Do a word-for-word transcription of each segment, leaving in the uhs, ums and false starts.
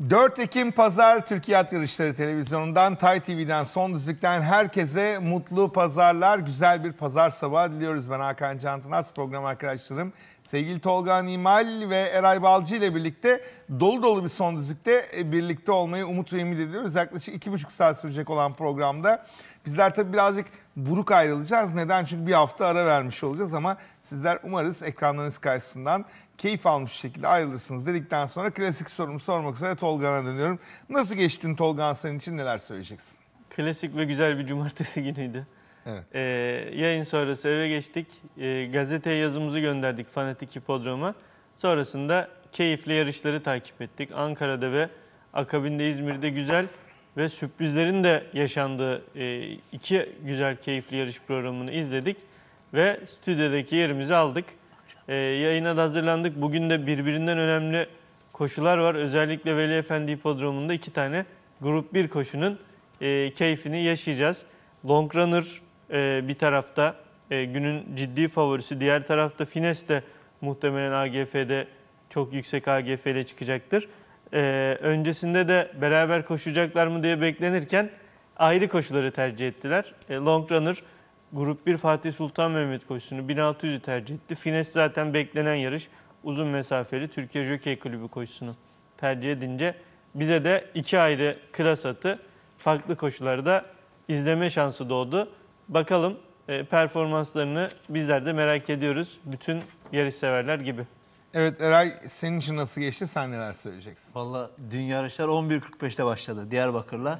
dört Ekim Pazar Türkiye At Yarışları Televizyonu'ndan, Tay T V'den, Son Düzlük'ten herkese mutlu pazarlar, güzel bir pazar sabahı diliyoruz. Ben Hakan Cantınas, program arkadaşlarım sevgili Tolga Nimal ve Eray Balcı ile birlikte dolu dolu bir Son Düzlük'te birlikte olmayı umut ve ümit ediyoruz. Yaklaşık iki buçuk saat sürecek olan programda bizler tabii birazcık buruk ayrılacağız. Neden? Çünkü bir hafta ara vermiş olacağız ama sizler umarız ekranlarınız karşısından keyif almış bir şekilde ayrılırsınız dedikten sonra klasik sorumu sormak üzere Tolga'na dönüyorum. Nasıl geçti dün Tolga, senin için neler söyleyeceksin? Klasik ve güzel bir cumartesi günüydü. Evet. Ee, yayın sonrası eve geçtik. Ee, gazeteye yazımızı gönderdik Fanatik Hipodrom'a. Sonrasında keyifli yarışları takip ettik. Ankara'da ve akabinde İzmir'de güzel ve sürprizlerin de yaşandığı e, iki güzel keyifli yarış programını izledik. Ve stüdyodaki yerimizi aldık. Ee, yayına da hazırlandık. Bugün de birbirinden önemli koşular var. Özellikle Veli Efendi Hipodromu'nda iki tane Grup bir koşunun e, keyfini yaşayacağız. Long Runner e, bir tarafta e, günün ciddi favorisi. Diğer tarafta Fines de muhtemelen A G F'de çok yüksek A G F'de çıkacaktır. E, öncesinde de beraber koşacaklar mı diye beklenirken ayrı koşuları tercih ettiler. E, Long Runner Grup bir Fatih Sultan Mehmet koşusunu bin altı yüzü tercih etti. Fines zaten beklenen yarış. Uzun mesafeli Türkiye Jockey Kulübü koşusunu tercih edince bize de iki ayrı klas atı farklı koşularda izleme şansı doğdu. Bakalım e, performanslarını bizler de merak ediyoruz. Bütün yarış severler gibi. Evet Eray, senin için nasıl geçti? Sen neler söyleyeceksin? Valla dün yarışlar on bir kırk beşte başladı Diyarbakır'la.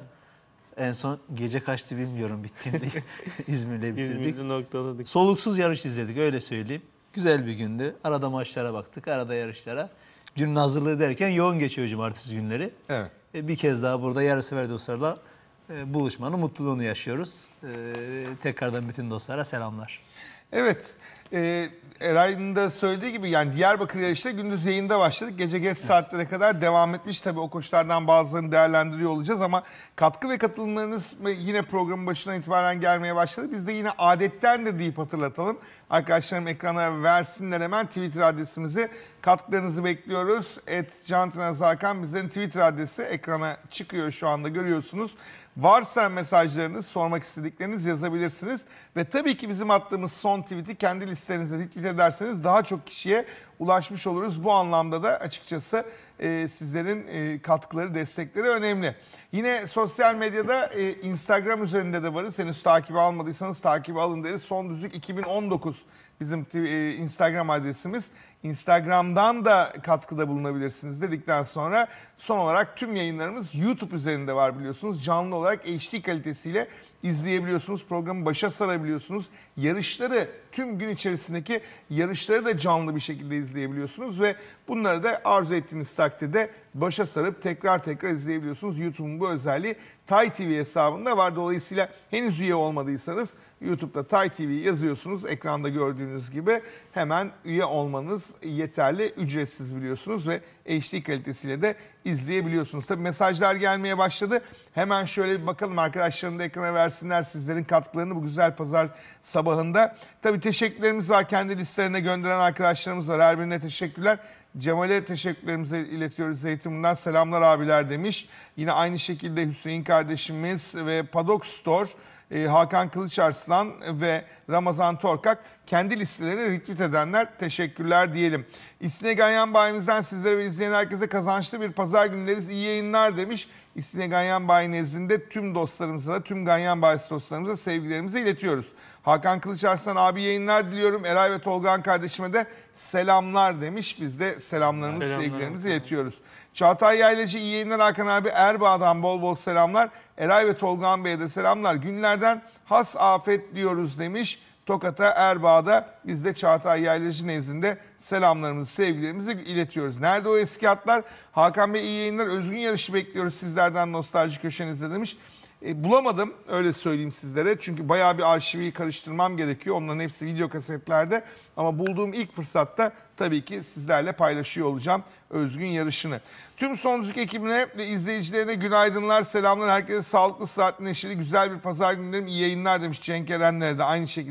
En son gece kaçtı bilmiyorum bittiğinde İzmir'le bitirdik. İzmir'de noktaladık. Soluksuz yarış izledik öyle söyleyeyim. Güzel bir gündü. Arada maçlara baktık, arada yarışlara. Günün hazırlığı derken yoğun geçiyor cumartesi günleri. Evet. E, bir kez daha burada yarışsever dostlarla e, buluşmanın mutluluğunu yaşıyoruz. E, tekrardan bütün dostlara selamlar. Evet. E, Eray'ın da söylediği gibi yani Diyarbakır yarışları gündüz yayında başladık. Gece geç saatlere kadar devam etmiş. Tabii o koşulardan bazılarını değerlendiriyor olacağız ama katkı ve katılımlarınız yine programın başından itibaren gelmeye başladı. Biz de yine adettendir deyip hatırlatalım. Arkadaşlarım ekrana versinler hemen Twitter adresimizi. Katkılarınızı bekliyoruz. et Cantınas Hakan bizlerin Twitter adresi ekrana çıkıyor, şu anda görüyorsunuz. Varsa mesajlarınız, sormak istedikleriniz yazabilirsiniz. Ve tabii ki bizim attığımız son tweet'i kendi listelerinize retweet ederseniz daha çok kişiye ulaşmış oluruz. Bu anlamda da açıkçası e, sizlerin e, katkıları, destekleri önemli. Yine sosyal medyada e, Instagram üzerinde de varız. Henüz takibi almadıysanız takibi alın deriz. Son Düzlük iki bin on dokuz bizim e, Instagram adresimiz. Instagram'dan da katkıda bulunabilirsiniz dedikten sonra son olarak tüm yayınlarımız YouTube üzerinde var biliyorsunuz. Canlı olarak H D kalitesiyle izleyebiliyorsunuz. Programı başa sarabiliyorsunuz. Yarışları, tüm gün içerisindeki yarışları da canlı bir şekilde izleyebiliyorsunuz ve bunları da arzu ettiğiniz takdirde başa sarıp tekrar tekrar izleyebiliyorsunuz. YouTube'un bu özelliği Tay T V hesabında var. Dolayısıyla henüz üye olmadıysanız YouTube'da Tay T V yazıyorsunuz. Ekranda gördüğünüz gibi hemen üye olmanız yeterli. Ücretsiz biliyorsunuz ve H D kalitesiyle de izleyebiliyorsunuz. Tabii mesajlar gelmeye başladı. Hemen şöyle bir bakalım, arkadaşlarım da ekrana versinler sizlerin katkılarını bu güzel pazar sabahında. Tabii teşekkürlerimiz var. Kendi listelerine gönderen arkadaşlarımız var. Her birine teşekkürler. Cemal'e teşekkürlerimizi iletiyoruz. Zeytinburnu'ndan selamlar abiler demiş. Yine aynı şekilde Hüseyin kardeşimiz ve Paddock Store, Hakan Kılıçarslan ve Ramazan Torkak kendi listelerine retweet edenler, teşekkürler diyelim. İstine Ganyan Bayimizden sizlere ve izleyen herkese kazançlı bir pazar günleriz, iyi yayınlar demiş. İstine Ganyan Bayi nezdinde tüm dostlarımıza da, tüm Ganyan Bayisi dostlarımıza sevgilerimizi iletiyoruz. Hakan Kılıçarslan abi yayınlar diliyorum. Eray ve Tolgan kardeşime de selamlar demiş. Biz de selamlarımızı, selamlar, sevgilerimizi iletiyoruz. Çağatay Yaylacı iyi yayınlar Hakan abi. Erbaa'dan bol bol selamlar. Eray ve Tolgan Bey'e de selamlar. Günlerden has afet diyoruz demiş. Tokat'a, Erbaa'da biz de Çağatay Yaylacı nezdinde selamlarımızı, sevgilerimizi iletiyoruz. Nerede o eski atlar? Hakan Bey iyi yayınlar. Özgün yarışı bekliyoruz sizlerden nostalji köşenizde demiş. E, bulamadım öyle söyleyeyim sizlere. Çünkü bayağı bir arşivi karıştırmam gerekiyor. Onların hepsi video kasetlerde. Ama bulduğum ilk fırsatta tabii ki sizlerle paylaşıyor olacağım Özgün yarışını. Tüm Son Düzlük ekibine ve izleyicilerine günaydınlar, selamlar. Herkese sağlıklı, saatli, neşeli, güzel bir pazar günlerim, iyi yayınlar demiş Cenk Erenler'e de aynı şekilde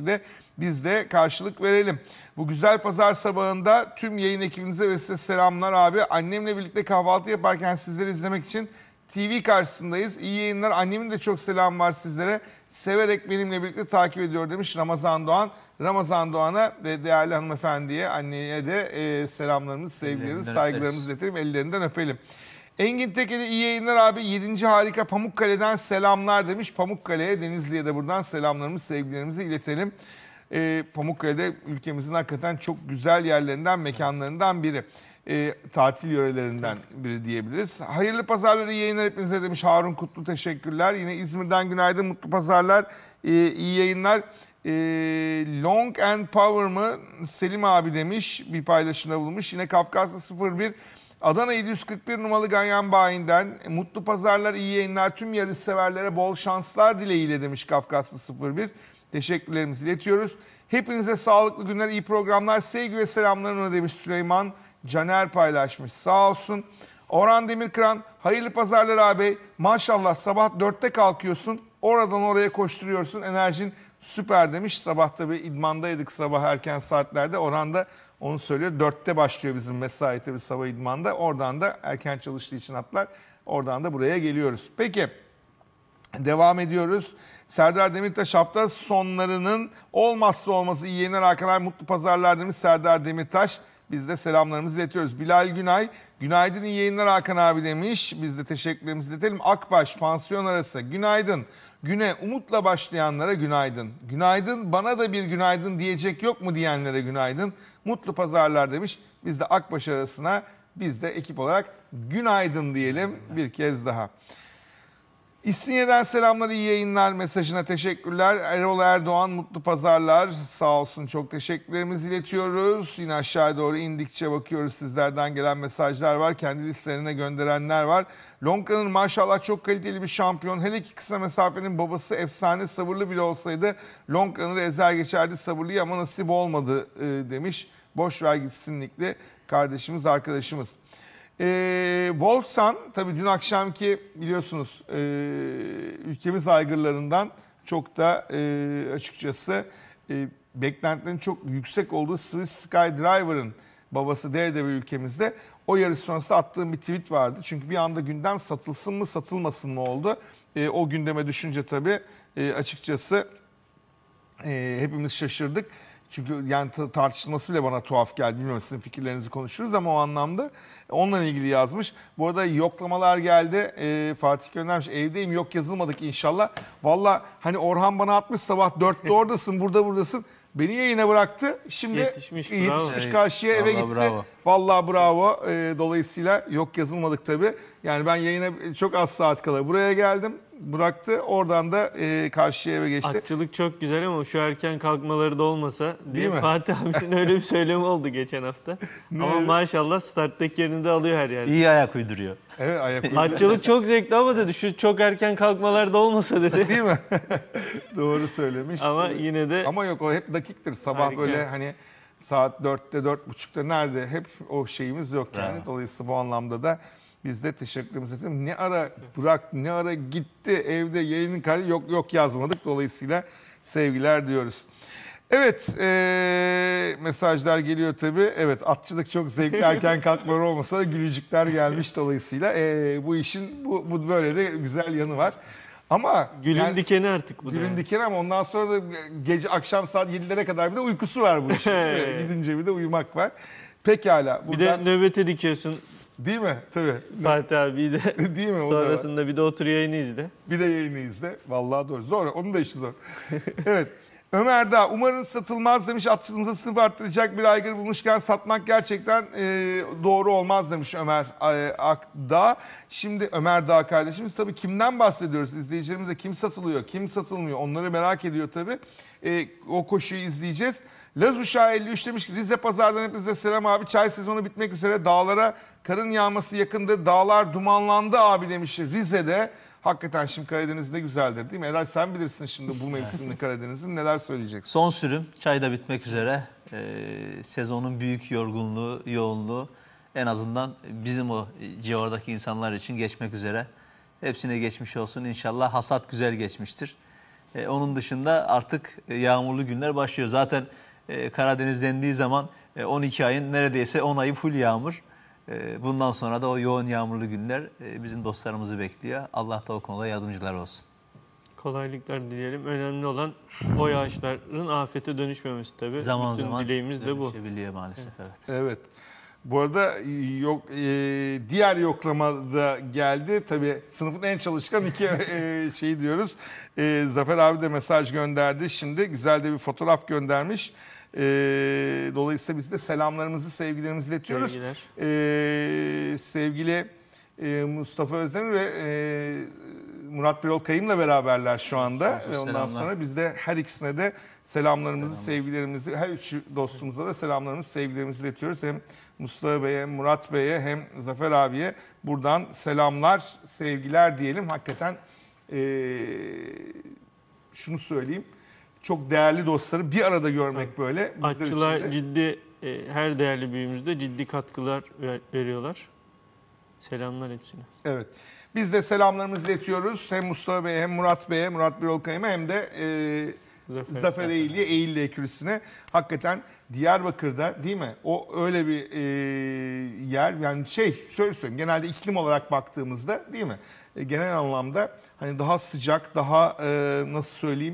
Biz de karşılık verelim. Bu güzel pazar sabahında tüm yayın ekibinize ve size selamlar abi. Annemle birlikte kahvaltı yaparken sizleri izlemek için T V karşısındayız. İyi yayınlar. Annemin de çok selam var sizlere. Severek benimle birlikte takip ediyor demiş Ramazan Doğan. Ramazan Doğan'a ve değerli hanımefendiye, anneye de e, selamlarımızı, sevgilerimizi, Ellerinden saygılarımızı öperiz. iletelim. Ellerinden öpelim. Engin Teke'de iyi yayınlar abi. yedinci harika Pamukkale'den selamlar demiş. Pamukkale'ye, Denizli'ye de buradan selamlarımızı, sevgilerimizi iletelim. E, Pamukkale'de ülkemizin hakikaten çok güzel yerlerinden, mekanlarından biri. E, tatil yörelerinden biri diyebiliriz. Hayırlı pazarlar, iyi yayınlar hepinize demiş Harun Kutlu, teşekkürler. Yine İzmir'den günaydın, mutlu pazarlar, e, iyi yayınlar. E, Long and Power mı Selim abi demiş, bir paylaşımda bulunmuş. Yine Kafkaslı sıfır bir Adana yedi yüz kırk bir numaralı Ganyan Bayi'nden mutlu pazarlar, iyi yayınlar, tüm yarış severlere bol şanslar dileğiyle demiş Kafkaslı sıfır bir. Teşekkürlerimizi iletiyoruz. Hepinize sağlıklı günler, iyi programlar, sevgi ve selamlarını demiş Süleyman Caner paylaşmış. Sağ olsun. Orhan Demirkıran, hayırlı pazarlar abi. Maşallah sabah dörtte kalkıyorsun, oradan oraya koşturuyorsun. Enerjin süper demiş. Sabah tabii idmandaydık sabah erken saatlerde. Orhan da onu söylüyor. Dörtte başlıyor bizim mesai tabii sabah idmanda. Oradan da erken çalıştığı için atlar. Oradan da buraya geliyoruz. Peki. Devam ediyoruz. Serdar Demirtaş hafta sonlarının olmazsa olmazı iyi yayınlar Hakan abi, mutlu pazarlar demiş Serdar Demirtaş. Biz de selamlarımızı iletiyoruz. Bilal Günay, günaydın iyi yayınlar Hakan abi demiş. Biz de teşekkürlerimizi iletelim. Akbaş, pansiyon arası, günaydın. Güne umutla başlayanlara günaydın. Günaydın, bana da bir günaydın diyecek yok mu diyenlere günaydın. Mutlu pazarlar demiş. Biz de Akbaş arasına, biz de ekip olarak günaydın diyelim bir kez daha. İstinye'den selamlar, iyi yayınlar mesajına teşekkürler. Erol Erdoğan, mutlu pazarlar. Sağ olsun, çok teşekkürlerimizi iletiyoruz. Yine aşağı doğru indikçe bakıyoruz, sizlerden gelen mesajlar var. Kendi listelerine gönderenler var. Longrunner maşallah çok kaliteli bir şampiyon. Hele ki kısa mesafenin babası efsane, sabırlı bile olsaydı Longrunner'ı ezer geçerdi sabırlıyı ama nasip olmadı demiş. Boş ver gitsinlikle kardeşimiz, arkadaşımız. Ee, Volsan tabii dün akşamki biliyorsunuz e, ülkemiz aygırlarından çok da e, açıkçası e, beklentilerin çok yüksek olduğu Swiss Skydriver'ın babası Daredevil ülkemizde. O yarış sonrasında attığım bir tweet vardı. Çünkü bir anda gündem satılsın mı satılmasın mı oldu. E, o gündeme düşünce tabii e, açıkçası e, hepimiz şaşırdık. Çünkü yani tartışılması bile bana tuhaf geldi. Bilmiyorum, sizin fikirlerinizi konuşuruz ama o anlamda onunla ilgili yazmış. Bu arada yoklamalar geldi. Ee, Fatih göndermiş. Evdeyim, yok yazılmadık inşallah. Valla hani Orhan bana atmış sabah dörtte oradasın, burada buradasın. Beni yayına bıraktı. Şimdi Yetişmiş, yetişmiş bravo. karşıya eve Vallahi gitti. bravo. Vallahi bravo. Ee, dolayısıyla yok yazılmadık tabii. Yani ben yayına çok az saat kala buraya geldim. Bıraktı. Oradan da e, karşıya eve geçti. Atçılık çok güzel ama şu erken kalkmaları da olmasa diye Değil mi? Fatih abinin öyle bir söylemi oldu geçen hafta. Ama öyle? maşallah starttaki yerini de alıyor her yerde. İyi ayak uyduruyor. Evet, ayak Atçılık çok zevkli ama dedi şu çok erken kalkmalar da olmasa dedi. değil mi? Doğru söylemiş. Ama yine de Ama yok, o hep dakiktir. Sabah Harika. böyle hani saat dörtte, dört buçukta nerede hep o şeyimiz yok yani. Bravo. Dolayısıyla bu anlamda da biz de teşekkürlerimizi edelim. Ne ara bıraktı, ne ara gitti evde yayının kaydı yok yok yazmadık. Dolayısıyla sevgiler diyoruz. Evet, eee, mesajlar geliyor tabii. Evet, atçılık çok zevkli, erken kalkmalar olmasa da gülücükler gelmiş dolayısıyla. Eee, bu işin bu, bu böyle de güzel yanı var. Ama gülün yani- dikeni artık bu da. Gülün yani. dikeni ama ondan sonra da gece akşam saat yedilere kadar bir de uykusu var bu işin. Evet, gidince bir de uyumak var. Pekala. Bir Buradan, de nöbete dikiyorsun değil mi? Tabii. Fatih abi de. Değil mi? O da var. Sonrasında bir de otur yayını izle. Bir de yayını izle. Vallahi doğru. Zor. Onun da işi zor. Evet. Ömer Dağ, umarım satılmaz demiş. Atçılığımıza sınıf arttıracak bir aygır bulmuşken satmak gerçekten e, doğru olmaz demiş Ömer e, Akdağ. Şimdi Ömer Dağ kardeşimiz, tabii kimden bahsediyoruz? İzleyicilerimiz de kim satılıyor, kim satılmıyor onları merak ediyor tabii. E, o koşuyu izleyeceğiz. Laz Uşağı elli üç demiş ki Rize Pazar'dan hepinize selam abi. Çay sezonu bitmek üzere, dağlara karın yağması yakındır. Dağlar dumanlandı abi demiş Rize'de. Hakikaten şimdi Karadeniz ne güzeldir değil mi? Eray sen bilirsin şimdi bu mevsimini Karadeniz'in, neler söyleyeceksin? Son sürüm çay da bitmek üzere. Ee, sezonun büyük yorgunluğu, yoğunluğu en azından bizim o civardaki insanlar için geçmek üzere. Hepsine geçmiş olsun. İnşallah hasat güzel geçmiştir. E, onun dışında artık e, yağmurlu günler başlıyor. Zaten e, Karadeniz dendiği zaman e, on iki ayın neredeyse on ayı full yağmur. E, bundan sonra da o yoğun yağmurlu günler e, bizim dostlarımızı bekliyor. Allah da o konuda yardımcılar olsun. Kolaylıklar dileyelim. Önemli olan o yağışların afete dönüşmemesi tabii. Zaman Bütün zaman dileğimiz de bu. dönüşebiliyor maalesef, evet. Evet. Bu arada yok e, diğer yoklamada geldi. Tabii sınıfın en çalışkan iki e, şeyi diyoruz. E, Zafer abi de mesaj gönderdi. Şimdi güzel de bir fotoğraf göndermiş. E, dolayısıyla biz de selamlarımızı, sevgilerimizi iletiyoruz. Sevgiler. E, sevgili e, Mustafa Özdemir ve e, Murat Birol Kayım'la beraberler şu anda. Sonsuz Ve ondan selamlar. sonra biz de her ikisine de selamlarımızı, Selamlar. sevgilerimizi, her üç dostumuza da selamlarımızı, sevgilerimizi iletiyoruz. Hem Mustafa Bey'e, Murat Bey'e hem Zafer abiye buradan selamlar, sevgiler diyelim. Hakikaten ee, şunu söyleyeyim. Çok değerli dostları bir arada görmek böyle. bizler Atçılar için de- ciddi, e, her değerli büyüğümüzde ciddi katkılar ver- veriyorlar. Selamlar hepsine. Evet. Biz de selamlarımızı iletiyoruz. Hem Mustafa Bey'e hem Murat Bey'e, Murat Birol Kayım'a hem de ee, Zafer, Zafer Eğilli'ye, Eğilli Ekürüsü'ne. Hakikaten Diyarbakır'da değil mi? O öyle bir e, yer. Yani şey şöyle söyleyeyim. Genelde iklim olarak baktığımızda değil mi? E, genel anlamda hani daha sıcak, daha e, nasıl söyleyeyim?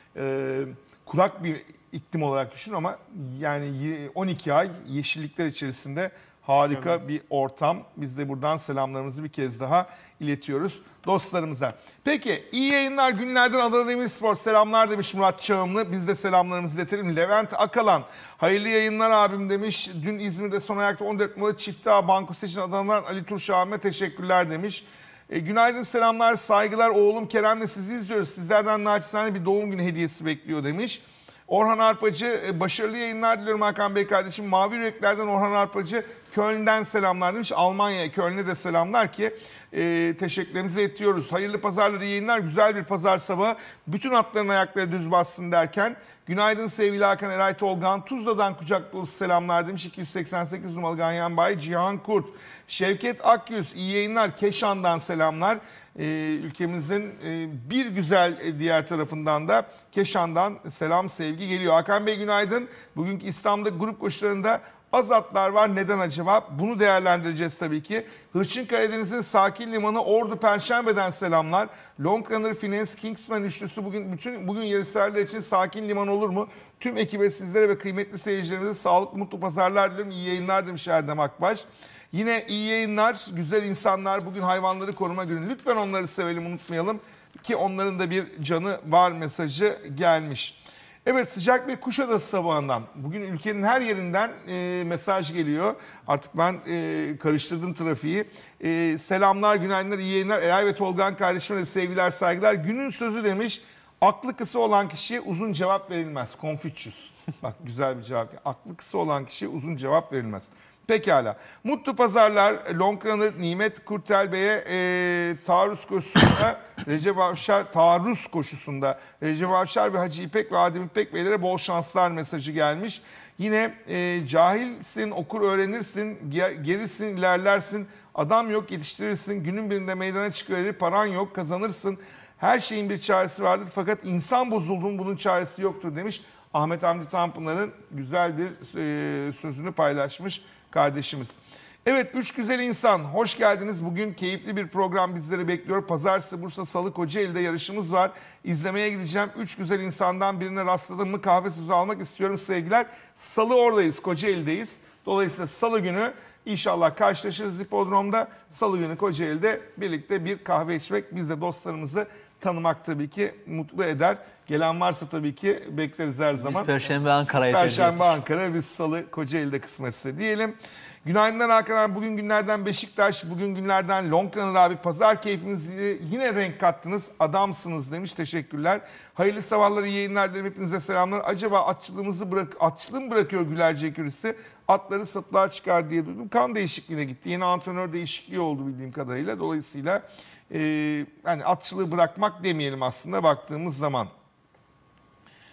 E, kurak bir iklim olarak düşün ama yani on iki ay yeşillikler içerisinde harika Mükemmel. bir ortam. Biz de buradan selamlarımızı bir kez daha iletiyoruz dostlarımıza. Peki iyi yayınlar günlerden Adana Demirspor selamlar demiş Murat Çağımlı. Biz de selamlarımızı iletelim. Levent Akalan hayırlı yayınlar abim demiş. Dün İzmir'de son ayakta on dört numaralı çifte A bankosu için Adana'dan Ali Turşağım'a teşekkürler demiş. E, günaydın selamlar saygılar oğlum Kerem'le sizi izliyoruz. Sizlerden naçizane bir doğum günü hediyesi bekliyor demiş. Orhan Arpacı e, başarılı yayınlar diliyorum Hakan Bey kardeşim. Mavi Yürekler'den Orhan Arpacı Köln'den selamlar demiş. Almanya'ya, Köln'e de selamlar ki e, teşekkürlerimizi iletiyoruz. Hayırlı pazarlar, iyi yayınlar. Güzel bir pazar sabahı. Bütün atların ayakları düz bassın derken günaydın sevgili Hakan Eray Tolgan. Tuzla'dan kucak dolusu selamlar demiş. iki yüz seksen sekiz numaralı Ganyan Bay Cihan Kurt. Şevket Akyüz iyi yayınlar. Keşan'dan selamlar. Ee, ülkemizin e, bir güzel e, diğer tarafından da Keşan'dan selam sevgi geliyor. Hakan Bey günaydın. Bugünkü İstanbul'da grup koşularında az atlar var. Neden acaba? Bunu değerlendireceğiz tabii ki. Hırçın Karadeniz'in sakin limanı Ordu Perşembe'den selamlar. Long Runner Finance Kingsman üçlüsü bugün bütün bugün yarışseverler için sakin liman olur mu? Tüm ekibe sizlere ve kıymetli seyircilerimize sağlıklı mutlu pazarlar diliyorum. İyi yayınlar demiş Erdem Akbaş. Yine iyi yayınlar, güzel insanlar. Bugün hayvanları koruma günü. Lütfen onları sevelim, unutmayalım ki onların da bir canı var mesajı gelmiş. Evet sıcak bir Kuşadası sabahından. Bugün ülkenin her yerinden e, mesaj geliyor. Artık ben e, karıştırdım trafiği. E, selamlar, günaydınlar, iyi yayınlar. Eray ve Tolgan kardeşime de sevgiler, saygılar. Günün sözü demiş. Aklı kısa olan kişiye uzun cevap verilmez. Confucius. Bak güzel bir cevap. Aklı kısa olan kişiye uzun cevap verilmez. Pekala. Mutlu pazarlar. Long Runner Nimet Kurtel Bey'e e, taarruz koşusunda Recep Avşar taarruz koşusunda Recep Avşar ve Hacı İpek ve Adem İpek Beylere bol şanslar mesajı gelmiş. Yine e, cahilsin, okur öğrenirsin, ger- gerisin, ilerlersin, adam yok yetiştirirsin, günün birinde meydana çıkıverir, paran yok kazanırsın. Her şeyin bir çaresi vardır fakat insan bozuldun bunun çaresi yoktur demiş. Ahmet Hamdi Tanpınar'ın güzel bir e, sözünü paylaşmış kardeşimiz. Evet üç güzel insan hoş geldiniz. Bugün keyifli bir program bizleri bekliyor. Pazartesi, Bursa, Salı, Kocaeli'de yarışımız var. İzlemeye gideceğim. Üç güzel insandan birine rastladım mı kahve sözü almak istiyorum sevgiler. Salı oradayız, Kocaeli'deyiz. Dolayısıyla Salı günü inşallah karşılaşırız hipodromda. Salı günü Kocaeli'de birlikte bir kahve içmek biz de dostlarımızı tanımak tabii ki mutlu eder. Gelen varsa tabii ki bekleriz her zaman. Biz Perşembe Ankara'ya Siz tercih Perşembe ettik. Ankara, biz Salı Kocaeli'de kısmetse diyelim. Günaydınlar Hakan abi. Bugün günlerden Beşiktaş, bugün günlerden Long Runner abi. Pazar keyfimizi yine renk kattınız. Adamsınız demiş. Teşekkürler. Hayırlı sabahlar, iyi yayınlar dilerim. Hepinize selamlar. Acaba atçılığımızı bırak, atçılığı mı bırakıyor Gülerci Ekürüsü? Atları satılığa çıkar diye duydum. Kan değişikliğine gitti. Yeni antrenör değişikliği oldu bildiğim kadarıyla. Dolayısıyla e, yani atçılığı bırakmak demeyelim aslında baktığımız zaman.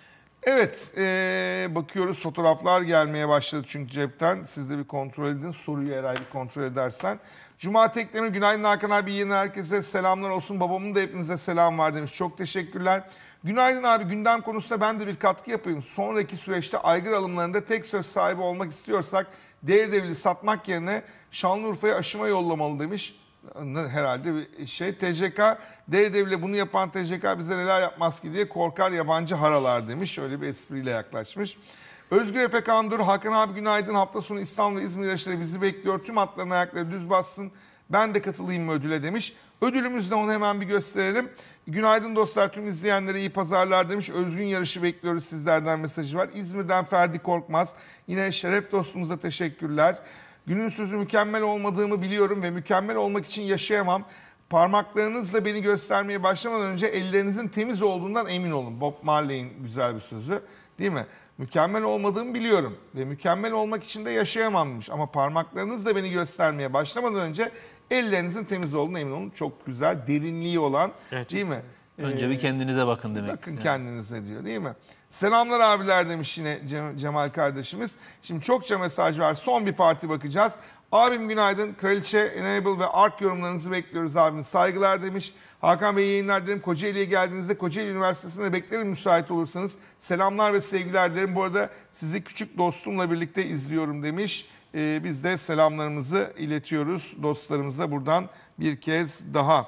Evet, ee, bakıyoruz fotoğraflar gelmeye başladı çünkü cepten. Siz de bir kontrol edin, soruyu herhalde bir kontrol edersen. Cuma Tekdemir, günaydın Hakan abi, yeni herkese selamlar olsun. Babamın da hepinize selam var demiş. Çok teşekkürler. Günaydın abi, gündem konusunda ben de bir katkı yapayım. Sonraki süreçte aygır alımlarında tek söz sahibi olmak istiyorsak Daredevil'i satmak yerine Şanlıurfa'ya aşıma yollamalı demiş. Herhalde bir şey. T C K, Daredevil'e bunu yapan T C K bize neler yapmaz ki diye korkar yabancı haralar demiş. Şöyle bir espriyle yaklaşmış. Özgür Efe Kandur, Hakan abi günaydın. Hafta sonu İstanbul ve İzmir yarışları bizi bekliyor. Tüm atların ayakları düz bassın. Ben de katılayım mı ödüle demiş. Ödülümüz de onu hemen bir gösterelim. Günaydın dostlar, tüm izleyenlere iyi pazarlar demiş. Özgün yarışı bekliyoruz sizlerden mesajı var. İzmir'den Ferdi Korkmaz. Yine Şeref dostumuza teşekkürler. Günün sözü mükemmel olmadığımı biliyorum ve mükemmel olmak için yaşayamam. Parmaklarınızla beni göstermeye başlamadan önce ellerinizin temiz olduğundan emin olun. Bob Marley'in güzel bir sözü değil mi? Mükemmel olmadığımı biliyorum ve mükemmel olmak için de yaşayamam demiş. Ama parmaklarınızla beni göstermeye başlamadan önce ellerinizin temiz olduğuna emin olun. Çok güzel, derinliği olan Gerçekten. değil mi? Önce Ee, bir kendinize bakın demek. Bakın yani. kendinize diyor değil mi? Selamlar abiler demiş yine Cem- Cemal kardeşimiz. Şimdi çokça mesaj var. Son bir parti bakacağız. Abim günaydın. Kraliçe, Enable ve Ark yorumlarınızı bekliyoruz abim. Saygılar demiş. Hakan Bey yayınlar derim. Kocaeli'ye geldiğinizde Kocaeli Üniversitesi'nde beklerim müsait olursanız. Selamlar ve sevgiler derim. Bu arada sizi küçük dostumla birlikte izliyorum demiş. Ee, biz de selamlarımızı iletiyoruz dostlarımıza buradan bir kez daha.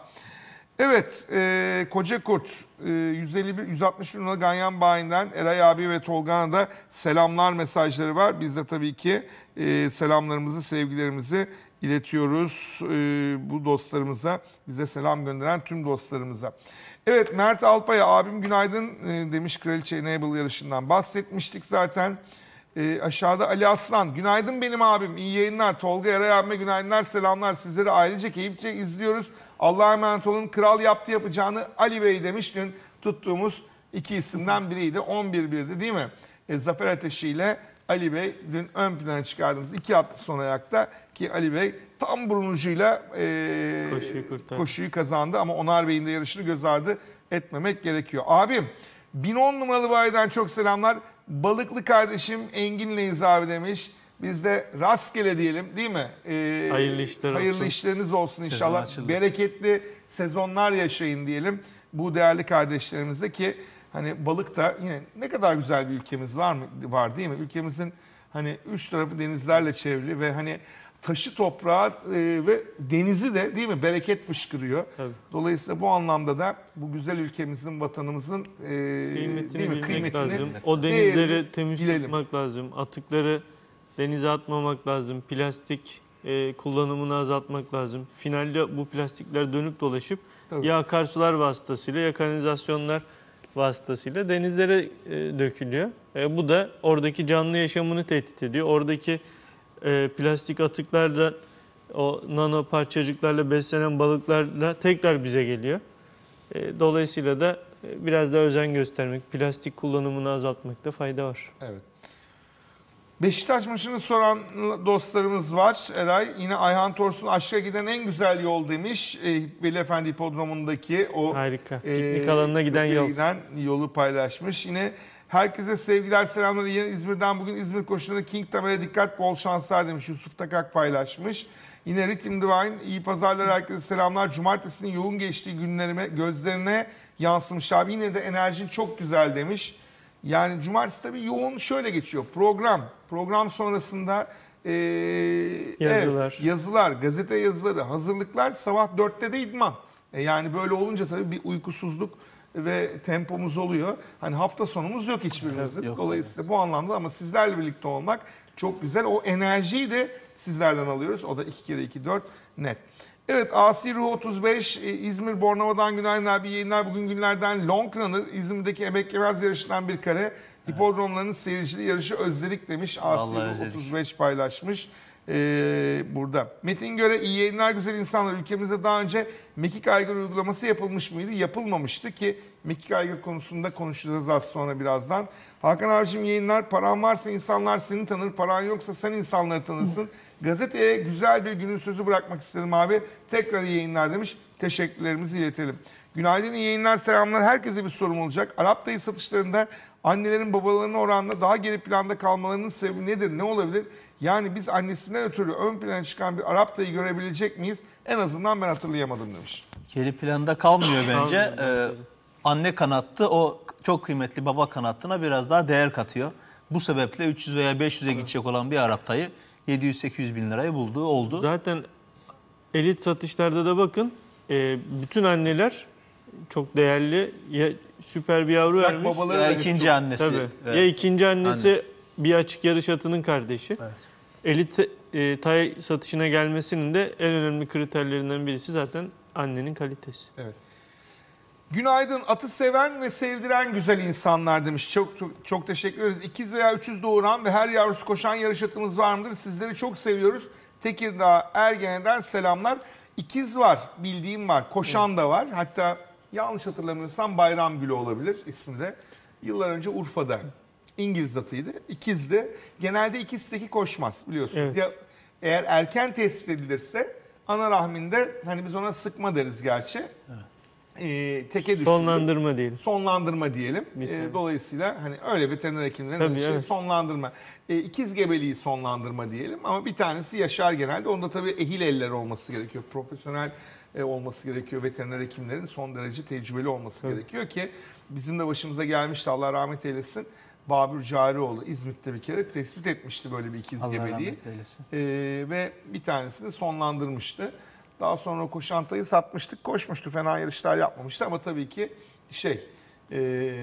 Evet, e, Koca Kurt e, yüz elli bir yüz altmış bir numaralı Ganyan Bayi'nden Eray abi ve Tolga'na da selamlar mesajları var. Biz de tabii ki e, selamlarımızı, sevgilerimizi iletiyoruz e, bu dostlarımıza, bize selam gönderen tüm dostlarımıza. Evet, Mert Alpay'a abim günaydın e, demiş, Kraliçe Enable yarışından bahsetmiştik zaten. E, aşağıda Ali Aslan, günaydın benim abim, iyi yayınlar. Tolga Eray abime günaydınlar, selamlar. Sizleri ailece keyifle izliyoruz. Allah'a emanet olun. Kral yaptı yapacağını Ali Bey demiş. Dün tuttuğumuz iki isimden biriydi. on bir birdi değil mi? E, Zafer Ateşi ile Ali Bey dün ön plana çıkardığımız iki atlı son ayakta ki Ali Bey tam burun ucuyla e, Koşuyu kurtardı. koşuyu kazandı ama Onar Bey'in de yarışını göz ardı etmemek gerekiyor. Abim bin on numaralı bayiden çok selamlar. Balıklı kardeşim Engin'leyiz abi demiş. Biz de rastgele diyelim değil mi? Ee, Hayırlı işler hayırlı olsun. işleriniz olsun Sezon inşallah. açıldı. Bereketli sezonlar yaşayın diyelim. Bu değerli kardeşlerimize ki hani balık da yine ne kadar güzel bir ülkemiz var mı var değil mi? Ülkemizin hani üç tarafı denizlerle çevrili ve hani taşı toprağı e, ve denizi de değil mi bereket fışkırıyor. Tabii. Dolayısıyla bu anlamda da bu güzel ülkemizin, vatanımızın e, Kıymetini değil mi? bilmek kıymetini, lazım. O değerini denizleri temiz bilelim. tutmak lazım. Atıkları denize atmamak lazım. Plastik e, kullanımını azaltmak lazım. Finalde bu plastikler dönüp dolaşıp Tabii. ya akarsular vasıtasıyla ya kanalizasyonlar vasıtasıyla denizlere e, dökülüyor. E, bu da oradaki canlı yaşamını tehdit ediyor. Oradaki e, plastik atıklarla, o nano parçacıklarla beslenen balıklarla tekrar bize geliyor. E, dolayısıyla da e, biraz daha özen göstermek, plastik kullanımını azaltmakta fayda var. Evet. Beşiktaş maçını soran dostlarımız var. Eray yine Ayhan Torsun aşka giden en güzel yol demiş. E, Veli Efendi Hipodromu'ndaki o Harika. e, Piknik alanına giden köprüye yol. giden yolu paylaşmış. Yine herkese sevgiler, selamlar. Yine İzmir'den bugün İzmir koşularında King Tamer'e dikkat, bol şanslar demiş. Yusuf Takak paylaşmış. Yine Rhythm Divine, iyi pazarlar, herkese selamlar. Cumartesinin yoğun geçtiği günlerime, gözlerine yansımış abi. Yine de enerjin çok güzel demiş. Yani cumartesi tabii yoğun şöyle geçiyor. Program. Program sonrasında e, Yazılar. evet, yazılar, gazete yazıları, hazırlıklar, sabah dörtte de idman. E, yani böyle olunca tabii bir uykusuzluk ve tempomuz oluyor. Hani hafta sonumuz yok hiçbirimizin. Yok, Dolayısıyla bu anlamda ama sizlerle birlikte olmak çok güzel. O enerjiyi de sizlerden alıyoruz. O da iki kere iki dört net. Evet, Asi Ruh otuz beş, İzmir Bornova'dan günaydın abi, yayınlar. Bugün günlerden Long Runner, İzmir'deki emek yemez yarışından bir kare. Hipodromların seyircili yarışı özledik demiş. Asi Vallahi Ruh özledik. otuz beş paylaşmış ee, burada. Metin Göre, iyi yayınlar güzel insanlar. Ülkemizde daha önce mekik aygır uygulaması yapılmış mıydı? Yapılmamıştı ki mekik aygır konusunda konuşacağız az sonra birazdan. Hakan abicim yayınlar. Paran varsa insanlar seni tanır, paran yoksa sen insanları tanırsın. Gazeteye güzel bir günün sözü bırakmak istedim abi. Tekrar iyi yayınlar demiş. Teşekkürlerimizi iletelim. Günaydın, iyi yayınlar, selamlar. Herkese bir sorum olacak. Arap dayı satışlarında Annelerin babalarına oranla daha geri planda kalmalarının sebebi nedir, ne olabilir? Yani biz annesinden ötürü ön plana çıkan bir Arap dayı görebilecek miyiz? En azından ben hatırlayamadım demiş. Geri planda kalmıyor bence. Kalmıyor, Ee, anne kanattı o çok kıymetli baba kanattına biraz daha değer katıyor. Bu sebeple üç yüz veya beş yüze gidecek olan bir Arap dayı yedi yüz sekiz yüz bin lirayı bulduğu oldu. Zaten elit satışlarda da bakın e, bütün anneler çok değerli, ya süper bir yavru Sak vermiş. babaları Ya da ikinci çok- annesi. Tabii. Evet. Ya ikinci annesi bir açık yarış atının kardeşi. Evet. Elit e, tay satışına gelmesinin de en önemli kriterlerinden birisi zaten annenin kalitesi. Evet. Günaydın, atı seven ve sevdiren güzel insanlar demiş. Çok çok, çok teşekkür ederiz. İkiz veya üçüz doğuran ve her yavrusu koşan yarış atımız var mıdır? Sizleri çok seviyoruz. Tekirdağ Ergene'den selamlar. İkiz var, bildiğim var. Koşan da var. Hatta yanlış hatırlamıyorsam Bayramgülü olabilir ismi de. Yıllar önce Urfa'da. İngiliz atıydı. İkizdi. Genelde ikizteki koşmaz biliyorsunuz. Evet. Ya eğer erken tespit edilirse ana rahminde, hani biz ona sıkma deriz gerçi. Ee, teke düşürür. Sonlandırma diyelim. Sonlandırma diyelim. Bir Ee, tanesi. dolayısıyla hani öyle veteriner hekimlerin Tabii, öyle şey evet. sonlandırma. Ee, ikiz gebeliği sonlandırma diyelim ama bir tanesi yaşar genelde. Onda tabii ehil eller olması gerekiyor. Profesyonel e, olması gerekiyor. Veteriner hekimlerin son derece tecrübeli olması Tabii. gerekiyor ki bizim de başımıza gelmişti, Allah rahmet eylesin. Babür Carioğlu İzmit'te bir kere tespit etmişti böyle bir ikiz Allah gebeliği. rahmet eylesin. Ee, ve bir tanesini sonlandırmıştı. Daha sonra koşantayı satmıştık, koşmuştu, fena yarışlar yapmamıştı ama tabii ki şey, ee,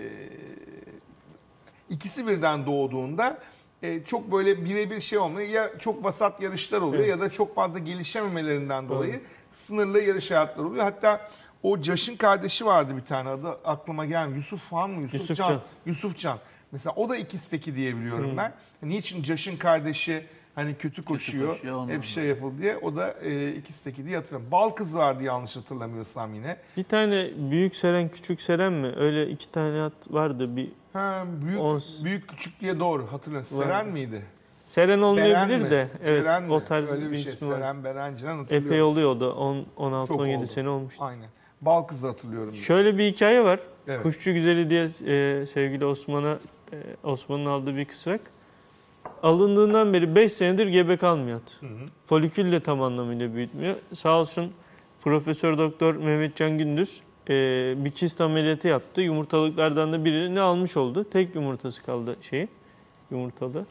ikisi birden doğduğunda e, çok böyle birebir şey olmuyor. Ya çok vasat yarışlar oluyor Evet. ya da çok fazla gelişememelerinden dolayı sınırlı yarış hayatları oluyor. Hatta o Caş'ın kardeşi vardı bir tane, adı aklıma gelmiyor. Yusuf Fan mı? Yusuf, Yusuf Can. Can. Yusuf Can. Mesela o da ikisteki diye biliyorum Hı. ben. Niçin Caş'ın kardeşi hani kötü koşuyor, koşuyor, ondan hep şey yapıldı diye. O da e, ikisteki diye hatırlıyorum. Bal kız vardı yanlış hatırlamıyorsam yine. Bir tane büyük seren, küçük seren mi? Öyle iki tane at vardı. Bir Ha, büyük On- büyük küçük diye doğru hatırlıyorum. Var. Seren miydi? seren Beren olmayabilir mi? de. Evet, Ceren mi? o tarz Öyle bir, bir şey. ismi var. Seren, Beren, Ceren hatırlıyorum. Epey oluyordu. on, on altı Çok on yedi oldu. sene olmuştu. Aynen. Bal kızı hatırlıyorum. Şöyle bir hikaye var. Evet. Kuşçu Güzeli diye e, sevgili Osman'a e, Osman'ın aldığı bir kısrak. Alındığından beri beş senedir gebe kalmıyor at. Hı hı. Folikül de tam anlamıyla büyütmüyor. Sağ olsun Profesör Doktor Mehmetcan Gündüz e, bir kist ameliyatı yaptı. Yumurtalıklardan da birini almış oldu. Tek yumurtası kaldı şeyi yumurtalı.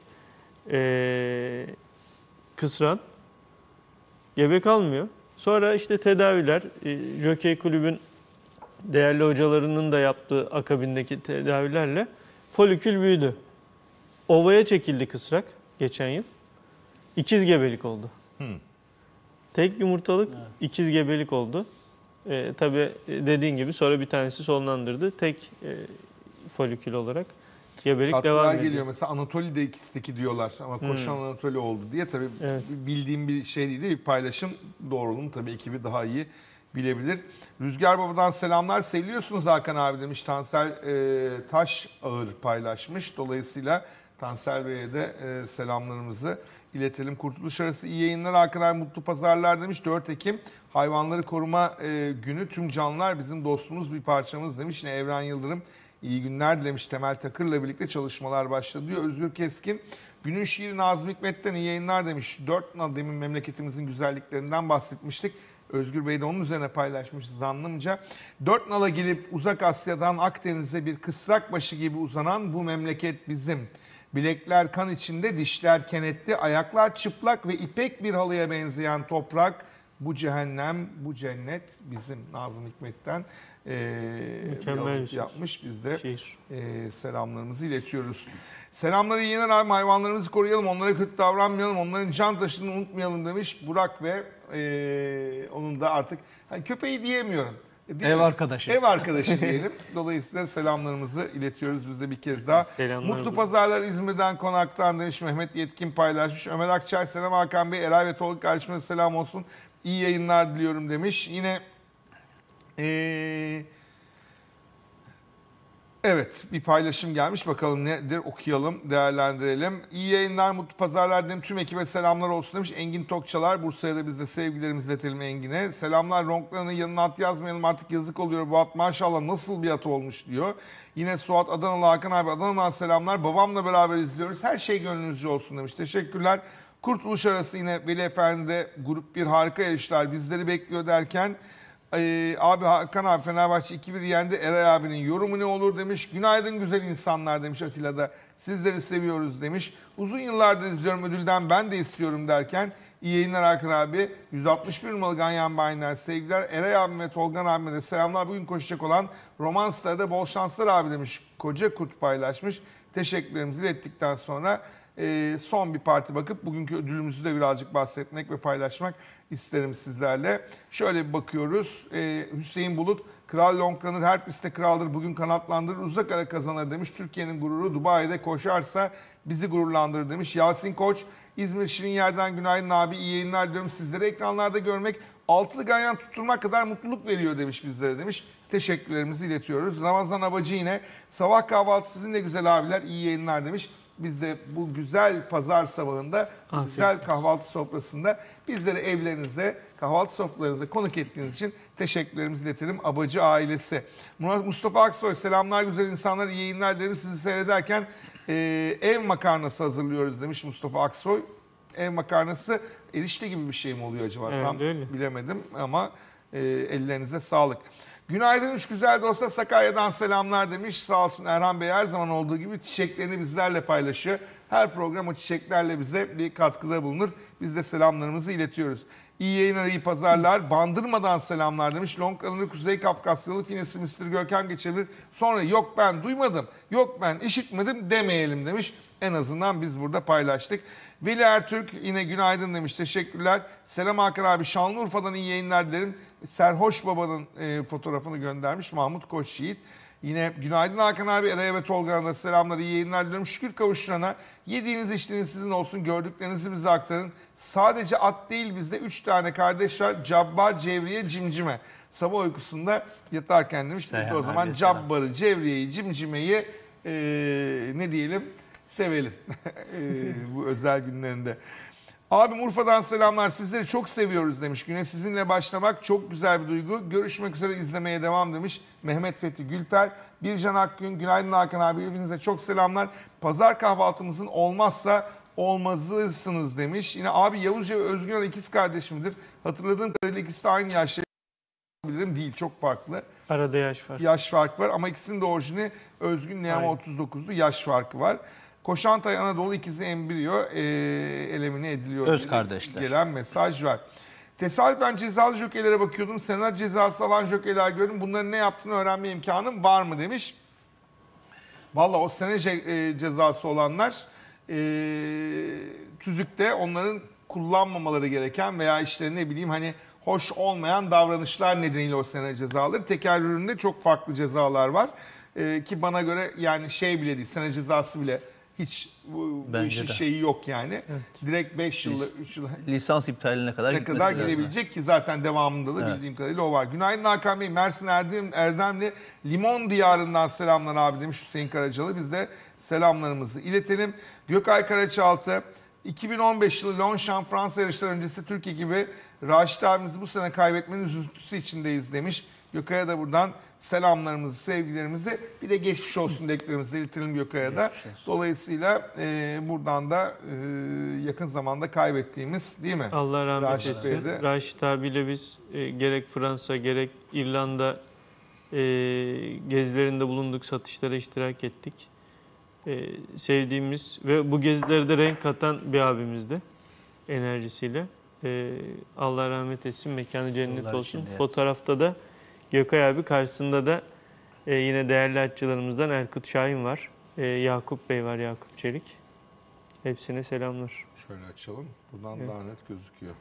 E, kısran. Gebe kalmıyor. Sonra işte tedaviler, e, Jockey Kulübün değerli hocalarının da yaptığı akabindeki tedavilerle folikül büyüdü. Ovaya çekildi kısrak geçen yıl. İkiz gebelik oldu. Hı. Tek yumurtalık, Evet. ikiz gebelik oldu. Ee, tabii dediğin gibi sonra bir tanesi sonlandırdı. Tek e, folikül olarak gebelik Katkılar devam ediyor. geliyor. Mesela Anatoli de ikisteki diyorlar ama koşan Hmm. Anatoli oldu diye tabii Evet. bildiğim bir şey değil de bir paylaşım, doğruluğunu tabii ekibi daha iyi bilebilir. Rüzgar Baba'dan selamlar. Seviliyorsunuz Hakan abi demiş. Tansel e, Taş Ağır paylaşmış. Dolayısıyla Tansel Bey'e de e, selamlarımızı iletelim. Kurtuluş arası iyi yayınlar Hakan abi, mutlu pazarlar demiş. dört Ekim Hayvanları Koruma e, Günü, tüm canlılar bizim dostumuz, bir parçamız demiş. Yine Evren Yıldırım iyi günler dilemiş. Temel Takır'la birlikte çalışmalar başladı diyor. Özgür Keskin günün şiiri Nazım Hikmet'ten iyi yayınlar demiş. Dört nal, demin memleketimizin güzelliklerinden bahsetmiştik. Özgür Bey de onun üzerine paylaşmış zannımca. Dört nala gelip uzak Asya'dan Akdeniz'e bir kısrak başı gibi uzanan bu memleket bizim. Bilekler kan içinde, dişler kenetli, ayaklar çıplak ve ipek bir halıya benzeyen toprak. Bu cehennem, bu cennet bizim. Nazım Hikmet'ten e, Mükemmel bir bir alıntı söz. yapmış. Biz de Şiir. e, selamlarımızı iletiyoruz. Selamlar iyi yayınlar abi, hayvanlarımızı koruyalım, onlara kötü davranmayalım, onların can taşını unutmayalım demiş Burak ve e, onun da artık hani köpeği diyemiyorum. E, Ev arkadaşı. Ev arkadaşı diyelim. Dolayısıyla selamlarımızı iletiyoruz biz de bir kez daha. Selamlar Mutlu Burak. pazarlar İzmir'den, Konak'tan demiş Mehmet Yetkin paylaşmış. Ömer Akçay selam Hakan Bey, Eray ve Tolga kardeşime selam olsun. İyi yayınlar diliyorum demiş. Yine eee Evet, bir paylaşım gelmiş. Bakalım nedir? Okuyalım, değerlendirelim. İyi yayınlar, mutlu pazarlar dedim. Tüm ekibe selamlar olsun demiş. Engin Tokçalar. Bursa'ya da biz de sevgilerimizi iletelim Engin'e. Selamlar, Ronklar'ın yanına at yazmayalım artık, yazık oluyor bu at. Maşallah nasıl bir at olmuş diyor. Yine Suat Adanalı Hakan abi. Adana'dan selamlar. Babamla beraber izliyoruz. Her şey gönlünüzce olsun demiş. Teşekkürler. Kurtuluş arası yine Veli Efendi'de grup bir harika yarışlar bizleri bekliyor derken Ee, abi Hakan abi Fenerbahçe iki bir yendi. Eray abinin yorumu ne olur demiş. Günaydın güzel insanlar demiş Atilla da. Sizleri seviyoruz demiş. Uzun yıllardır izliyorum, ödülden ben de istiyorum derken iyi yayınlar Hakan abi. yüz altmış bir numaralı Ganyan Bayiner sevgiler. Eray abime ve Tolgan abime de selamlar. Bugün koşacak olan Romanslar'da bol şanslar abi demiş. Koca Kurt paylaşmış. Teşekkürlerimizi ilettikten sonra e, son bir parti bakıp bugünkü ödülümüzü de birazcık bahsetmek ve paylaşmak isterim sizlerle. Şöyle bir bakıyoruz. Ee, Hüseyin Bulut, Kral Longrunner her pistte kraldır. Bugün kanatlandırır, uzak ara kazanır demiş. Türkiye'nin gururu Dubai'de koşarsa bizi gururlandırır demiş. Yasin Koç, İzmir Şirinyer'den günaydın abi. İyi yayınlar diliyorum. Sizleri ekranlarda görmek altılı ganyan tutturmak kadar mutluluk veriyor demiş bizlere demiş. Teşekkürlerimizi iletiyoruz. Ramazan Abacı yine sabah kahvaltı sizinle güzel abiler. İyi yayınlar demiş. Biz de bu güzel pazar sabahında, bu Afiyet güzel olsun. kahvaltı sofrasında bizleri evlerinize, kahvaltı sofralarınıza konuk ettiğiniz için teşekkürlerimizi iletelim Abacı ailesi. Murat Mustafa Aksoy, selamlar güzel insanlar, iyi yayınlar derim. Sizi seyrederken e, ev makarnası hazırlıyoruz demiş Mustafa Aksoy. Ev makarnası erişte gibi bir şey mi oluyor acaba? Evet, Tam öyle. bilemedim ama e, ellerinize sağlık. Günaydın üç güzel dostlar, Sakarya'dan selamlar demiş. Sağ olsun Erhan Bey her zaman olduğu gibi çiçeklerini bizlerle paylaşıyor. Her program o çiçeklerle bize bir katkıda bulunur. Biz de selamlarımızı iletiyoruz. İyi yayınlar, iyi pazarlar. Bandırmadan selamlar demiş. Longrunner Kuzey Kafkasyalı Finesi mister Görkem geçebilir. Sonra yok ben duymadım, yok ben işitmedim demeyelim demiş. En azından biz burada paylaştık. Veli Ertürk yine günaydın demiş. Teşekkürler. Selam Hakan abi. Şanlıurfa'dan iyi yayınlar dilerim. Serhoş Baba'nın e, fotoğrafını göndermiş Mahmut Koçyiğit. Yine günaydın Hakan abi. Eray'a ve Tolga'na da selamlar, iyi yayınlar diliyorum. Şükür kavuşturana. Yediğiniz içtiğiniz sizin olsun. Gördüklerinizi bize aktarın. Sadece at değil, bizde üç tane kardeş var. Cabbar, Cevriye, Cimcime. Sabah uykusunda yatarken demiş. Biz de o Selam, zaman abi, selam. Cabbar'ı, Cevriye'yi, Cimcime'yi e, ne diyelim sevelim. e, bu özel günlerinde. Abim Urfa'dan selamlar. Sizleri çok seviyoruz demiş. Güne sizinle başlamak çok güzel bir duygu. Görüşmek üzere, izlemeye devam demiş. Mehmet Fethi Gülper. Bircan Akgün. Günaydın Hakan abi. Hepinize çok selamlar. Pazar kahvaltımızın olmazsa olmazısınız demiş. Yine abi Yavuzca ve Özgün ikiz kardeş midir? Hatırladığım kadarıyla ikisi de aynı yaşta. Bilirim değil, çok farklı. Arada yaş var. Yaş farkı var ama ikisinin de orijini Özgün Neyama Aynen. otuz dokuzlu yaş farkı var. Koşantay Anadolu ikizi embriyo e, elemine ediliyor. Öz diye kardeşler. Gelen mesaj var. Tesadüfen cezalı jokeylere bakıyordum. Senat cezası alan jokeyler gördüm. Bunların ne yaptığını öğrenme imkanım var mı demiş. Valla o sene ce- e, cezası olanlar e, tüzükte onların kullanmamaları gereken veya işte ne bileyim hani hoş olmayan davranışlar nedeniyle o sene cezaları. Tekerrüründe çok farklı cezalar var. E, ki bana göre yani şey bile değil, sene cezası bile hiç bu, bu Bence işin de. şeyi yok yani. Direkt beş yıl, Lis- üç yıl Lisans iptaline kadar ne gitmesi kadar lazım. gidebilecek ki zaten devamında da Evet. bildiğim kadarıyla o var. Günaydın Hakan Bey. Mersin Erdem, Erdemli Limon Diyarı'ndan selamlar abi demiş Hüseyin Karacalı. Biz de selamlarımızı iletelim. Gökay Karaçaltı. iki bin on beş yılı Longchamp Fransa yarışları öncesi Türk ekibi Raşit abimizi bu sene kaybetmenin üzüntüsü içindeyiz demiş. Gökay'a da buradan selamlarımızı, sevgilerimizi, bir de geçmiş olsun dileklerimizi iletelim Gökay'a da. Geçmiş olsun. Dolayısıyla e, buradan da e, yakın zamanda kaybettiğimiz değil mi? Allah rahmet Raşit etsin. Bey de. Raşit abiyle biz e, gerek Fransa gerek İrlanda e, gezilerinde bulunduk, satışlara iştirak ettik. E, sevdiğimiz ve bu gezilerde renk katan bir abimizdi enerjisiyle. E, Allah rahmet etsin, mekanı cennet Yollar olsun. içinde yatsın. Fotoğrafta da Gökay abi, karşısında da e, yine değerli atçılarımızdan Erkut Şahin var. E, Yakup Bey var, Yakup Çelik. Hepsine selamlar. Şöyle açalım. Buradan Evet. daha net gözüküyor.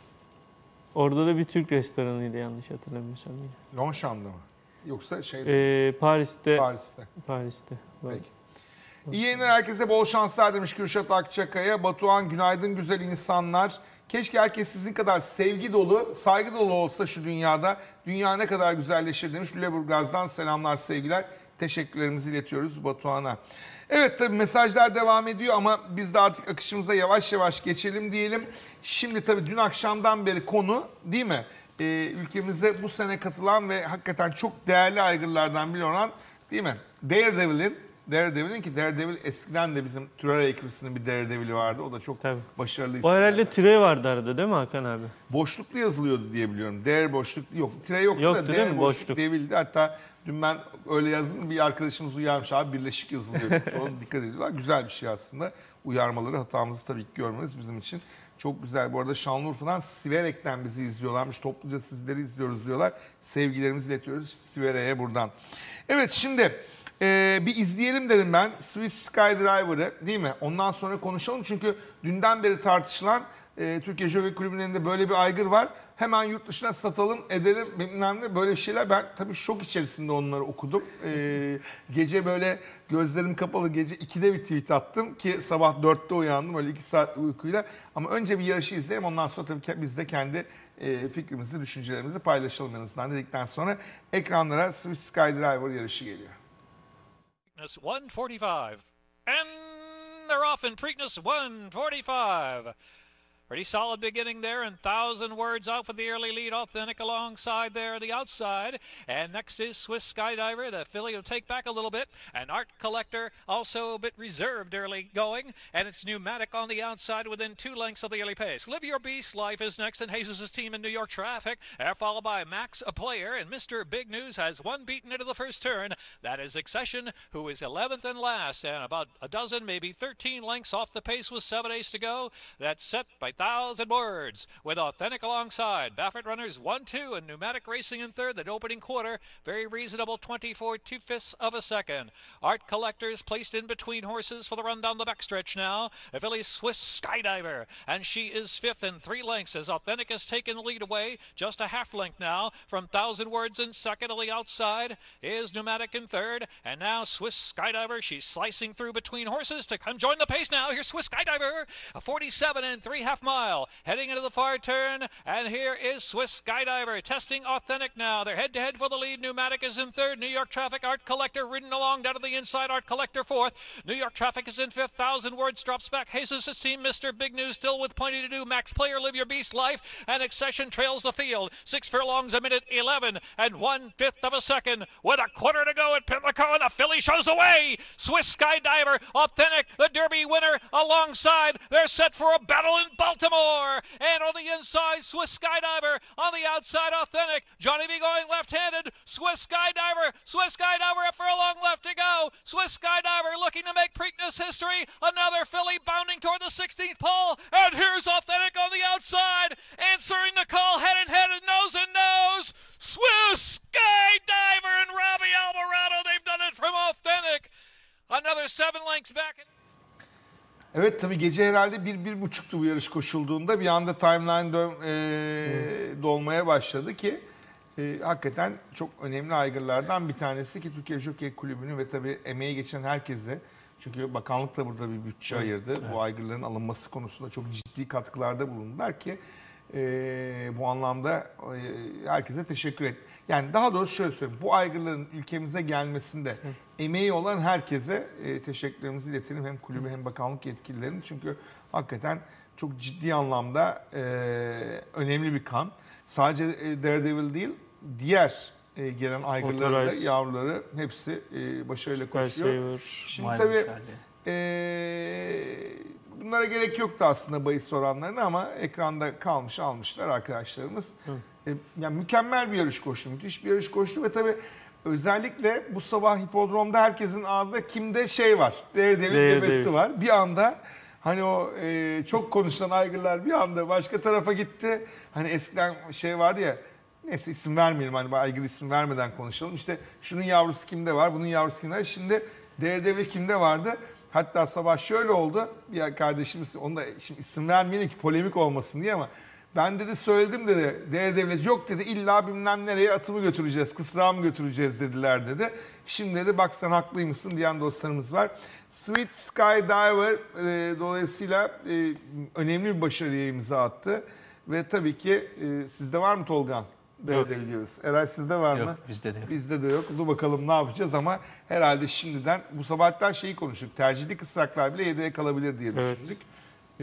Orada da bir Türk restoranıydı yanlış hatırlamıyorsam yine. Longchamp'da mı? Yoksa şeyde Ee, Paris'te. Paris'te. Paris'te. Peki. İyi yayınlar, herkese bol şanslar demiş Kürşat Akçakaya. Batuhan günaydın güzel insanlar. Keşke herkes sizin kadar sevgi dolu, saygı dolu olsa şu dünyada. Dünya ne kadar güzelleşir demiş. Lüleburgaz'dan selamlar, sevgiler. teşekkürlerimizi iletiyoruz Batuhan'a. Evet tabii mesajlar devam ediyor ama biz de artık akışımıza yavaş yavaş geçelim diyelim. Şimdi tabii dün akşamdan beri konu değil mi? Ee, ülkemize bu sene katılan ve hakikaten çok değerli aygırlardan biri olan değil mi? Daredevil'in, Daredevil'in ki Daredevil eskiden de bizim Türer ekibisinin bir Daredevil'i vardı. O da çok Tabii. başarılı O isimlerden. herhalde tire vardı arada değil mi Hakan abi? Boşluklu yazılıyordu diye biliyorum. Dare boşluk yok. Tire yoktu, Yoktu da değil Dare mi? boşluk Boşluk. Devil'di. Hatta dün ben öyle yazdım bir arkadaşımız uyarmış abi birleşik yazılıyor. Sonra dikkat ediyorlar. Güzel bir şey aslında. Uyarmaları hatamızı tabii ki görmeniz bizim için çok güzel. Bu arada Şanlıurfa'dan Siverek'ten bizi izliyorlarmış. Topluca sizleri izliyoruz diyorlar. Sevgilerimizi iletiyoruz Siverek'e buradan. Evet şimdi e, bir izleyelim derim ben Swiss Skydriver'ı değil mi? Ondan sonra konuşalım çünkü dünden beri tartışılan e, Türkiye Jockey Kulübü'nün de böyle bir aygır var. Hemen yurt dışına satalım edelim bilmem ne böyle şeyler. Ben tabii şok içerisinde onları okudum. Ee, gece böyle gözlerim kapalı gece ikide bir tweet attım ki sabah dörtte uyandım öyle iki saat uykuyla. Ama önce bir yarışı izleyelim ondan sonra tabii biz de kendi e, fikrimizi, düşüncelerimizi paylaşalım en azından dedikten sonra ekranlara Swiss Skydriver yarışı geliyor. one forty-five and they're off in Preakness one forty-five. Pretty solid beginning there, and Thousand Words out for the early lead. Authentic alongside there at the outside. And next is Swiss Skydiver. The filly will take back a little bit. And Art Collector also a bit reserved early going. And it's Pneumatic on the outside within two lengths of the early pace. Live Your Beast Life is next, and Jesus' team in New York Traffic. They're followed by Max, a player, and Mister Big News has one beaten into the first turn. That is Accession, who is eleventh and last, and about a dozen, maybe thirteen lengths off the pace with seven days to go. That's set by Thousand Words with Authentic alongside. Baffert Runners one two and Pneumatic Racing in third. That opening quarter, very reasonable twenty-four two-fifths of a second. Art Collectors placed in between horses for the run down the backstretch now. A filly Swiss Skydiver, and she is fifth in three lengths as Authentic has taken the lead away. Just a half length now from Thousand Words in second. On the outside is Pneumatic in third, and now Swiss Skydiver. She's slicing through between horses to come join the pace now. Here's Swiss Skydiver, a forty-seven and three half mile, heading into the far turn, and here is Swiss Skydiver testing Authentic now. They're head to head for the lead. Pneumatic is in third. New York Traffic, Art Collector ridden along down to the inside. Art Collector fourth. New York Traffic is in fifth. Thousand Words drops back. Jesus' team, Mister Big News still with plenty to do. Max Player, Live Your Beast Life, and Accession trails the field. Six furlongs a minute, eleven and one fifth of a second. With a quarter to go at Pimlico, and the filly shows away. Swiss Skydiver, Authentic, the Derby winner, alongside. They're set for a battle in Baltimore. And on the inside, Swiss Skydiver. On the outside, Authentic. Johnny B going left-handed. Swiss Skydiver. Swiss Skydiver, a furlong left to go. Swiss Skydiver looking to make Preakness history. Another filly bounding toward the sixteenth pole. And here's Authentic on the outside. Answering the call, head and head and nose and nose. Swiss Skydiver and Robbie Alvarado. They've done it from Authentic. Another seven lengths back. Evet tabii gece herhalde bir, bir buçuktu bu yarış koşulduğunda bir anda timeline dön, e, dolmaya başladı ki e, hakikaten çok önemli aygırlardan bir tanesi ki Türkiye Jockey Kulübü'nü ve tabii emeği geçen herkese çünkü bakanlık da burada bir bütçe ayırdı. Evet. Bu aygırların alınması konusunda çok ciddi katkılarda bulundular ki e, bu anlamda e, herkese teşekkür et. Yani daha doğrusu şöyle söyleyeyim. Bu aygırların ülkemize gelmesinde Hı. emeği olan herkese e, teşekkürlerimizi iletelim. Hem kulübü hem bakanlık yetkililerinin. Çünkü hakikaten çok ciddi anlamda e, önemli bir kan. Sadece e, Daredevil değil, diğer e, gelen aygırların da yavruları hepsi e, başarıyla Super koşuyor. Saver. Şimdi tabii e, bunlara gerek yoktu aslında bahis oranlarına ama ekranda kalmış almışlar arkadaşlarımız. Hı. Yani mükemmel bir yarış koştu, müthiş bir yarış koştu ve tabii özellikle bu sabah hipodromda herkesin ağzında kimde şey var, Daredevil gebesi var. Bir anda hani o e, çok konuşulan aygırlar bir anda başka tarafa gitti. Hani eskiden şey vardı ya, neyse isim vermeyelim hani aygır isim vermeden konuşalım. İşte şunun yavrusu kimde var, bunun yavrusu kimde var. Şimdi Daredevil kimde vardı? Hatta sabah şöyle oldu, bir kardeşimiz, onu da şimdi isim vermeyelim ki polemik olmasın diye ama ben dedi söyledim dedi, Daredevil yok dedi illa bilmem nereye atımı götüreceğiz, kısrağı mı götüreceğiz dediler dedi. Şimdi dedi bak sen haklıymışsın diyen dostlarımız var. Sweet Skydiver e, dolayısıyla e, önemli bir başarıya imza attı. Ve tabii ki e, sizde var mı Tolga? devredebiliyoruz. Eray sizde var mı? Yok, bizde de yok. Bizde de yok. Dur bakalım ne yapacağız ama herhalde şimdiden bu sabah hatta şeyi konuştuk. Tercihli kısraklar bile yedeğe kalabilir diye Evet. düşündük. Ee,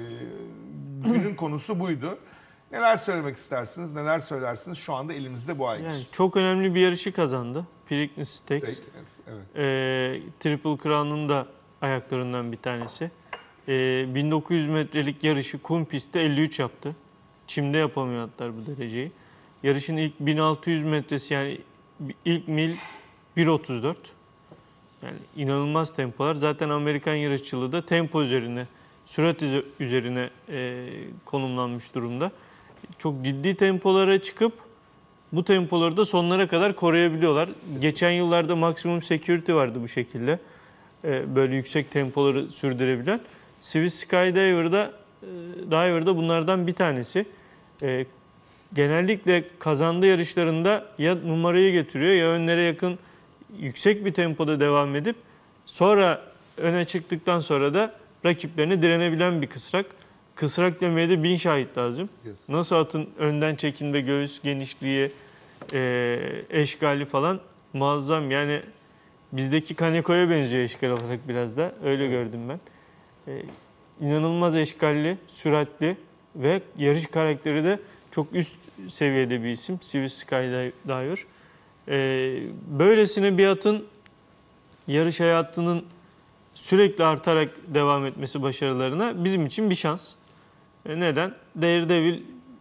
günün konusu buydu. Neler söylemek istersiniz? Neler söylersiniz? Şu anda elimizde bu aygır. Yani çok önemli bir yarışı kazandı. Preakness Stakes. Evet. evet. Ee, Triple Crown'un da ayaklarından bir tanesi. Ee, bin dokuz yüz metrelik yarışı kum pistte elli üç yaptı. Çimde yapamıyor hatta bu dereceyi. Yarışın ilk bin altı yüz metresi yani ilk mil bir otuz dört. Yani inanılmaz tempolar. Zaten Amerikan yarışçılığı da tempo üzerine, sürat üzerine e, konumlanmış durumda. Çok ciddi tempolara çıkıp bu tempoları da sonlara kadar koruyabiliyorlar. Geçen yıllarda Maximum Security vardı bu şekilde. E, böyle yüksek tempoları sürdürebilen. Swiss Skydiver'da e, Diver'da bunlardan bir tanesi. E, genellikle kazandığı yarışlarında ya numarayı getiriyor ya önlere yakın yüksek bir tempoda devam edip sonra öne çıktıktan sonra da rakiplerine direnebilen bir kısrak. Kısrak demeye de bin şahit lazım. Yes. Nasıl atın önden çekim ve göğüs genişliği, e, eşgali falan muazzam. Yani bizdeki Kaneko'ya benziyor eşgal olarak biraz da. Öyle gördüm ben. E, inanılmaz eşgalli, süratli ve yarış karakteri de çok üst seviyede bir isim. Swiss Skydiver. E, böylesine bir atın yarış hayatının sürekli artarak devam etmesi başarılarına bizim için bir şans. E, neden? Daredevil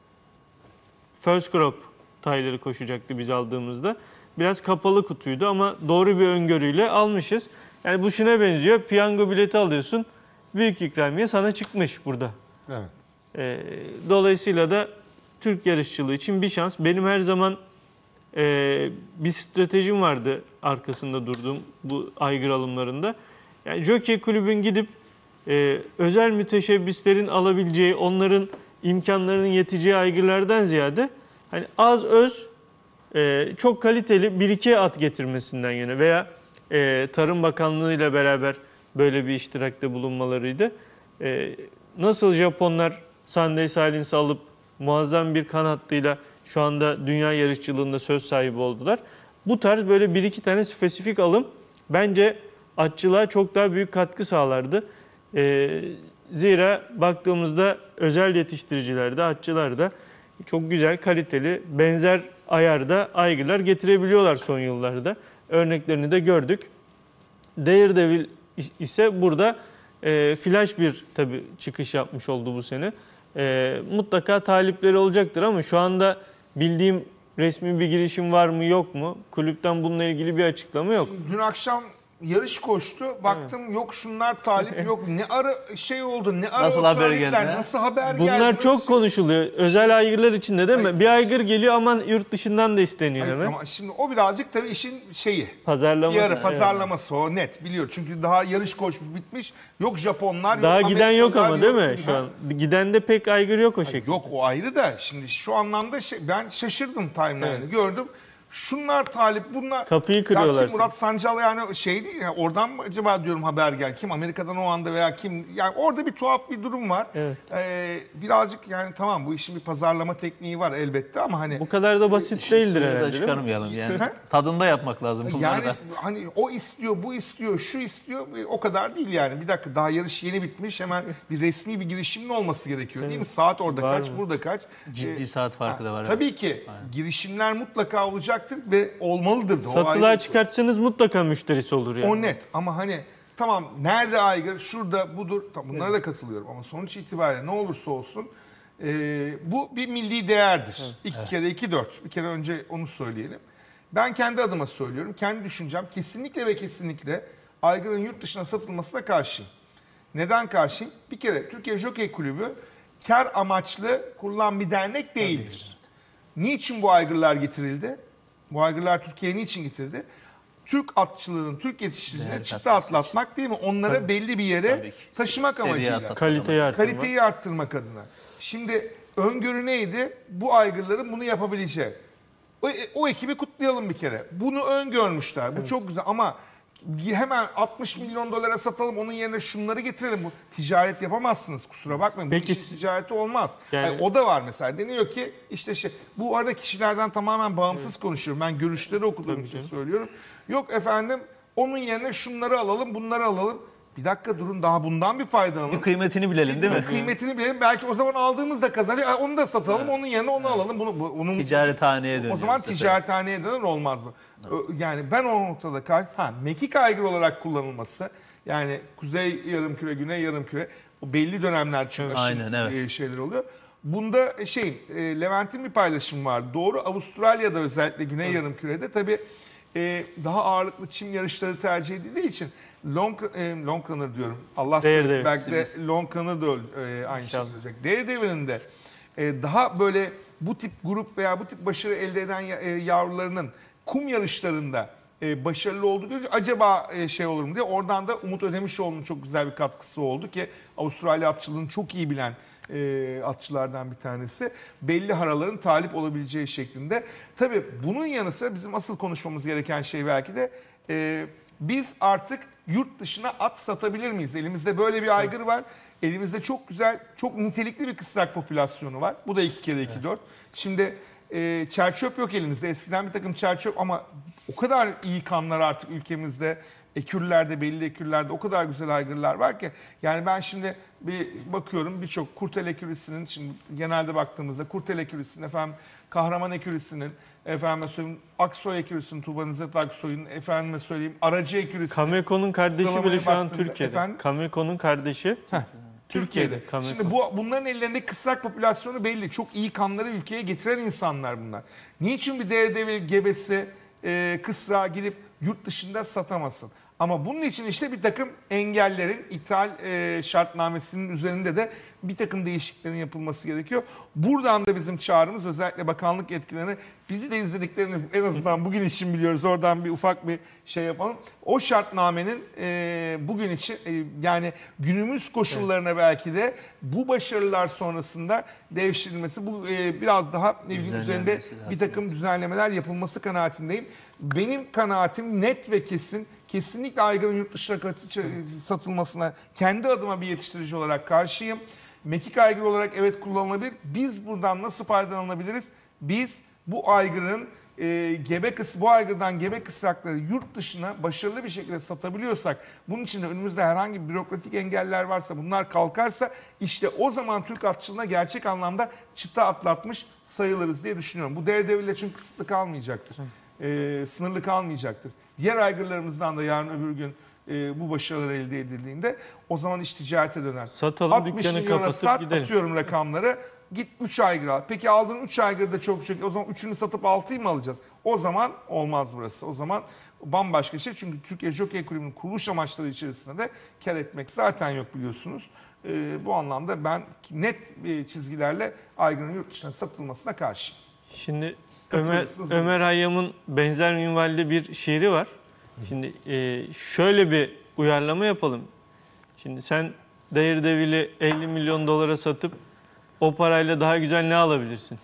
First Crop tayları koşacaktı biz aldığımızda. Biraz kapalı kutuydu ama doğru bir öngörüyle almışız. Yani bu şuna benziyor. Piyango bileti alıyorsun. Büyük ikramiye sana çıkmış burada. Evet. E, dolayısıyla da Türk yarışçılığı için bir şans. Benim her zaman e, bir stratejim vardı arkasında durduğum bu aygır alımlarında. Yani Jockey Kulübün gidip e, özel müteşebbislerin alabileceği, onların imkanlarının yeteceği aygırlardan ziyade hani az öz, e, çok kaliteli bir iki at getirmesinden yana veya e, Tarım Bakanlığı ile beraber böyle bir iştirakte bulunmalarıydı. E, nasıl Japonlar Sunday Silence'ı alıp muazzam bir kan hattıyla şu anda dünya yarışçılığında söz sahibi oldular. Bu tarz böyle bir iki tane spesifik alım bence atçılığa çok daha büyük katkı sağlardı. Ee, zira baktığımızda özel yetiştiricilerde, atçılarda çok güzel, kaliteli, benzer ayarda aygırlar getirebiliyorlar son yıllarda. Örneklerini de gördük. Daredevil ise burada e, flash bir tabii çıkış yapmış oldu bu sene. E, mutlaka talipleri olacaktır ama şu anda bildiğim resmi bir girişim var mı yok mu? Kulüpten bununla ilgili bir açıklama yok. Dün akşam yarış koştu. Baktım yok şunlar talip yok. Ne ara şey oldu? Ne ara Nasıl o haber talipler, geldi, ha? Nasıl haber geldi? Bunlar çok Böyle- konuşuluyor. Özel aygırlar içinde değil mi? Hayır. Bir aygır geliyor aman yurt dışından da isteniyor Hayır, hemen. tamam. Şimdi o birazcık tabii işin şeyi. Pazarlaması. Yarı evet. pazarlaması o net biliyor. Çünkü daha yarış koşmuş bitmiş. Yok Japonlar Daha yok giden yok Amerikalılar, ama değil mi yok şu bilmem. an? Gidende pek aygır yok o şekilde. Yok o ayrı da şimdi şu anlamda şey, ben şaşırdım timeline'ı Evet. gördüm. Şunlar talip bunlar. Kapıyı kırıyorlar Ya kim Murat Sancal yani şeydi ya oradan mı acaba diyorum haber gel. Kim Amerika'dan o anda veya kim yani orada bir tuhaf bir durum var. Evet. Ee, birazcık yani tamam bu işin bir pazarlama tekniği var elbette ama hani Bu kadar da basit İşin değildir suyunu herhalde da değil mi? çıkarmayalım yani. Hı? Tadında yapmak lazım bunları yani da. hani o istiyor, bu istiyor, şu istiyor e, o kadar değil yani. Bir dakika daha yarış yeni bitmiş hemen bir resmi bir girişimin olması gerekiyor değil mi? Saat orada Var kaç, mı? burada kaç? Ciddi Ee, saat farkı ha, da var. Tabii ki girişimler mutlaka olacaktır ve olmalıdır da. O Satılığa ayrı- çıkartsanız mutlaka müşterisi olur yani. O net ama hani tamam nerede aygır, şurada budur. Tamam, bunlara da katılıyorum ama sonuç itibariyle ne olursa olsun e, bu bir milli değerdir. İki kere iki dört. Bir kere önce onu söyleyelim. Ben kendi adıma söylüyorum. Kendi düşüncem kesinlikle ve kesinlikle aygırın yurt dışına satılmasına karşıyım. Neden karşıyım? Bir kere Türkiye Jockey Kulübü kar amaçlı kurulan bir dernek değildir. Niçin bu aygırlar getirildi? Bu aygırlar Türkiye'ye niçin getirildi? Türk atçılığının, Türk yetiştiricilerine Değer çıta katması atlatmak değil mi? Onları belli bir yere Tabii ki. taşımak Seviye amacıyla. atlatmak. Kaliteyi artırmak. Kaliteyi arttırmak adına. Şimdi öngörü neydi? Bu aygırların bunu yapabileceği. O, o ekibi kutlayalım bir kere. Bunu öngörmüşler. Bu çok güzel ama hemen altmış milyon dolara satalım, onun yerine şunları getirelim. Bu ticaret yapamazsınız, kusura bakmayın. Bu Peki, işin ticareti olmaz. yani- Yani o da var mesela. Deniyor ki işte şey, bu arada kişilerden tamamen bağımsız konuşuyorum. Ben görüşleri okuduğum Tabii için canım. söylüyorum. Yok efendim, onun yerine şunları alalım, bunları alalım. Bir dakika durun, daha bundan bir faydalanalım. Bir kıymetini bilelim değil mi? Kıymetini bilelim. Belki o zaman aldığımızda kazanıyor. Ay, onu da satalım, onun yerine onu alalım. Bunu, bu, onun, Ticarethaneye dönüyor. o zaman bu sefer. ticarethaneye döner, olmaz mı? Ö- Yani ben o noktada kar ha mekik aygır olarak kullanılması, yani kuzey yarımküre, güney yarımküre, o belli dönemler çünkü aşım Aynen, evet. e, şeyler oluyor. Bunda şey e, Levent'in bir paylaşımı var. Doğru, Avustralya'da özellikle güney yarımkürede tabii e, daha ağırlıklı çim yarışları tercih edildiği için long e, long runner diyorum. Allah Daredevil. söyledi. Belki de long runner da öl- e, aynı şey olacak. Daredevil'in de e, daha böyle bu tip grup veya bu tip başarı elde eden ya- e, yavrularının kum yarışlarında e, başarılı olduğu görünce acaba e, şey olur mu diye, oradan da Umut Ödemişoğlu'nun çok güzel bir katkısı oldu ki Avustralya atçılığını çok iyi bilen e, atçılardan bir tanesi. Belli haraların talip olabileceği şeklinde. Tabii bunun yanı sıra bizim asıl konuşmamız gereken şey belki de e, biz artık yurt dışına at satabilir miyiz? Elimizde böyle bir aygır var. Elimizde çok güzel, çok nitelikli bir kısrak popülasyonu var. Bu da iki kere iki dört. Şimdi e, çerçöp yok elimizde. Eskiden bir takım çerçöp, ama o kadar iyi kanlar artık ülkemizde. Ekürlerde, belli ekürlerde o kadar güzel aygırlar var ki. Yani ben şimdi bir bakıyorum, birçok kurtel ekürüsünün, şimdi genelde baktığımızda kurtel ekürüsünün, efendim kahraman ekürüsünün, efendim söyleyeyim Aksoy ekürüsünün, Tuğba Nizet Aksoy'un, efendime söyleyeyim Aracı ekürüsünün. Kameko'nun kardeşi Sıralamaya bile şu an baktığımda- Türkiye'de. Efendim? Kameko'nun kardeşi Türkiye'de. Kameko. Şimdi bu bunların ellerindeki kısrak popülasyonu belli. Çok iyi kanları ülkeye getiren insanlar bunlar. Niçin bir Daredevil gebesi e, kısrağa gidip yurt dışında satamasın? Ama bunun için işte bir takım engellerin, ithal e, şartnamesinin üzerinde de bir takım değişikliklerin yapılması gerekiyor. Buradan da bizim çağrımız, özellikle bakanlık yetkilerine, bizi de izlediklerini en azından bugün için biliyoruz. Oradan bir ufak bir şey yapalım. O şartnamenin e, bugün için e, yani günümüz koşullarına belki de bu başarılar sonrasında devşirilmesi, bu e, biraz daha evin üzerinde Düzenlenmesi bir lazım, takım evet. düzenlemeler yapılması kanaatindeyim. Benim kanaatim net ve kesin. Kesinlikle aygırın yurt dışına kat- satılmasına kendi adıma bir yetiştirici olarak karşıyım. Mekik aygır olarak evet kullanılabilir. Biz buradan nasıl faydalanabiliriz? Biz bu aygırın e, gebe kıs bu aygırdan gebe kısrakları yurt dışına başarılı bir şekilde satabiliyorsak, bunun için de önümüzde herhangi bir bürokratik engeller varsa, bunlar kalkarsa, işte o zaman Türk atçılığına gerçek anlamda çıta atlatmış sayılırız diye düşünüyorum. Bu Daredevil'le çünkü kısıtlı kalmayacaktır. E, sınırlı kalmayacaktır. Diğer aygırlarımızdan da yarın öbür gün e, bu başarılar elde edildiğinde o zaman iş ticarete döner. Satalım, altmış dükkanı milyona kapatıp sat, gidelim. atıyorum rakamları. Git üç aygır al. Peki aldığın üç aygır da çok çok, o zaman üçünü satıp altıyı mı alacağız? O zaman olmaz burası. O zaman bambaşka şey. Çünkü Türkiye Jockey Kulübü'nün kuruluş amaçları içerisinde de kar etmek zaten yok, biliyorsunuz. E, bu anlamda ben net e, çizgilerle aygırın yurt dışına satılmasına karşıyım. Şimdi Ömer, Katılırsınız mı? Ömer Hayyam'ın benzer minvalde bir şiiri var. Şimdi e, şöyle bir uyarlama yapalım. Şimdi sen Daredevil'i elli milyon dolara satıp o parayla daha güzel ne alabilirsin?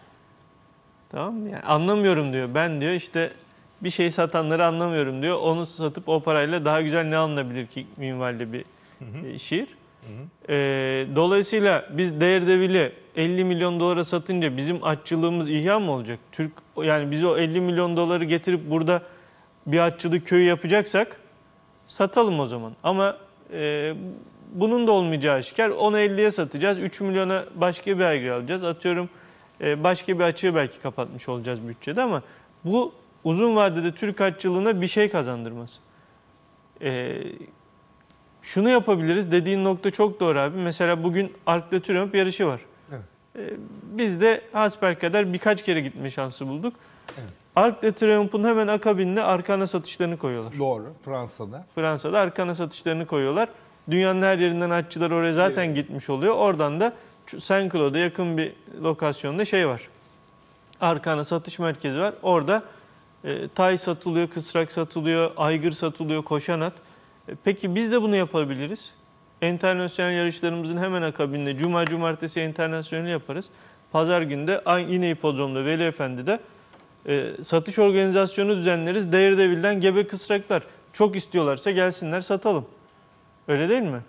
Tamam mı? Yani anlamıyorum diyor. Ben diyor işte bir şey satanları anlamıyorum diyor. Onu satıp o parayla daha güzel ne alınabilir ki minvalde bir e, şiir. E, dolayısıyla biz Daredevil'i elli milyon dolara satınca bizim atçılığımız ihya mı olacak? Türk, yani biz o elli milyon doları getirip burada bir atçılık köyü yapacaksak satalım o zaman. Ama e, bunun da olmayacağı aşikar. Onu elliye satacağız. üç milyona başka bir aygır alacağız. Atıyorum e, başka bir açığı belki kapatmış olacağız bütçede, ama bu uzun vadede Türk atçılığına bir şey kazandırmaz. E, şunu yapabiliriz. Dediğin nokta çok doğru abi. Mesela bugün Arc de Triomphe yarışı var. Evet. E, biz de hasbelkader birkaç kere gitme şansı bulduk. Evet. Arc de Triomphe'un hemen akabinde Arkana satışlarını koyuyorlar. Doğru. Fransa'da. Fransa'da Arkana satışlarını koyuyorlar. Dünyanın her yerinden atçılar oraya zaten Evet. gitmiş oluyor. Oradan da Saint-Cloud'a yakın bir lokasyonda şey var. Arkana satış merkezi var. Orada e, tay satılıyor, kısrak satılıyor, aygır satılıyor, koşan at. E, peki biz de bunu yapabiliriz. Enternasyonel yarışlarımızın hemen akabinde Cuma, Cumartesi enternasyonel yaparız. Pazar günde yine hipodromda Veli Efendi'de e, satış organizasyonu düzenleriz. Daredevil'den gebe kısraklar. çok istiyorlarsa gelsinler satalım. Öyle değil mi?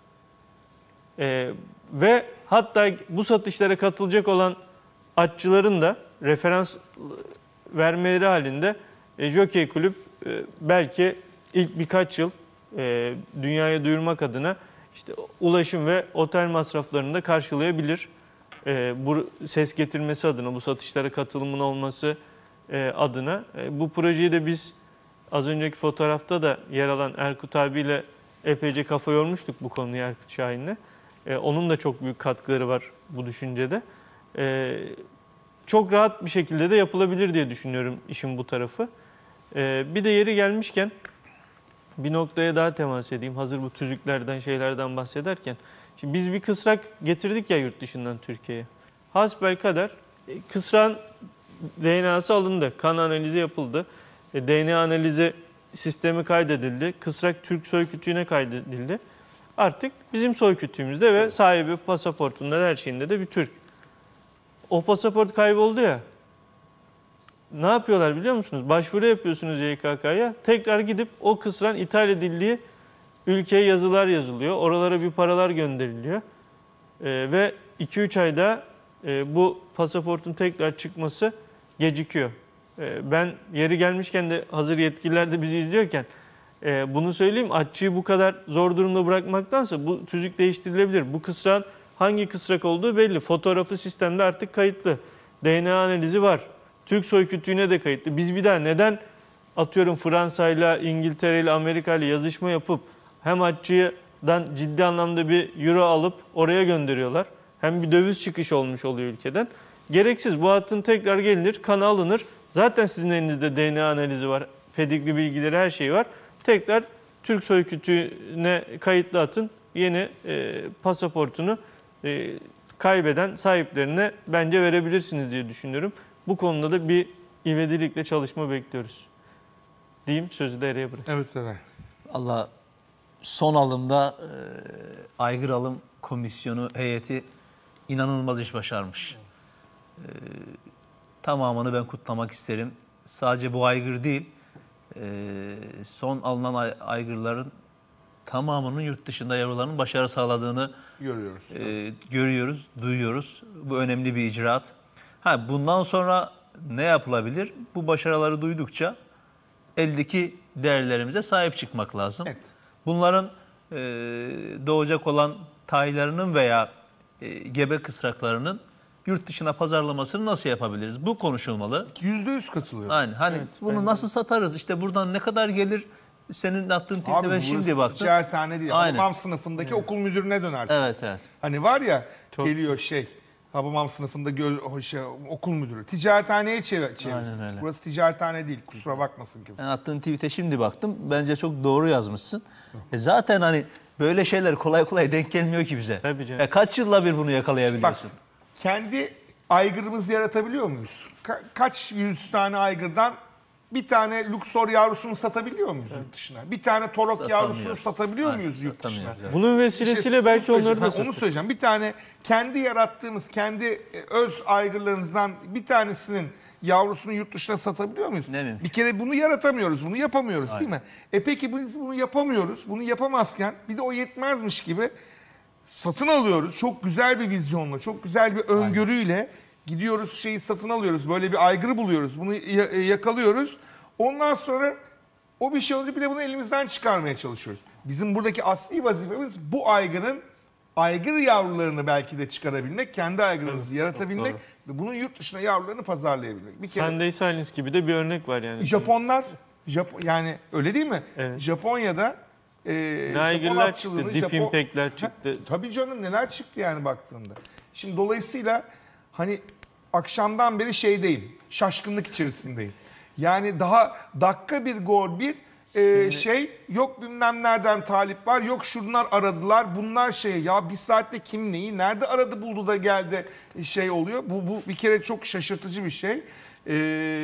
Ee, ve hatta bu satışlara katılacak olan atçıların da referans vermeleri halinde e, Jockey Kulüp e, belki ilk birkaç yıl e, dünyaya duyurmak adına işte ulaşım ve otel masraflarını da karşılayabilir. E, bu ses getirmesi adına, bu satışlara katılımın olması e, adına. E, bu projeyi de biz az önceki fotoğrafta da yer alan Erkut abiyle epeyce kafa yormuştuk bu konuyu, Erkut Şahin'le. E, onun da çok büyük katkıları var bu düşüncede. E, çok rahat bir şekilde de yapılabilir diye düşünüyorum işin bu tarafı. E, bir de yeri gelmişken bir noktaya daha temas edeyim. Hazır bu tüzüklerden, şeylerden bahsederken. Şimdi biz bir kısrak getirdik ya yurt dışından Türkiye'ye. Hasbelkader e, kısrağın D N A'sı alındı. Kan analizi yapıldı. E, D N A analizi sistemi kaydedildi. Kısrak Türk soy kütüğüne kaydedildi. Artık bizim soy kütüğümüzde ve sahibi pasaportunda, her şeyinde de bir Türk. O pasaport kayboldu ya. Ne yapıyorlar biliyor musunuz? Başvuru yapıyorsunuz Y K K'ya. Tekrar gidip o kısran ithal edildiği ülkeye yazılar yazılıyor. Oralara bir paralar gönderiliyor. Ee, ve iki üç ayda e, bu pasaportun tekrar çıkması gecikiyor. Ee, ben yeri gelmişken de hazır yetkililer de bizi izliyorken e, bunu söyleyeyim. Atçıyı bu kadar zor durumda bırakmaktansa bu tüzük değiştirilebilir. Bu kısrağın hangi kısrak olduğu belli. Fotoğrafı sistemde artık kayıtlı. D N A analizi var. Türk soy kütüğüne de kayıtlı. Biz bir daha neden atıyorum Fransa'yla, İngiltere'yle, Amerika'yla yazışma yapıp hem atçıdan ciddi anlamda bir euro alıp oraya gönderiyorlar. Hem bir döviz çıkışı olmuş oluyor ülkeden. Gereksiz. Bu atın tekrar gelinir, kanı alınır. Zaten sizin elinizde D N A analizi var, pedigri bilgileri, her şey var. Tekrar Türk soy kütüğüne kayıtlı atın yeni e, pasaportunu e, kaybeden sahiplerine bence verebilirsiniz diye düşünüyorum. Bu konuda da bir ivedilikle çalışma bekliyoruz. Diyeyim, sözü de Ere'ye bırakayım. Evet, Eray. Allah son alımda e, Aygır Alım Komisyonu heyeti inanılmaz iş başarmış. E, tamamını ben kutlamak isterim. Sadece bu aygır değil, e, son alınan ay, aygırların tamamının yurt dışında yavruların başarı sağladığını Görüyoruz. e, görüyoruz, duyuyoruz. Bu önemli bir icraat. Ha, bundan sonra ne yapılabilir? Bu başarıları duydukça eldeki değerlerimize sahip çıkmak lazım. Evet. Bunların e, doğacak olan taylarının veya e, gebe kısraklarının yurt dışına pazarlamasını nasıl yapabiliriz? Bu konuşulmalı. Yüzde yüz katılıyorum. Aynen. Hani Evet, bunu bence. nasıl satarız? İşte buradan ne kadar gelir? Senin attığın tweet'e ben burası şimdi baktım. ticarethane değil. Aynen. Habamam sınıfındaki okul müdürüne dönersin. Evet, evet. Hani var ya Çok- geliyor şey Habamam sınıfında göl, o şey, okul müdürü. Ticarethaneye çevir. çevir. Aynen öyle. Burası ticarethane değil. Kusura bakmasın kimse. Ben attığın tweet'e şimdi baktım. Bence çok doğru yazmışsın. E zaten hani böyle şeyler kolay kolay denk gelmiyor ki bize. Tabii canım. E kaç yılla bir bunu Bak, yakalayabiliyorsun? kendi aygırımızı yaratabiliyor muyuz? Ka- kaç yüz tane aygırdan bir tane Luxor yavrusunu satabiliyor muyuz yurt dışına? Bir tane Torok Satamıyoruz. yavrusunu satabiliyor Aynen, muyuz yurt dışına? satamıyoruz, evet. Bunun Bir vesilesiyle şey- belki onu onları da söyleyeceğim. Ha, Onu satarız. söyleyeceğim. Bir tane kendi yarattığımız, kendi e, öz aygırlarımızdan bir tanesinin yavrusunu yurt dışına satabiliyor muyuz? Ne mümkün. Bir kere bunu yaratamıyoruz, bunu yapamıyoruz değil mi? E peki biz bunu yapamıyoruz, bunu yapamazken bir de o yetmezmiş gibi satın alıyoruz. Çok güzel bir vizyonla, çok güzel bir öngörüyle gidiyoruz, şeyi satın alıyoruz. Böyle bir aygırı buluyoruz, bunu ya- e, yakalıyoruz. Ondan sonra o bir şey olunca bir de bunu elimizden çıkarmaya çalışıyoruz. Bizim buradaki asli vazifemiz bu aygırın aygır yavrularını belki de çıkarabilmek, kendi aygırımızı yaratabilmek ve bunun yurt dışına yavrularını pazarlayabilmek. Bir kere Sunday Silence gibi de bir örnek var yani. Japonlar, Japon, yani öyle değil mi? Evet. Japonya'da e, Ne Japon aygırlar atçılığını, çıktı, Deep Japon- Impact'ler çıktı. Ha, tabii canım, neler çıktı yani baktığında. Şimdi dolayısıyla hani akşamdan beri şeydeyim, şaşkınlık içerisindeyim. Yani daha dakika bir gol bir e, şey yok, bilmem nereden talip var, yok şunlar aradılar, bunlar şey, ya bir saatte kim neyi nerede aradı buldu da geldi şey oluyor. Bu, bu bir kere çok şaşırtıcı bir şey. E,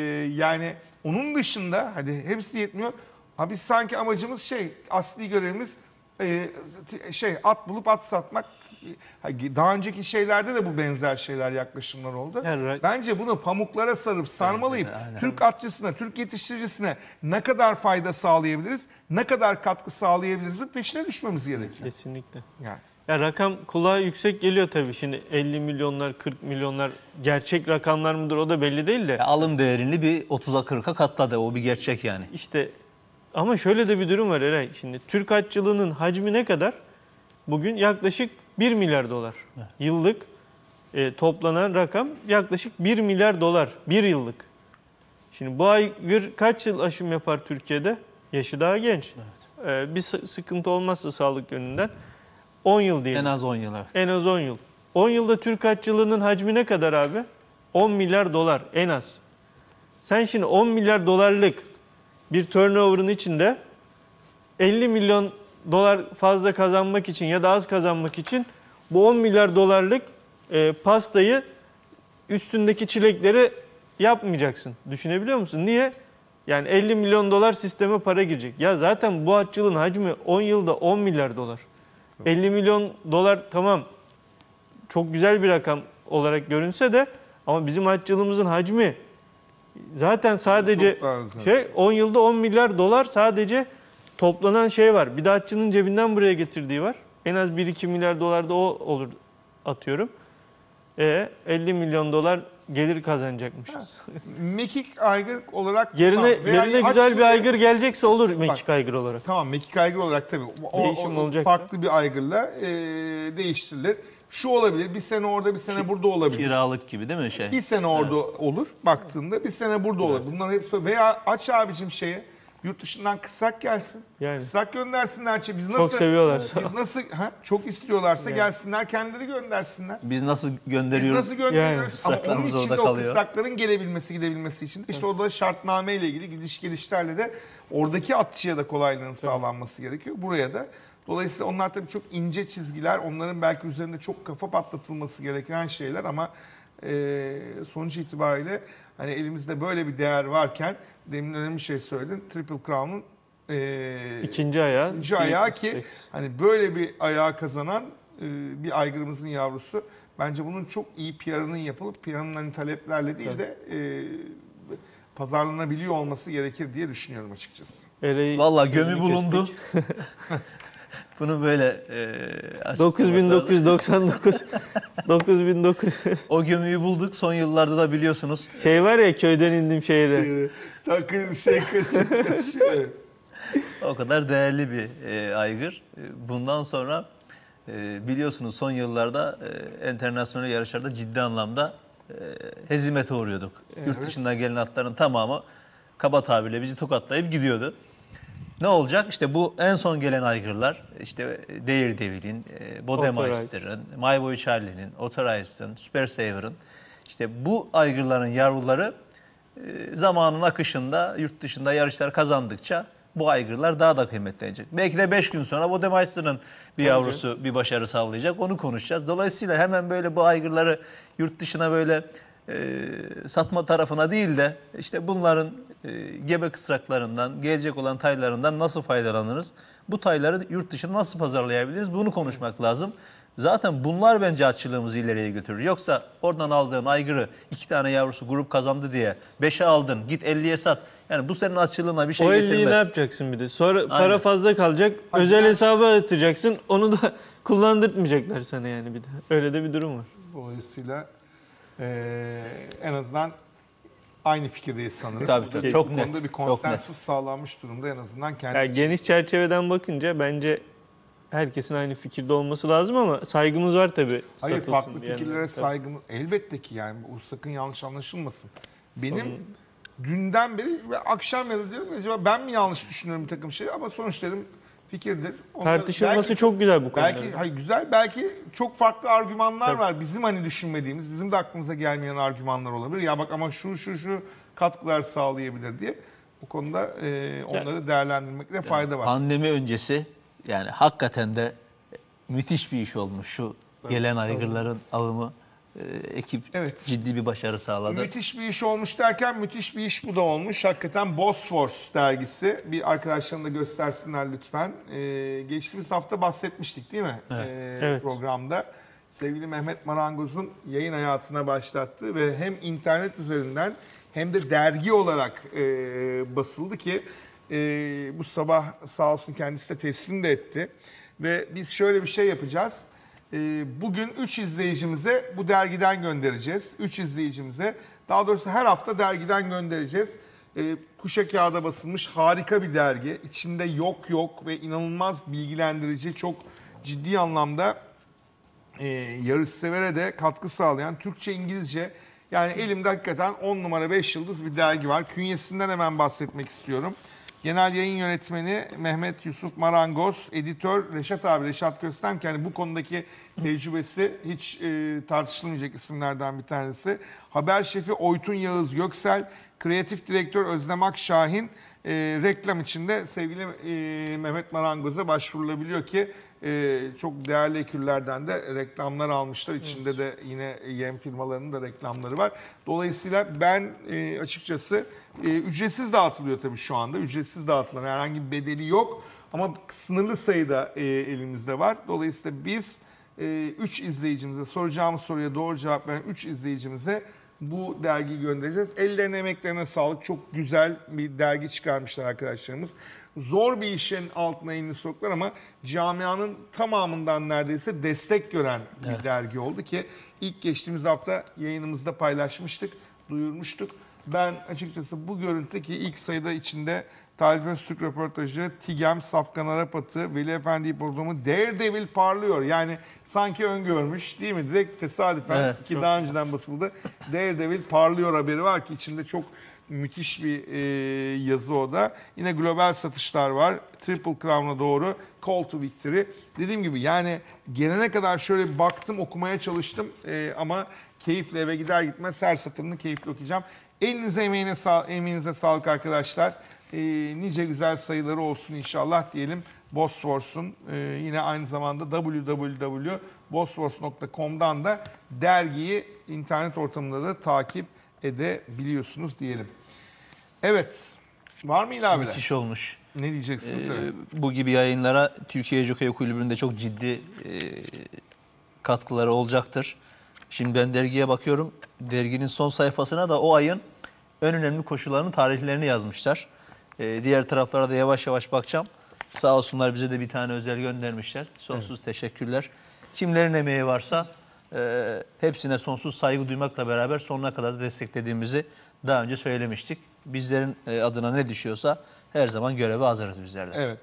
yani onun dışında hadi hepsi yetmiyor. Abi sanki amacımız şey, asli görevimiz e, şey at bulup at satmak. Daha önceki şeylerde de bu benzer şeyler, yaklaşımlar oldu. Evet. Bence bunu pamuklara sarıp sarmalayıp Bence de, aynen. Türk atçısına, Türk yetiştiricisine ne kadar fayda sağlayabiliriz, ne kadar katkı sağlayabilirizin peşine düşmemiz gerekiyor. Kesinlikle. Yani. Ya rakam kulağa yüksek geliyor tabii. Şimdi elli milyonlar, kırk milyonlar gerçek rakamlar mıdır o da belli değil de. Ya alım değerini bir otuza kırka katladı. O bir gerçek yani. İşte ama şöyle de bir durum var Eray. Şimdi Türk atçılığının hacmi ne kadar? Bugün yaklaşık bir milyar dolar. Yıllık e, toplanan rakam yaklaşık bir milyar dolar. Bir yıllık. Şimdi bu aygır kaç yıl aşım yapar Türkiye'de? Yaşı daha genç. Evet. E, bir sı- sıkıntı olmazsa sağlık yönünden on yıl diyelim. En az on yıl evet. En az on yıl. on yılda Türk atçılığının hacmi ne kadar abi? on milyar dolar en az. Sen şimdi on milyar dolarlık bir turnover'ın içinde elli milyon dolar fazla kazanmak için ya da az kazanmak için bu on milyar dolarlık e, pastayı üstündeki çilekleri yapmayacaksın. Düşünebiliyor musun? Niye? Yani elli milyon dolar sisteme para girecek. Ya zaten bu atçılığın hacmi on yılda on milyar dolar. elli milyon dolar tamam çok güzel bir rakam olarak görünse de ama bizim atçılığımızın hacmi zaten sadece Çok daha güzel. şey on yılda on milyar dolar sadece toplanan şey var. Bir de atçının cebinden buraya getirdiği var. En az bir iki milyar dolar da o olur atıyorum. E elli milyon dolar gelir kazanacakmışız. Mekik aygır olarak Yerine Tamam, veya yerine aç- güzel bir aygır gelecekse olur mekik aygır olarak. Tamam, mekik aygır olarak tabii o, Değişim o- olacak farklı bir aygırla e, değiştirilir. Şu olabilir, bir sene orada bir sene burada olabilir. Kiralık gibi değil mi şey? Bir sene orada olur baktığında, bir sene burada olur. Bunlar hepsi veya aç abicim şeye, yurt dışından kısrak gelsin. Yani. Kısrak göndersinler. Biz nasıl, Çok seviyorlar. Biz nasıl ha, çok istiyorlarsa Yani. gelsinler, kendileri göndersinler. Biz nasıl Biz gönderiyoruz? nasıl gönderiyoruz? Yani. Ama onun Kısraklarımız için de orada o kalıyor. kısrakların gelebilmesi, gidebilmesi için de işte orada şartname ile ilgili gidiş gelişlerle de oradaki atçıya da kolaylığın sağlanması gerekiyor. Buraya da. Dolayısıyla onlar tabii çok ince çizgiler, onların belki üzerinde çok kafa patlatılması gereken şeyler ama e, sonuç itibariyle hani elimizde böyle bir değer varken demin önemli bir şey söyledin. Triple Crown'un e, İkinci ayağı. ikinci ayağı ki Specs. hani böyle bir ayağı kazanan e, bir aygırımızın yavrusu. Bence bunun çok iyi P R'ının yapılıp P R'ının hani taleplerle değil de e, pazarlanabiliyor olması gerekir diye düşünüyorum açıkçası. Eray'ı Vallahi sözünü gömü bulundu. kestik. Bunu böyle e, dokuz bin dokuz yüz doksan dokuz dokuz bin dokuz yüz o gömüyü bulduk. Son yıllarda da biliyorsunuz Şey var ya köyden indim şehre. Sakın şey kaçıyor. o kadar değerli bir e, aygır. E, Bundan sonra e, biliyorsunuz son yıllarda e, internasyonel yarışlarda ciddi anlamda e, hezimete uğruyorduk. Yurt dışından gelen atların tamamı kaba tabirle bizi tokatlayıp gidiyordu. Ne olacak? İşte bu en son gelen aygırlar, işte Daredevil'in, e, Bodemeister'ın, My Boy Charlie'nin, Authorized'ın, Super Saver'ın, işte bu aygırların yavruları e, zamanın akışında yurt dışında yarışlar kazandıkça bu aygırlar daha da kıymetlenecek. Belki de beş gün sonra Bodemeister'ın bir yavrusu bir başarı sağlayacak. Onu konuşacağız. Dolayısıyla hemen böyle bu aygırları yurt dışına böyle e, satma tarafına değil de işte bunların e, gebe kısraklarından, gelecek olan taylarından nasıl faydalanırız? Bu tayları yurt dışına nasıl pazarlayabiliriz? Bunu konuşmak lazım. Zaten bunlar bence atçılığımızı ileriye götürür. Yoksa oradan aldığın aygırı iki tane yavrusu grup kazandı diye beşe aldın, git elliye sat. Yani bu senin atçılığına bir şey O getirmez. elliyi ne yapacaksın bir de? Sonra Aynen. para fazla kalacak. Özel hesaba atacaksın. Onu da kullandırtmayacaklar sana yani bir de. Öyle de bir durum var. Dolayısıyla eee, en azından aynı fikirdeyiz sanırım. Tabii, Burada tabii. bir- Çok bu net, konuda bir çok konsensus sağlanmış durumda en azından kendi Yani geniş çerçeveden bakınca bence herkesin aynı fikirde olması lazım ama saygımız var tabii. Hayır, satılsın farklı diyenlere. fikirlere Tabii. saygımız elbette ki yani bu sakın yanlış anlaşılmasın. Benim Sorun- dünden beri ve akşam ya da diyorum acaba ben mi yanlış düşünüyorum bir takım şey ama sonuç dedim fikirdir. Onları Tartışılması belki- çok güzel bu konuda. Belki hayır güzel belki çok farklı argümanlar Tabii. var. Bizim hani düşünmediğimiz, bizim de aklımıza gelmeyen argümanlar olabilir. Ya bak ama şu şu şu katkılar sağlayabilir diye. Bu konuda e, onları değerlendirmekte fayda var. Pandemi öncesi yani hakikaten de müthiş bir iş olmuş şu gelen aygırların alımı. Ee, e, ekip Evet. ciddi bir başarı sağladı. Müthiş bir iş olmuş derken müthiş bir iş bu da olmuş. Hakikaten Bosphorus dergisi. Bir arkadaşlarına da göstersinler lütfen. Ee, geçtiğimiz hafta bahsetmiştik değil mi? Evet. Ee, Evet. Programda. Sevgili Mehmet Marangoz'un yayın hayatına başlattığı ve hem internet üzerinden hem de dergi olarak e, basıldı ki e, bu sabah sağ olsun kendisi de teslim de etti. Ve biz şöyle bir şey yapacağız. E, bugün üç izleyicimize bu dergiden göndereceğiz. üç izleyicimize. Daha doğrusu her hafta dergiden göndereceğiz. E, kuşa kağıda basılmış harika bir dergi. İçinde yok yok ve inanılmaz bilgilendirici, çok ciddi anlamda e, yarışsevere de katkı sağlayan Türkçe, İngilizce, yani elimde hakikaten on numara beş yıldız bir dergi var. Künyesinden hemen bahsetmek istiyorum. Genel yayın yönetmeni Mehmet Yusuf Marangoz, editör Reşat abi, Reşat Köstem, yani bu konudaki tecrübesi hiç e, tartışılmayacak isimlerden bir tanesi. Haber şefi Oytun Yağız Göksel, kreatif direktör Özlem Akşahin, e, reklam içinde sevgili e, Mehmet Marangoz'a başvurulabiliyor ki e, çok değerli ekürlerden de reklamlar almışlar. İçinde de yine yem firmalarının da reklamları var. Dolayısıyla ben e, açıkçası e, ücretsiz dağıtılıyor tabii şu anda. Ücretsiz dağıtılan herhangi bir bedeli yok. Ama sınırlı sayıda e, elimizde var. Dolayısıyla biz üç izleyicimize, soracağımız soruya doğru cevap veren üç izleyicimize bu dergiyi göndereceğiz. Ellerine, emeklerine sağlık. Çok güzel bir dergi çıkarmışlar arkadaşlarımız. Zor bir işin altına elini soktular ama camianın tamamından neredeyse destek gören bir Evet. dergi oldu ki ilk geçtiğimiz hafta yayınımızda paylaşmıştık, duyurmuştuk. Ben açıkçası bu görüntü ki ilk sayıda içinde Talip Öztürk röportajı, Tigem, Safkan Arapatı, Veli Efendi programı, Daredevil parlıyor. Yani sanki öngörmüş değil mi? Direkt tesadüfen Evet, ki daha önceden basıldı. Daredevil parlıyor haberi var ki içinde çok müthiş bir e, yazı o da. Yine global satışlar var. Triple Crown'a doğru Call to Victory. Dediğim gibi yani gelene kadar şöyle bir baktım, okumaya çalıştım e, ama keyifle eve gider gitmez her satırını keyifle okuyacağım. Elinize emeğine sağ, emeğinize sağlık arkadaşlar. Ee, nice güzel sayıları olsun inşallah diyelim. Bosphorus'un e, yine aynı zamanda double-u double-u double-u nokta bosphorus nokta com'dan da dergiyi internet ortamında da takip edebiliyorsunuz diyelim. Evet. Var mı ilaveler? Müthiş olmuş. Ne diyeceksiniz? Ee, Evet. bu gibi yayınlara Türkiye Jockey Kulübü'nde çok ciddi e, katkıları olacaktır. Şimdi ben dergiye bakıyorum. Derginin son sayfasına da o ayın en önemli koşularının tarihlerini yazmışlar. Ee, diğer taraflara da yavaş yavaş bakacağım. Sağ olsunlar bize de bir tane özel göndermişler. Sonsuz evet. teşekkürler. Kimlerin emeği varsa e, hepsine sonsuz saygı duymakla beraber sonuna kadar da desteklediğimizi daha önce söylemiştik. Bizlerin e, adına ne düşüyorsa her zaman göreve hazırız bizler de. Evet.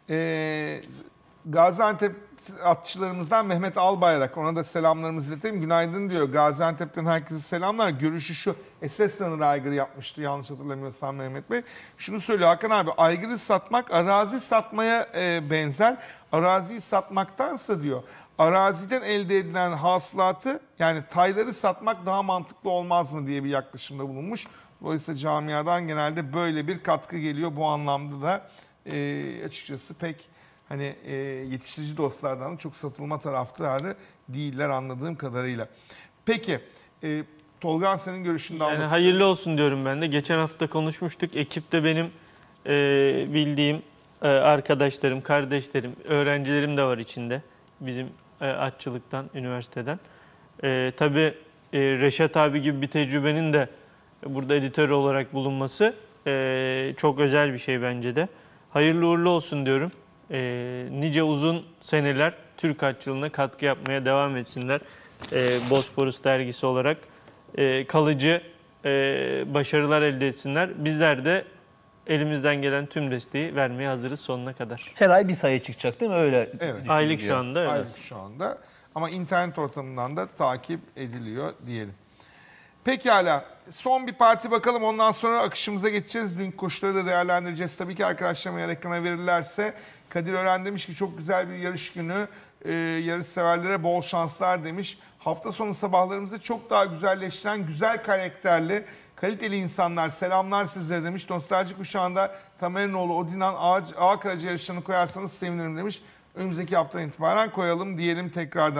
Ee, Gaziantep atçılarımızdan Mehmet Albayrak, ona da selamlarımızı iletelim. Günaydın diyor. Gaziantep'ten herkese selamlar. Görüşü şu, Esesanır aygırı yapmıştı yanlış hatırlamıyorsam Mehmet Bey. Şunu söylüyor Hakan abi, aygırı satmak arazi satmaya e, benzer. Araziyi satmaktansa diyor, araziden elde edilen hasılatı, yani tayları satmak daha mantıklı olmaz mı diye bir yaklaşımda bulunmuş. Dolayısıyla camiadan genelde böyle bir katkı geliyor. Bu anlamda da e, açıkçası pek hani e, yetiştirici dostlardan çok satılma taraftarı değiller anladığım kadarıyla. Peki e, Tolga, senin görüşünü de almak Yani istiyorum. hayırlı olsun diyorum ben de. Geçen hafta konuşmuştuk. Ekipte benim e, bildiğim e, arkadaşlarım, kardeşlerim, öğrencilerim de var içinde. Bizim e, atçılıktan, üniversiteden. E, tabii e, Reşat abi gibi bir tecrübenin de burada editör olarak bulunması e, çok özel bir şey bence de. Hayırlı uğurlu olsun diyorum. E, nice uzun seneler Türk atçılığına katkı yapmaya devam etsinler. E, Bosporus dergisi olarak e, kalıcı e, başarılar elde etsinler. Bizler de elimizden gelen tüm desteği vermeye hazırız sonuna kadar. Her ay bir sayı çıkacak değil mi? Öyle Evet. düşünülüyor. Aylık şu anda evet. Aylık şu anda. Ama internet ortamından da takip ediliyor diyelim. Pekala. Son bir parti bakalım. Ondan sonra akışımıza geçeceğiz. Dün koşuları da değerlendireceğiz. Tabii ki arkadaşlarım eğer ekrana verirlerse. Kadir Ören demiş ki çok güzel bir yarış günü. Ee, yarış severlere bol şanslar demiş. Hafta sonu sabahlarımızı çok daha güzelleştiren güzel karakterli, kaliteli insanlar selamlar sizlere demiş. Nostalji kuşağında Tamerinoğlu, Odinan, Ağ, Ağ Karaca yarışlarını koyarsanız sevinirim demiş. Önümüzdeki haftadan itibaren koyalım diyelim tekrardan.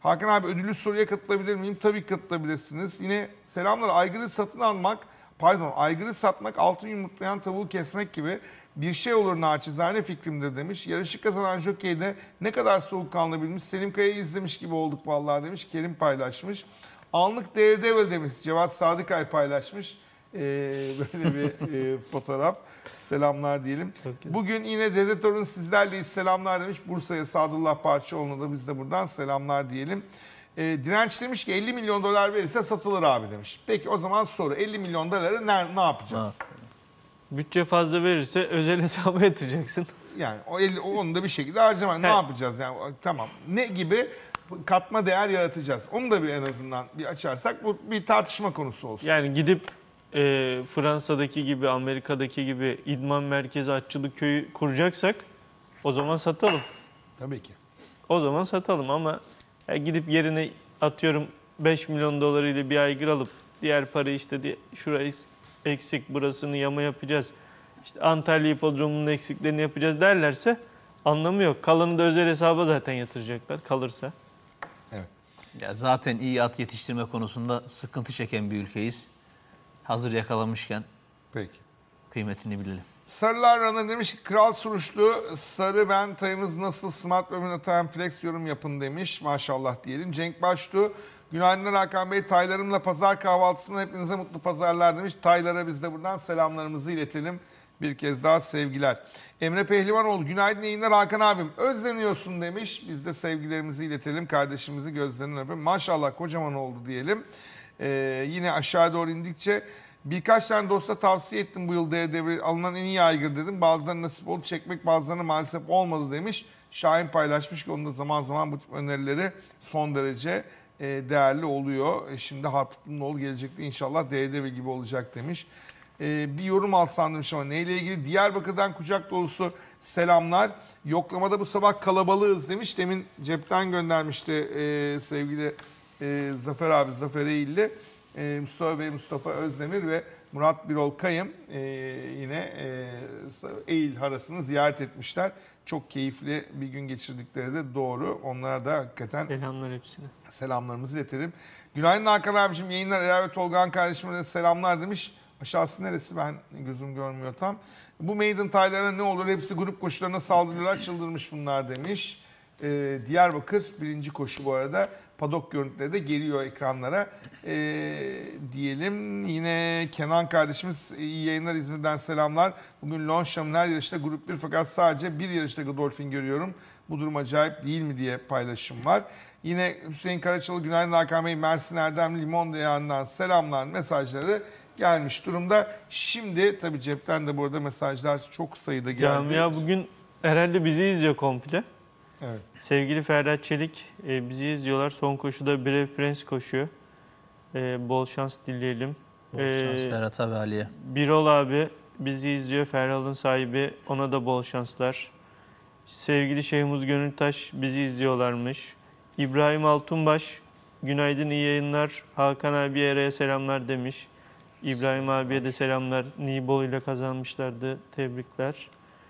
Hakan abi ödüllü soruya katılabilir miyim? Tabii katılabilirsiniz. Yine selamlar. Aygırı satın almak, pardon aygırı satmak altın yumurtlayan tavuğu kesmek gibi bir şey olur naçizane fikrimdir demiş. Yarışı kazanan jokeyde ne kadar soğukkanlı bilmiş. Selim Kaya'yı izlemiş gibi olduk vallahi demiş. Kerim paylaşmış. Anlık Daredevil demiş. Cevat Sadıkay paylaşmış. Ee, böyle bir e, fotoğraf. Selamlar diyelim. Bugün yine Dede Torun sizlerleyiz. Selamlar demiş. Bursa'ya Sadullah Parçaoğlu'na da biz de buradan selamlar diyelim. E, Direnç demiş ki elli milyon dolar verirse satılır abi demiş. Peki o zaman soru elli milyon doları ne, ne yapacağız? Ha. Bütçe fazla verirse özel hesaba yatıracaksın. Yani o elli, onu da bir şekilde harcama. Ne He. yapacağız yani? Tamam. Ne gibi katma değer yaratacağız? Onu da bir en azından bir açarsak bu bir tartışma konusu olsun. Yani gidip e, Fransa'daki gibi, Amerika'daki gibi idman merkezi, atçılık köyü kuracaksak o zaman satalım. Tabii ki. O zaman satalım ama ya gidip yerine atıyorum beş milyon dolarıyla bir aygır alıp diğer parayı işte diye, şurayı eksik, burasını yama yapacağız. İşte Antalya Hipodromu'nun eksiklerini yapacağız derlerse anlamı yok. Kalanı da özel hesaba zaten yatıracaklar kalırsa. Evet. Ya zaten iyi at yetiştirme konusunda sıkıntı çeken bir ülkeyiz. Hazır yakalamışken Peki. kıymetini bilelim. Sarılar Runner demiş ki Kral Suruşlu sarı ben tayımız nasıl Smart ve Time Flex yorum yapın demiş. Maşallah diyelim. Cenk Baştu günaydınlar Hakan Bey. Taylarımla pazar kahvaltısına hepinize mutlu pazarlar demiş. Taylara biz de buradan selamlarımızı iletelim. Bir kez daha sevgiler. Emre Pehlivanoğlu günaydın yayınlar Hakan abim. Özleniyorsun demiş. Biz de sevgilerimizi iletelim. Kardeşimizi gözlerinden öpelim. Maşallah kocaman oldu diyelim. Ee, yine aşağı doğru indikçe birkaç tane dosta tavsiye ettim bu yıl devre alınan en iyi aygır dedim. Bazılarına nasip oldu çekmek, bazılarına maalesef olmadı demiş. Şahin paylaşmış ki onun da zaman zaman bu tip önerileri son derece e, değerli oluyor. E, şimdi Harputlu'nun oğlu gelecekte inşallah Daredevil gibi olacak demiş. E, bir yorum alsam demiş ama neyle ilgili? Diyarbakır'dan kucak dolusu selamlar. Yoklamada bu sabah kalabalığız demiş. Demin cepten göndermişti e, sevgili e, Zafer abi, Zafer Eğilli. Ee, Mustafa Bey, Mustafa Özdemir ve Murat Birol Kayım e, yine e, Eğil Harası'nı ziyaret etmişler. Çok keyifli bir gün geçirdikleri de doğru. Onlara da hakikaten Selamlar hepsine. selamlarımızı iletelim. Günaydın Hakan abicim, yayınlar. Ela ve Tolgan kardeşime de selamlar demiş. Aşağısı neresi ben gözüm görmüyor tam. Bu maiden taylarına ne olur? Hepsi grup koşularına saldırıyorlar, çıldırmış bunlar demiş. Ee, Diyarbakır birinci koşu bu arada. Padok görüntüleri de geliyor ekranlara ee, diyelim. Yine Kenan kardeşimiz iyi yayınlar İzmir'den selamlar. Bugün Longchamp'ın her yarışta grup bir fakat sadece bir yarışta Godolphin görüyorum. Bu durum acayip değil mi diye paylaşım var. Yine Hüseyin Karaçalı günaydın Hakan Bey, Mersin Erdemli Limon Diyarı'ndan selamlar mesajları gelmiş durumda. Şimdi tabii cepten de bu arada mesajlar çok sayıda geldi. Camia bugün herhalde bizi izliyor komple. Evet. Sevgili Ferhat Çelik e, bizi izliyorlar. Son koşuda Brave Prince koşuyor. E, bol şans dileyelim. Bol şans E, Ferhat'a ve Ali'ye. Birol abi bizi izliyor. Ferhal'ın sahibi. Ona da bol şanslar. Sevgili Şeyhmuz Gönültaş bizi izliyorlarmış. İbrahim Altunbaş günaydın iyi yayınlar. Hakan abiye araya selamlar demiş. İbrahim abiye de selamlar. Nibol ile kazanmışlardı. Tebrikler.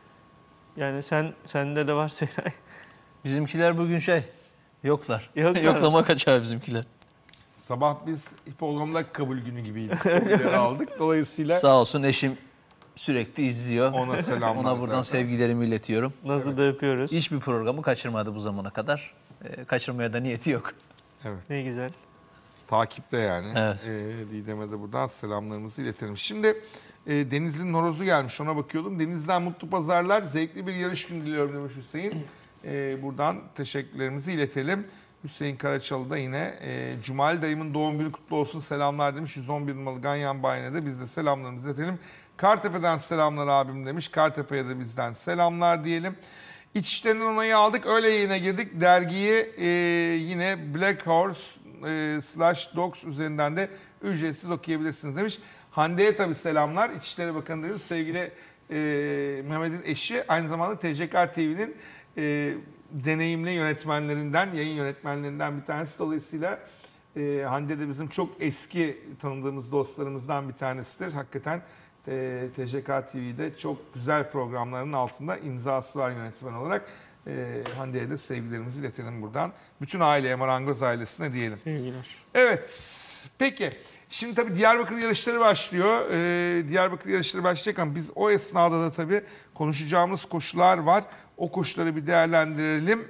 Yani sen sende de var Seray. Bizimkiler bugün şey yoklar. Yoklar. Yoklama kaçar bizimkiler. Sabah biz hipodromda kabul günü gibiydik. Kabulleri aldık. Dolayısıyla Sağ olsun eşim sürekli izliyor. ona selamlar. Ona buradan zaten. sevgilerimi iletiyorum. Nasıl da yapıyoruz. Hiçbir programı kaçırmadı bu zamana kadar. Ee, kaçırmaya da niyeti yok. Evet. Ne güzel. Takipte yani. Evet. Ee, Didem'e de buradan selamlarımızı iletelim. Şimdi e, Deniz'in horozu gelmiş. Ona bakıyordum. Deniz'den mutlu pazarlar. Zevkli bir yarış günü diliyorum demiş Hüseyin. Ee, buradan teşekkürlerimizi iletelim. Hüseyin Karaçalı da yine e, Cumali dayımın doğum günü kutlu olsun selamlar demiş. yüz on bir numaralı Ganyan Bayine'de de biz de selamlarımızı iletelim. Kartepe'den selamlar abim demiş. Kartepe'ye de bizden selamlar diyelim. İçişlerinden onayı aldık. Öyle yayına girdik. Dergiyi e, yine Black Horse e, slash Dogs üzerinden de ücretsiz okuyabilirsiniz demiş. Hande'ye tabii selamlar. İçişleri Bakanı dedi. Sevgili e, Mehmet'in eşi. Aynı zamanda T C K T V'nin e, deneyimli yönetmenlerinden, yayın yönetmenlerinden bir tanesi. Dolayısıyla e, Hande de bizim çok eski tanıdığımız dostlarımızdan bir tanesidir. Hakikaten e, T C K T V'de çok güzel programların altında imzası var yönetmen olarak. E, Hande'ye de sevgilerimizi iletelim buradan. Bütün aileye, Marangoz ailesine diyelim. Sevgiler. Evet. Peki. Şimdi tabii Diyarbakır yarışları başlıyor. Ee, Diyarbakır yarışları başlayacak ama biz o esnada da tabii konuşacağımız koşular var. O koşuları bir değerlendirelim.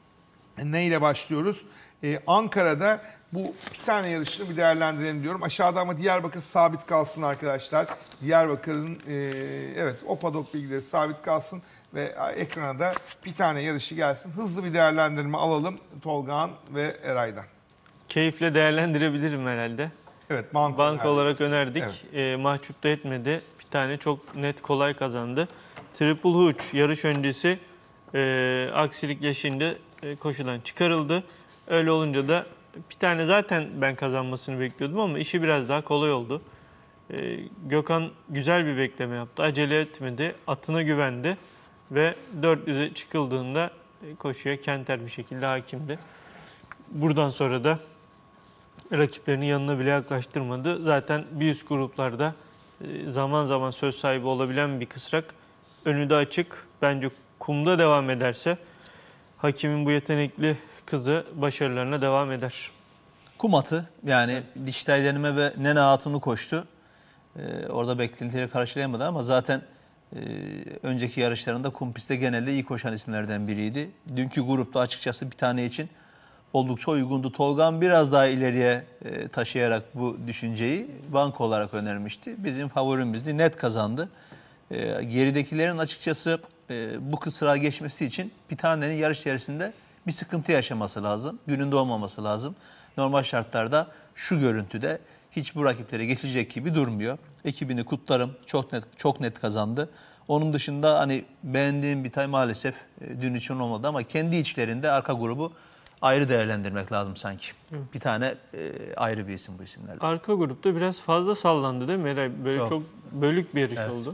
Neyle başlıyoruz? Ee, Ankara'da bu bir tane yarışını bir değerlendirelim diyorum. Aşağıda ama Diyarbakır sabit kalsın arkadaşlar. Diyarbakır'ın e, evet o padok bilgileri sabit kalsın ve ekrana da bir tane yarışı gelsin. Hızlı bir değerlendirme alalım Tolgağan ve Eray'dan. Keyifle değerlendirebilirim herhalde. Evet, banko, Banko olarak önerdiğimiz. önerdik. Evet. E, mahcup da etmedi. Bir tane çok net kolay kazandı. Triple Hooch yarış öncesi e, aksilik yaşayınca e, koşudan çıkarıldı. Öyle olunca da bir tane zaten ben kazanmasını bekliyordum ama işi biraz daha kolay oldu. E, Gökhan güzel bir bekleme yaptı. Acele etmedi. Atına güvendi. Ve dört yüze çıkıldığında e, koşuya kenter bir şekilde hakimdi. Buradan sonra da rakiplerinin yanına bile yaklaştırmadı. Zaten bir üst gruplarda zaman zaman söz sahibi olabilen bir kısrak. Önü de açık. Bence kumda devam ederse Hakim'in bu yetenekli kızı başarılarına devam eder. Kum atı yani Diştay deneme ve Nene Hatun'u koştu. Ee, orada beklentileri karşılayamadı ama zaten e, önceki yarışlarında kum pistte genelde iyi koşan isimlerden biriydi. Dünkü grupta açıkçası bir tane için oldukça uygundu. Tolgan biraz daha ileriye e, taşıyarak bu düşünceyi banko olarak önermişti. Bizim favorimizdi. Net kazandı. E, geridekilerin açıkçası e, bu kısrağa geçmesi için bir tanenin yarış içerisinde bir sıkıntı yaşaması lazım. Gününde olmaması lazım. Normal şartlarda şu görüntüde hiç bu rakipleri geçecek gibi durmuyor. Ekibini kutlarım. Çok net çok net kazandı. Onun dışında hani beğendiğim bir tay maalesef e, dün için olmadı ama kendi içlerinde arka grubu ayrı değerlendirmek lazım sanki. Hı. Bir tane e, ayrı bir isim bu isimlerden. Arka grupta biraz fazla sallandı değil mi Eray? Böyle çok, çok bölük bir yarış evet. oldu.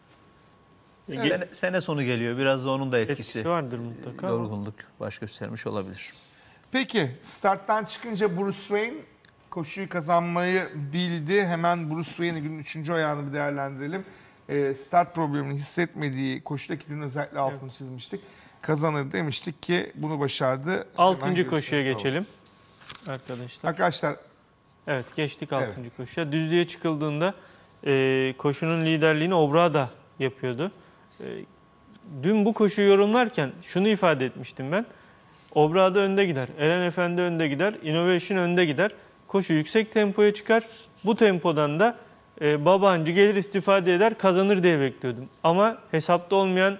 Sene, sene sonu geliyor. Biraz da onun da etkisi, etkisi vardır mutlaka. Yorgunluk baş göstermiş olabilir. Peki starttan çıkınca Bruce Wayne koşuyu kazanmayı bildi. Hemen Bruce Wayne'i günün üçüncü ayağını bir değerlendirelim. E, start problemini hissetmediği koşudaki dün özellikle altını evet. çizmiştik. Kazanır demiştik ki bunu başardı. Altıncı koşuya geçelim arkadaşlar. Arkadaşlar. Evet geçtik altıncı evet. koşuya. Düzlüğe çıkıldığında e, koşunun liderliğini Obrada yapıyordu. E, dün bu koşuyu yorumlarken şunu ifade etmiştim ben. Obrada önde gider, Eren Efendi önde gider, Innovation önde gider. Koşu yüksek tempoya çıkar. Bu tempodan da e, Babancı gelir istifade eder kazanır diye bekliyordum. Ama hesapta olmayan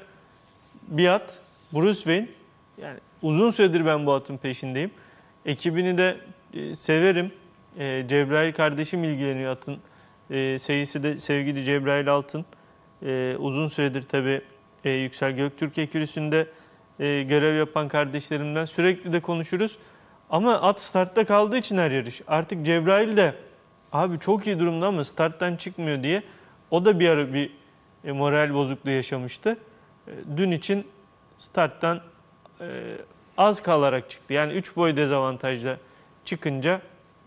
bir at Bruce Wayne. Yani uzun süredir ben bu atın peşindeyim. Ekibini de e, severim. E, Cebrail kardeşim ilgileniyor atın. E, seyisi de sevgili Cebrail Altın. E, uzun süredir tabii e, Yüksel Göktürk ekürüsünde e, görev yapan kardeşlerimden sürekli de konuşuruz. Ama at startta kaldığı için her yarış. Artık Cebrail de abi çok iyi durumda ama starttan çıkmıyor diye o da bir ara bir e, moral bozukluğu yaşamıştı. E, dün için starttan e, az kalarak çıktı. Yani üç boy dezavantajla çıkınca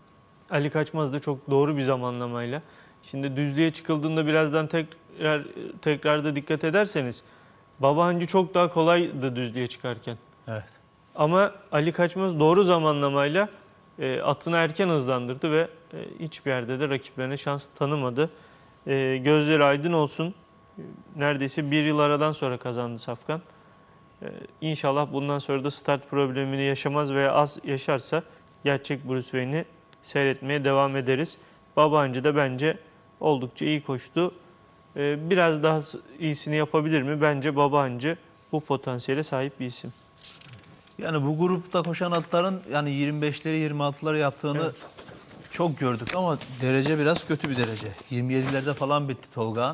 Ali Kaçmaz da çok doğru bir zamanlamayla. Şimdi düzlüğe çıkıldığında birazdan tekrar tekrarda dikkat ederseniz Babancı çok daha kolaydı düzlüğe çıkarken. Evet. Ama Ali Kaçmaz doğru zamanlamayla e, atını erken hızlandırdı ve e, hiçbir yerde de rakiplerine şans tanımadı. E, gözleri aydın olsun. Neredeyse bir yıl aradan sonra kazandı Safkan. Ee, İnşallah bundan sonra da start problemini yaşamaz veya az yaşarsa gerçek Bruce Wayne'i seyretmeye devam ederiz. Babancı da bence oldukça iyi koştu. Ee, biraz daha iyisini yapabilir mi? Bence Babancı bu potansiyele sahip bir isim. Yani bu grupta koşan atların yani yirmi beşleri yirmi altıları yaptığını evet. çok gördük ama derece biraz kötü bir derece. yirmi yedilerde falan bitti Tolgağan.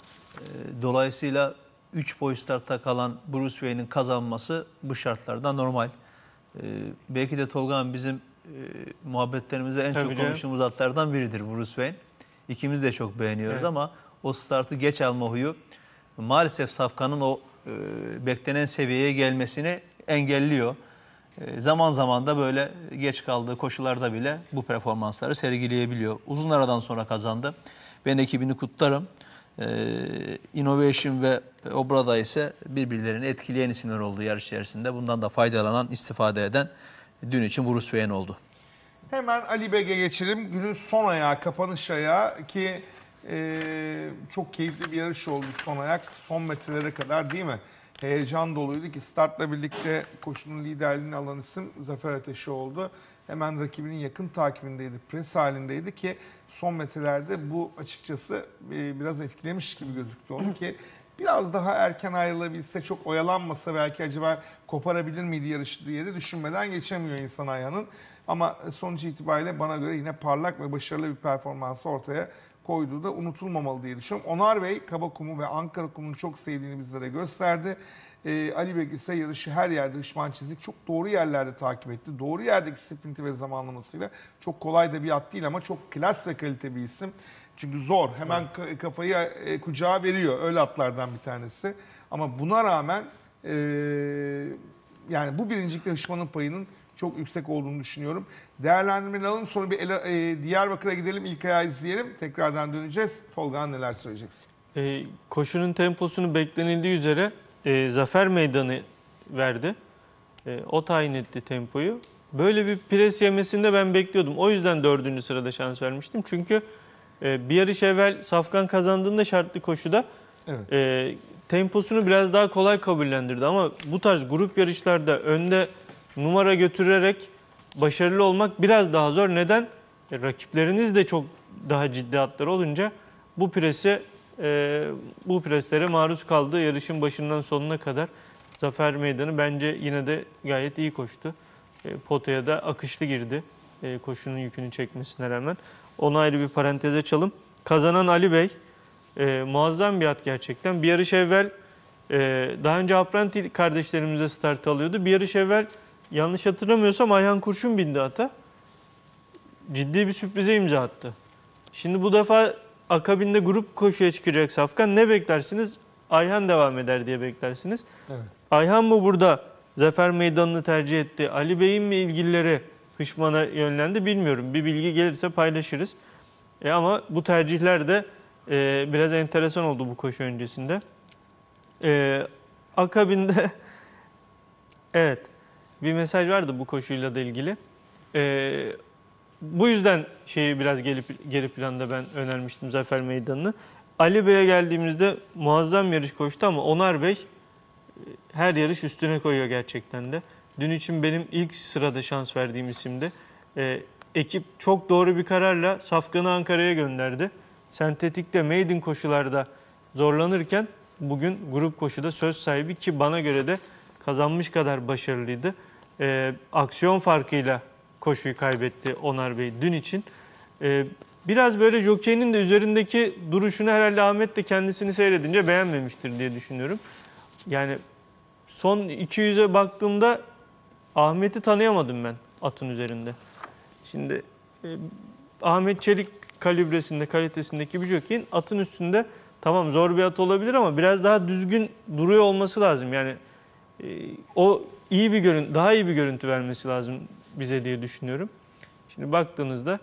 Dolayısıyla üç boy startta kalan Bruce Wayne'in kazanması bu şartlarda normal. Ee, belki de Tolgağan bizim e, muhabbetlerimizde en Tabii çok canım. konuştuğumuz atlardan biridir Bruce Wayne. İkimiz de çok beğeniyoruz evet. ama o startı geç alma huyu maalesef Safkan'ın o e, beklenen seviyeye gelmesini engelliyor. E, zaman zaman da böyle geç kaldığı koşularda bile bu performansları sergileyebiliyor. Uzun aradan sonra kazandı. Ben ekibini kutlarım. Ee, Innovation ve Obrada ise birbirlerini etkileyen isimler oldu yarış içerisinde. Bundan da faydalanan, istifade eden dün için Bruce Wayne oldu. Hemen Ali Beg'e geçelim. Günün son ayağı, kapanış ayağı ki e, çok keyifli bir yarış oldu son ayak. Son metrelere kadar değil mi? Heyecan doluydu ki startla birlikte koşunun liderliğini alan isim Zafer Ateşi oldu. Hemen rakibinin yakın takibindeydi, pres halindeydi ki son metrelerde bu açıkçası e, biraz etkilemiş gibi gözüktü onu ki biraz daha erken ayrılabilse, çok oyalanmasa belki acaba koparabilir miydi yarışı diye de düşünmeden geçemiyor insan ayağının. Ama sonuç itibariyle bana göre yine parlak ve başarılı bir performansı ortaya koyduğu da unutulmamalı diye düşünüyorum. Onar Bey Kabakum'u ve Ankara Kum'unu çok sevdiğini bizlere gösterdi. Ee, Ali Bey ise yarışı her yerde hışman çizik çok doğru yerlerde takip etti. Doğru yerdeki sprinti ve zamanlamasıyla çok kolay da bir at değil ama çok klas ve kalite bir isim. Çünkü zor. Hemen evet. kafayı e, kucağa veriyor. Öyle atlardan bir tanesi. Ama buna rağmen e, yani bu birincilikte hışmanın payının çok yüksek olduğunu düşünüyorum. Değerlendirmeni alalım. Sonra bir ele, e, Diyarbakır'a gidelim. İlk ayağı izleyelim. Tekrardan döneceğiz. Tolga neler söyleyeceksin? E, koşunun temposunu beklenildiği üzere e, Zafer Meydanı verdi. E, o tayin etti tempoyu. Böyle bir pres yemesini de ben bekliyordum. O yüzden dördüncü sırada şans vermiştim. Çünkü e, bir yarış evvel Safkan kazandığında şartlı koşuda evet. e, temposunu biraz daha kolay kabullendirdi. Ama bu tarz grup yarışlarda önde numara götürerek başarılı olmak biraz daha zor. Neden? E, rakipleriniz de çok daha ciddi atlar olunca bu prese e, bu preslere maruz kaldı. Yarışın başından sonuna kadar Zafer Meydanı bence yine de gayet iyi koştu. E, potaya da akışlı girdi. E, koşunun yükünü çekmesine rağmen. Onu ayrı bir parantez açalım. Kazanan Ali Bey e, muazzam bir at gerçekten. Bir yarış evvel e, daha önce Apranti kardeşlerimize start alıyordu. Bir yarış evvel yanlış hatırlamıyorsam Ayhan Kurşun bindi ata. Ciddi bir sürprize imza attı. Şimdi bu defa akabinde grup koşuya çıkacak Safkan. Ne beklersiniz? Ayhan devam eder diye beklersiniz. Evet. Ayhan mı burada Zafer Meydanı'nı tercih etti? Ali Bey'in mi ilgilileri hışmana yönlendi bilmiyorum. Bir bilgi gelirse paylaşırız. E ama bu tercihler de e, biraz enteresan oldu bu koşu öncesinde. E, akabinde evet bir mesaj vardı bu koşuyla da ilgili. E, bu yüzden şeyi biraz geri, geri planda ben önermiştim Zafer Meydanı'nı. Ali Bey'e geldiğimizde muazzam yarış koştu ama Onar Bey her yarış üstüne koyuyor gerçekten de. Dün için benim ilk sırada şans verdiğim isimdi. Ee, ekip çok doğru bir kararla Safkan'ı Ankara'ya gönderdi. Sentetikte maiden koşularda zorlanırken bugün grup koşuda söz sahibi ki bana göre de kazanmış kadar başarılıydı. Ee, aksiyon farkıyla koşuyu kaybetti Onar Bey dün için. Ee, biraz böyle jokeyinin de üzerindeki duruşunu herhalde Ahmet de kendisini seyredince beğenmemiştir diye düşünüyorum. Yani son iki yüze baktığımda Ahmet'i tanıyamadım ben atın üzerinde. Şimdi e, Ahmet Çelik kalibresinde, kalitesindeki bir jokeyin atın üstünde tamam zor bir at olabilir ama biraz daha düzgün duruyor olması lazım. Yani e, o iyi bir görüntü, daha iyi bir görüntü vermesi lazım bize diye düşünüyorum. Şimdi baktığınızda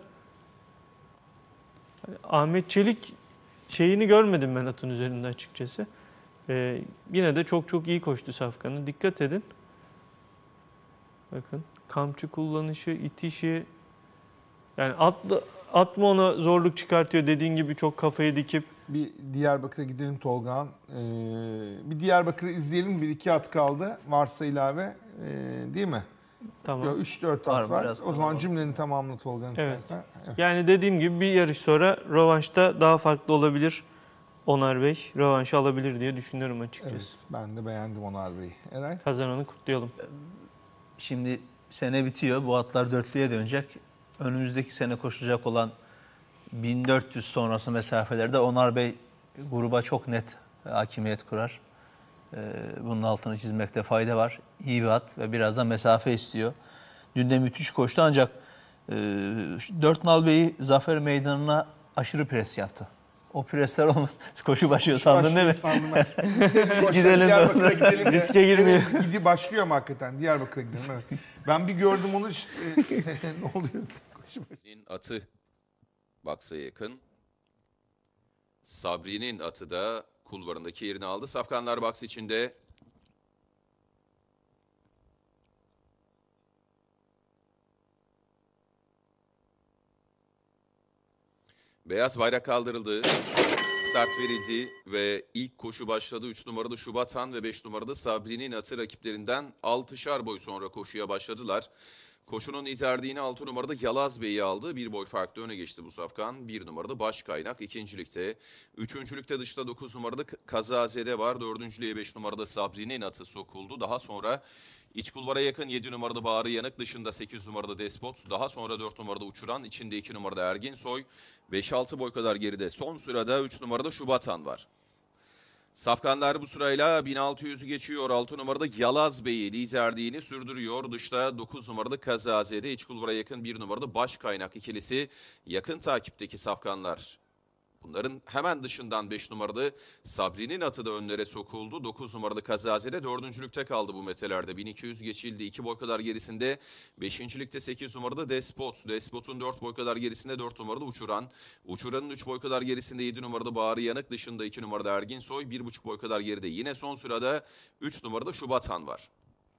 hani Ahmet Çelik şeyini görmedim ben atın üzerinde açıkçası. Ee, yine de çok çok iyi koştu Safkan'ı. Dikkat edin. Bakın kamçı kullanışı, itişi. Yani at, at mı ona zorluk çıkartıyor dediğin gibi çok kafayı dikip. Bir Diyarbakır'a gidelim Tolga'nın. Ee, bir Diyarbakır'ı izleyelim. Bir iki at kaldı. Varsa ilave. Ee, değil mi? Tamam. üç dört at var. var. O zaman var. Cümleni tamamla Tolga'nın evet. istersen. Evet. Yani dediğim gibi bir yarış sonra rövanşta daha farklı olabilir. Onar Bey rövanşı alabilir diye düşünüyorum açıkçası. Evet, ben de beğendim Onar Bey'i. Eray? Kazananı kutlayalım. Şimdi sene bitiyor. Bu atlar dörtlüye dönecek. Önümüzdeki sene koşulacak olan bin dört yüz sonrası mesafelerde Onar Bey gruba çok net hakimiyet kurar. Bunun altını çizmekte fayda var. İyi bir at ve biraz da mesafe istiyor. Dün de müthiş koştu ancak dört nal Bey'i Zafer Meydanı'na aşırı pres yaptı. O presler olmaz. Koşu başlıyor sandın değil mi? Sandım ben. Gidelim. Diyarbakır'a gidelim. Riske girmiyor. Gidi başlıyor mu hakikaten? Diyarbakır'a gidelim. Evet. Ben bir gördüm onu işte. ne oluyor? Atı baksa yakın. Sabri'nin atı da kulvarındaki yerini aldı. Safkanlar box içinde. Beyaz bayrak kaldırıldı. Start verildi ve ilk koşu başladı. üç numaralı Şubat Han ve beş numaralı Sabri'nin atı rakiplerinden altışar boy sonra koşuya başladılar. Koşunun liderliğini altı numaralı Yalaz Bey'i aldı. Bir boy farklı öne geçti bu safkan. bir numaralı Baş Kaynak ikincilikte. Üçüncülükte dışta dokuz numaralı Kazazede var. Dördüncülüğe beş numaralı Sabri'nin atı sokuldu. Daha sonra İç kulvara yakın yedi numaralı Bağrı Yanık, dışında sekiz numaralı Despot, daha sonra dört numaralı Uçuran, içinde iki numaralı Erginsoy, beş altı boy kadar geride son sırada üç numaralı Şubat Han var. Safkanlar bu sırayla bin altı yüzü geçiyor. altı numaralı Yalaz Bey'i liderliğini sürdürüyor. Dışta dokuz numaralı Kazazede, iç kulvara yakın bir numaralı Baş Kaynak ikilisi yakın takipteki safkanlar. Bunların hemen dışından beş numaralı Sabri'nin atı da önlere sokuldu. dokuz numaralı Kazazede dördüncülükte kaldı bu metrelerde. bin iki yüz geçildi. iki boy kadar gerisinde. beşincilikte sekiz numaralı Despot. Despot'un dört boy kadar gerisinde dört numaralı Uçuran. Uçuran'ın üç boy kadar gerisinde yedi numaralı Bağrı Yanık. Dışında iki numaralı Erginsoy. bir buçuk boy kadar geride. Yine son sırada üç numaralı Şubat Han var.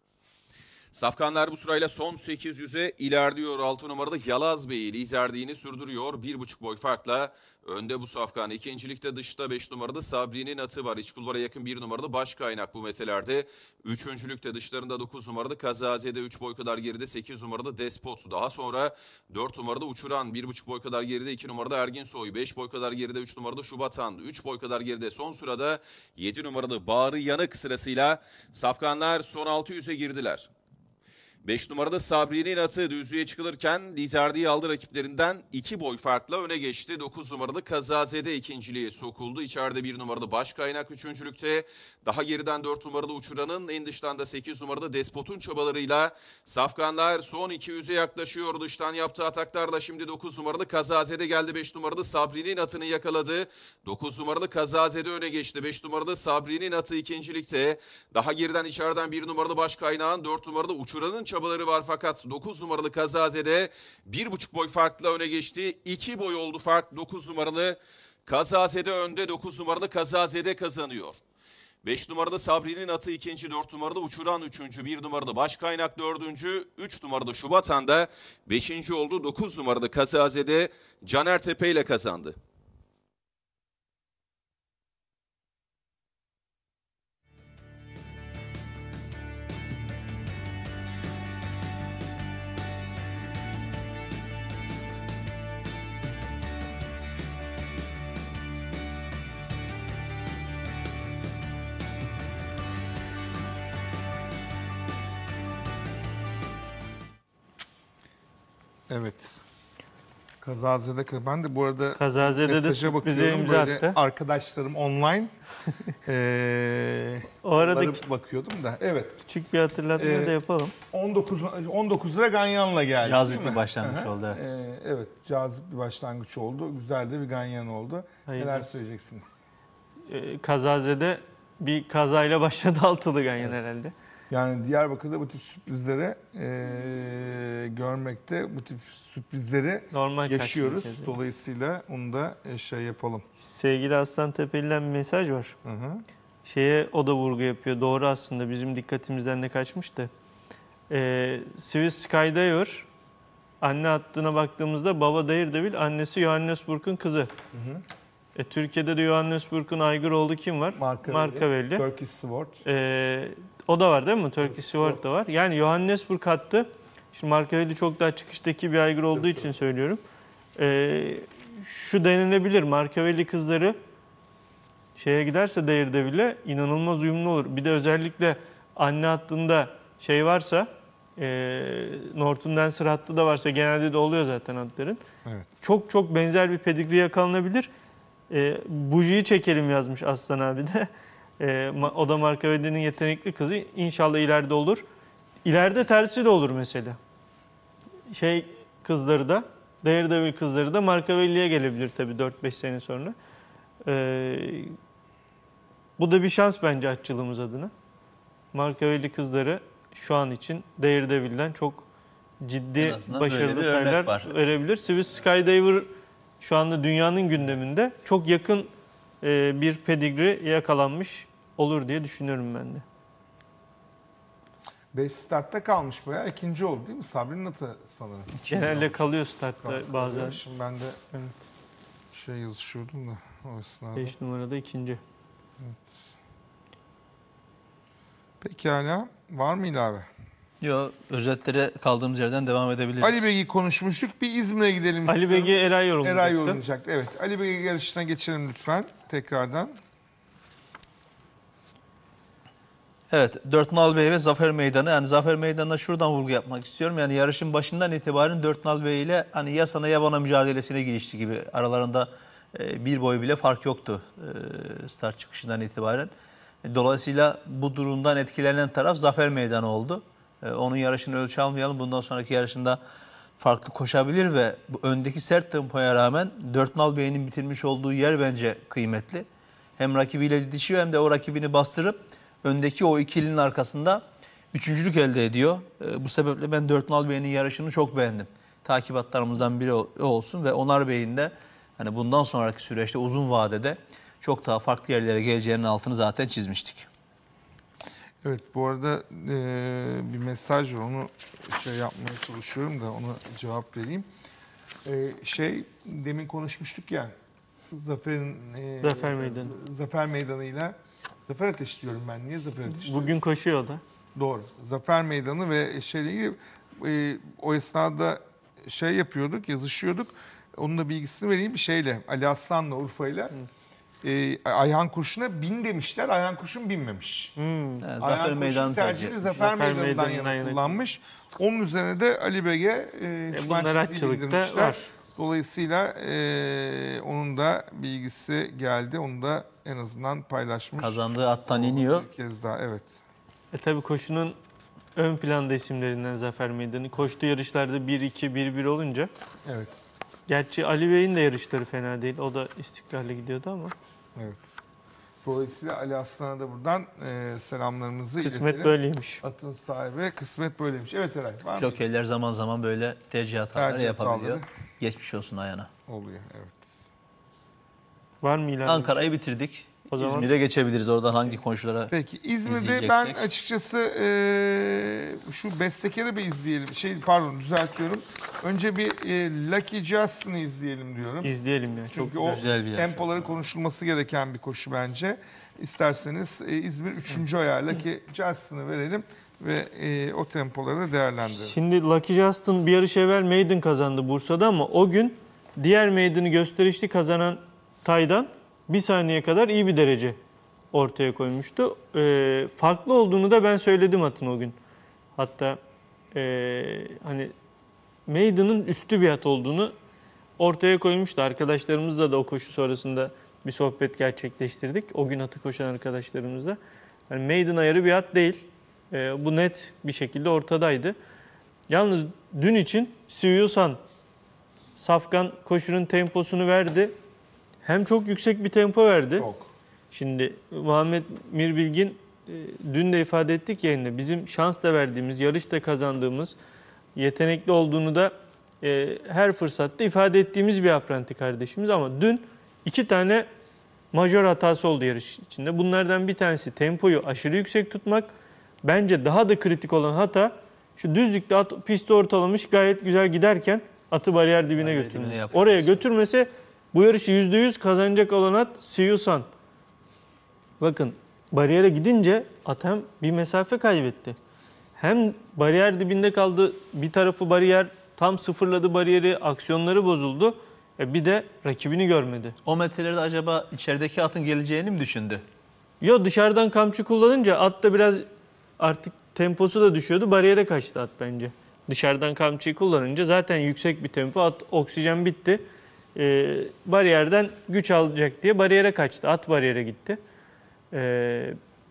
Safkanlar bu sırayla son sekiz yüze ilerliyor. altı numaralı Yalaz Bey'i liderliğini sürdürüyor. bir buçuk boy farkla önde bu safkan. İkincilikte dışta beş numaralı Sabri'nin atı var. İç kulvara yakın bir numaralı Baş Kaynak bu metrelerde. Üçüncülükte dışlarında dokuz numaralı Kazaze'de, üç boy kadar geride sekiz numaralı Despot. Daha sonra dört numaralı Uçuran, bir buçuk boy kadar geride iki numaralı Erginsoy, beş boy kadar geride üç numaralı Şubat Han, üç boy kadar geride son sırada yedi numaralı Bağrı Yanık sırasıyla safkanlar son altı yüze girdiler. beş numarada Sabri'nin atı düzlüğe çıkılırken liderliği aldı rakiplerinden iki boy farkla öne geçti. dokuz numaralı Kazazede ikinciliğe sokuldu. İçeride bir numaralı Baş Kaynak üçüncülükte. Daha geriden dört numaralı Uçuran'ın, en dıştan da sekiz numaralı Despot'un çabalarıyla safkanlar son iki yüze yaklaşıyor. Dıştan yaptığı ataklarla şimdi dokuz numaralı Kazazede geldi. beş numaralı Sabri'nin atını yakaladı. dokuz numaralı Kazazede öne geçti. beş numaralı Sabri'nin atı ikincilikte. Daha geriden içeriden bir numaralı Baş Kaynağın, dört numaralı Uçuran'ın çabaları var fakat dokuz numaralı Kazaze'de bir buçuk boy farkla öne geçti. iki boy oldu fark. dokuz numaralı Kazaze'de önde, dokuz numaralı Kazaze'de kazanıyor. beş numaralı Sabri'nin atı ikinci, dört numaralı Uçuran üçüncü, bir numaralı Baş Kaynak dördüncü, üç numaralı Şubat Han'da beşinci oldu. dokuz numaralı Kazaze'de Caner Tepe ile kazandı. Evet. Kazazede, ben de bu arada Kazaze'de de mesaja sürprize bakıyorum. imza Böyle attı. arkadaşlarım online. ee, O arada onlara kü- bakıyordum da. Evet. küçük bir hatırlatma Ee, da yapalım. on dokuz on dokuz lira Ganyan'la geldi. Cazip değil mi? bir başlangıç Aha. oldu, evet. Ee, evet, cazip bir başlangıç oldu. Güzel de bir Ganyan oldu. Hayırlı Neler olsun. söyleyeceksiniz? Ee, Kazaze'de bir kazayla başladı altılı ganyan herhalde. Yani Diyarbakır'da bu tip sürprizleri ee, görmekte, bu tip sürprizleri Normal yaşıyoruz. karşılayacağız. Dolayısıyla onu da e, şey yapalım. Sevgili Aslan Tepeli'den bir mesaj var. Hı hı. Şeye o da vurgu yapıyor. Doğru aslında, bizim dikkatimizden de kaçmıştı. Ee, Swiss Skydiver anne hattına baktığımızda baba Daredevil, annesi Johannesburg'un kızı. Hı hı. E, Türkiye'de de Johannesburg'un aygıroğlu kim var? Marka, Markavelli. Turkish Sword. Ee, o da var değil mi? Turkish Sword. Sword da var. Yani Johannesburg hattı, şimdi Markavelli çok daha çıkıştaki bir aygır olduğu Evet, için evet. söylüyorum. Ee, şu denilebilir, Markavelli kızları şeye giderse Daredevil'e inanılmaz uyumlu olur. Bir de özellikle anne hattında şey varsa, e, Norton Dancer hattı da varsa, genelde de oluyor zaten hatların. Evet. Çok çok benzer bir pedigri yakalanabilir. E, bujiyi çekelim yazmış Aslan abi de. E, ma- o da Markavelli'nin yetenekli kızı. İnşallah ileride olur. İleride tersi de olur mesela. Şey kızları da, Daredevil kızları da Markavelli'ye gelebilir tabii dört beş sene sonra. E, bu da bir şans bence atçılığımız adına. Markavelli kızları şu an için Daredevil'den çok En ciddi azından başarılı böyle bir örnek taylar var. verebilir. Swiss Skydiver şu anda dünyanın gündeminde. Çok yakın e, bir pedigri yakalanmış olur diye düşünüyorum ben de. beş startta kalmış bayağı. İkinci oldu değil mi? Sabri'nin atı sanırım. Genelde kalıyor startta Kalk- bazen. Şimdi ben de Evet. şey yazışıyordum da o esnada. beş numarada ikinci. Pekala. Var mı ilave? Yo, özetlere kaldığımız yerden devam edebiliriz. Ali Bey'i konuşmuştuk. Bir İzmir'e gidelim Ali istiyorum. Begi Eray yorulacaktı. Eray yorulacaktı. Evet. Ali Bey yarışına geçelim lütfen. Tekrardan. Evet, dört nal Bey ve Zafer Meydanı. Yani Zafer Meydanı'na şuradan vurgu yapmak istiyorum. Yani yarışın başından itibaren dört nal Bey ile hani ya sana ya bana mücadelesine girişti gibi. Aralarında e, bir boy bile fark yoktu e, start çıkışından itibaren. E, dolayısıyla bu durumdan etkilenen taraf Zafer Meydanı oldu. E, onun yarışını ölçü almayalım. Bundan sonraki yarışında farklı koşabilir ve bu öndeki sert tempoya rağmen dört nal Bey'in bitirmiş olduğu yer bence kıymetli. Hem rakibiyle didişiyor hem de o rakibini bastırıp öndeki o ikilinin arkasında üçüncülük elde ediyor. E, bu sebeple ben dört nal Bey'in yarışını çok beğendim. Takibatlarımızdan biri o olsun ve Onar Bey'in de hani bundan sonraki süreçte uzun vadede çok daha farklı yerlere geleceğinin altını zaten çizmiştik. Evet, bu arada e, bir mesaj var. Onu şey yapmaya çalışıyorum da ona cevap vereyim. E, şey demin konuşmuştuk ya. Zafer'in e, Zafer Meydanı. Zafer Meydanı'yla Zafer Ateş diyorum ben. Niye Zafer Ateş? Bugün koşuyor o da. Doğru. Zafer Meydanı ve şeyle ilgili e, o esnada şey yapıyorduk, yazışıyorduk. Onun da bilgisini vereyim bir şeyle. Ali Aslan'la Urfa'yla. E, Ayhan Kurşun'a bin demişler. Ayhan Kurşun binmemiş. Hmm. Evet, Zafer Ayhan Meydanı Kurşun tercih tercihini etmiş. Zafer, Zafer Meydanı'ndan Meydanı'ndan yana yana kullanmış. Onun üzerine de Ali Bey'e e, E, şu bunlar an çizgiyi atçılıkta bildirmişler. var. Dolayısıyla e, onun da bilgisi geldi. Onu da en azından paylaşmış. Kazandığı attan iniyor. Bir kez daha evet. E tabii koşunun ön planda isimlerinden Zafer Meydanı. Koştuğu yarışlarda bir iki bir bir olunca. Evet. Gerçi Ali Bey'in de yarışları fena değil. O da istikrarlı gidiyordu ama. Evet. Dolayısıyla Ali Aslan'a da buradan e, selamlarımızı Kısmet iletelim. böyleymiş. Atın sahibi kısmet böyleymiş. Evet Eray var mı? Jokeyler zaman zaman böyle tercih hataları Tercih yapabiliyor. hataları. Geçmiş olsun Ayhan'a. Oluyor evet. Var mı ileride? Ankara'yı bitirdik. O zaman- İzmir'e geçebiliriz. Oradan hangi koşulara? Peki İzmir'de İzleyeceksek. ben açıkçası e, şu bestekarı bir izleyelim. Şey pardon düzeltiyorum. Önce bir e, Lucky Justin'ı izleyelim diyorum. İzleyelim ya. Çok Çünkü o güzel bir yarış. tempoları konuşulması gereken bir koşu bence. İsterseniz e, İzmir üçüncü ayağı Lucky Justin'ı verelim ve e, o tempoları da değerlendirelim. Şimdi Lucky Justin bir yarış evvel maiden kazandı Bursa'da ama o gün diğer maiden'i gösterişli kazanan Tay'dan bir saniye kadar iyi bir derece ortaya koymuştu. Ee, farklı olduğunu da ben söyledim atın o gün. Hatta ee, hani maiden'ın üstü bir at olduğunu ortaya koymuştu. Arkadaşlarımızla da o koşu sonrasında bir sohbet gerçekleştirdik. O gün atı koşan arkadaşlarımızla. Yani maiden ayarı bir at değil. Ee, bu net bir şekilde ortadaydı. Yalnız dün için Siyusan Safkan koşunun temposunu verdi. Hem çok yüksek bir tempo verdi. Çok. Şimdi Muhammed Mirbilgin e, dün de ifade ettik yayında. Bizim şans da verdiğimiz, yarış da kazandığımız, yetenekli olduğunu da e, her fırsatta ifade ettiğimiz bir apranti kardeşimiz. Ama dün iki tane majör hatası oldu yarış içinde. Bunlardan bir tanesi tempoyu aşırı yüksek tutmak. Bence daha da kritik olan hata şu düzlükte at pisti ortalamış gayet güzel giderken atı bariyer dibine Bariyer götürmesi. dibine yapışması. Oraya götürmese bu yarışı yüzde yüz kazanacak olan at Siyusan. Bakın bariyere gidince at hem bir mesafe kaybetti. Hem bariyer dibinde kaldı. Bir tarafı bariyer tam sıfırladı bariyeri. Aksiyonları bozuldu. E bir de rakibini görmedi. O metrelerde acaba içerideki atın geleceğini mi düşündü? Yo dışarıdan kamçı kullanınca at da biraz artık temposu da düşüyordu. Bariyere kaçtı at bence. Dışarıdan kamçıyı kullanınca zaten yüksek bir tempo. At oksijen bitti. Ee, bariyerden güç alacak diye bariyere kaçtı. At bariyere gitti. Ee,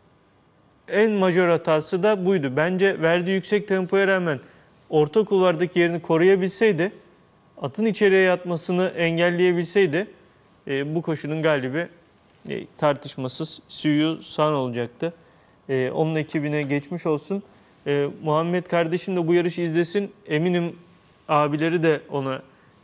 en majör hatası da buydu. Bence verdiği yüksek tempoya rağmen orta kulvardaki yerini koruyabilseydi, atın içeriye yatmasını engelleyebilseydi e, bu koşunun galibi e, tartışmasız Suyu San olacaktı. E, onun ekibine geçmiş olsun. E, Muhammed kardeşim de bu yarışı izlesin. Eminim abileri de ona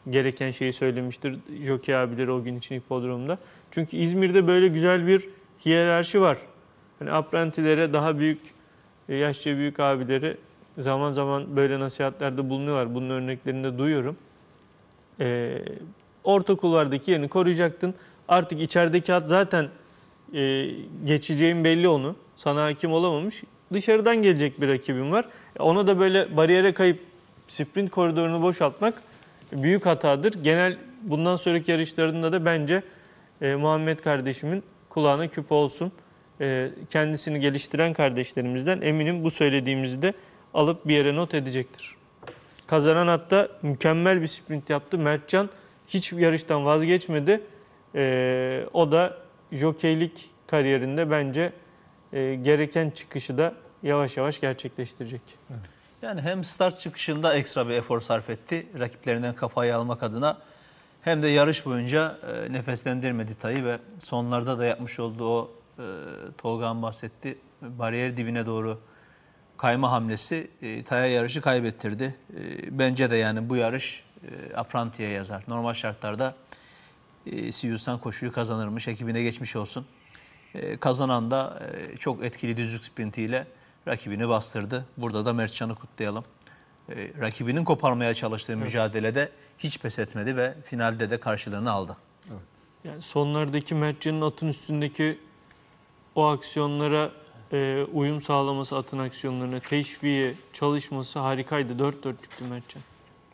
gereken şeyi söylemiştir jockey abileri o gün için hipodromda. Çünkü İzmir'de böyle güzel bir hiyerarşi var. Hani aprentilere daha büyük, yaşça büyük abileri zaman zaman böyle nasihatlerde bulunuyorlar. Bunun örneklerini de duyuyorum. Ee, orta kulvardaki yerini koruyacaktın. Artık içerideki at zaten e, geçeceğin belli onu. Sana hakim olamamış. Dışarıdan gelecek bir rakibin var. Ona da böyle bariyere kayıp sprint koridorunu boşaltmak büyük hatadır. Genel bundan sonraki yarışlarında da bence e, Muhammed kardeşimin kulağına küpe olsun. E, kendisini geliştiren kardeşlerimizden eminim bu söylediğimizi de alıp bir yere not edecektir. Kazanan hatta mükemmel bir sprint yaptı. Mertcan hiç yarıştan vazgeçmedi. E, o da jokeylik kariyerinde bence e, gereken çıkışı da yavaş yavaş gerçekleştirecek. Yani hem start çıkışında ekstra bir efor sarf etti rakiplerinden kafayı almak adına, hem de yarış boyunca e, nefeslendirmedi Tay'ı ve sonlarda da yapmış olduğu o e, Tolga'nın bahsetti bariyer dibine doğru kayma hamlesi e, Tay'a yarışı kaybettirdi. E, bence de yani bu yarış e, Apranti'ye yazar. Normal şartlarda e, Sirius'tan koşuyu kazanırmış, ekibine geçmiş olsun. E, kazanan da e, çok etkili düzlük sprintiyle rakibini bastırdı. Burada da Mertcan'ı kutlayalım. E, rakibinin koparmaya çalıştığı evet. mücadelede hiç pes etmedi ve finalde de karşılığını aldı. Evet. Yani sonlardaki Mertcan'ın atın üstündeki o aksiyonlara e, uyum sağlaması, atın aksiyonlarına teşviğe çalışması harikaydı. Dört dörtlüktü Mertcan.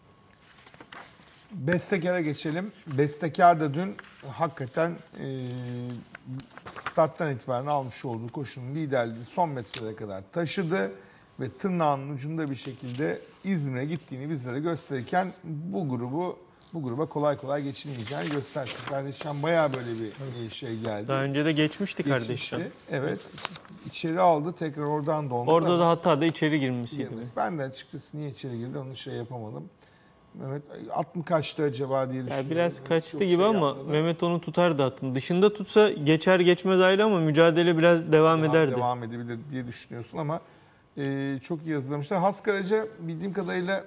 Bestekar'a geçelim. Bestekar da dün hakikaten e, starttan itibaren almış olduğu koşunun liderliği son metrelere kadar taşıdı ve tırnağının ucunda bir şekilde İzmir'e gittiğini bizlere gösterirken bu grubu bu gruba kolay kolay geçilmeyeceğini gösterdi. Kardeşcan bayağı böyle bir şey geldi. Daha önce de geçmişti Kardeşcan. Evet. İçeri aldı. Tekrar oradan döndü. Orada da hatta da içeri girmesiydi. Ben de açıkçası niye içeri girdi onu şey yapamadım. Mehmet at mı kaçtı acaba diye düşünüyorum. Ya biraz kaçtı Çok gibi şey ama yapmadı. Mehmet onu tutardı atın. Dışında tutsa geçer geçmez ayrı ama mücadele biraz devam Daha ederdi. Devam edebilir diye düşünüyorsun ama e, çok iyi hazırlamışlar. Haskaraca bildiğim kadarıyla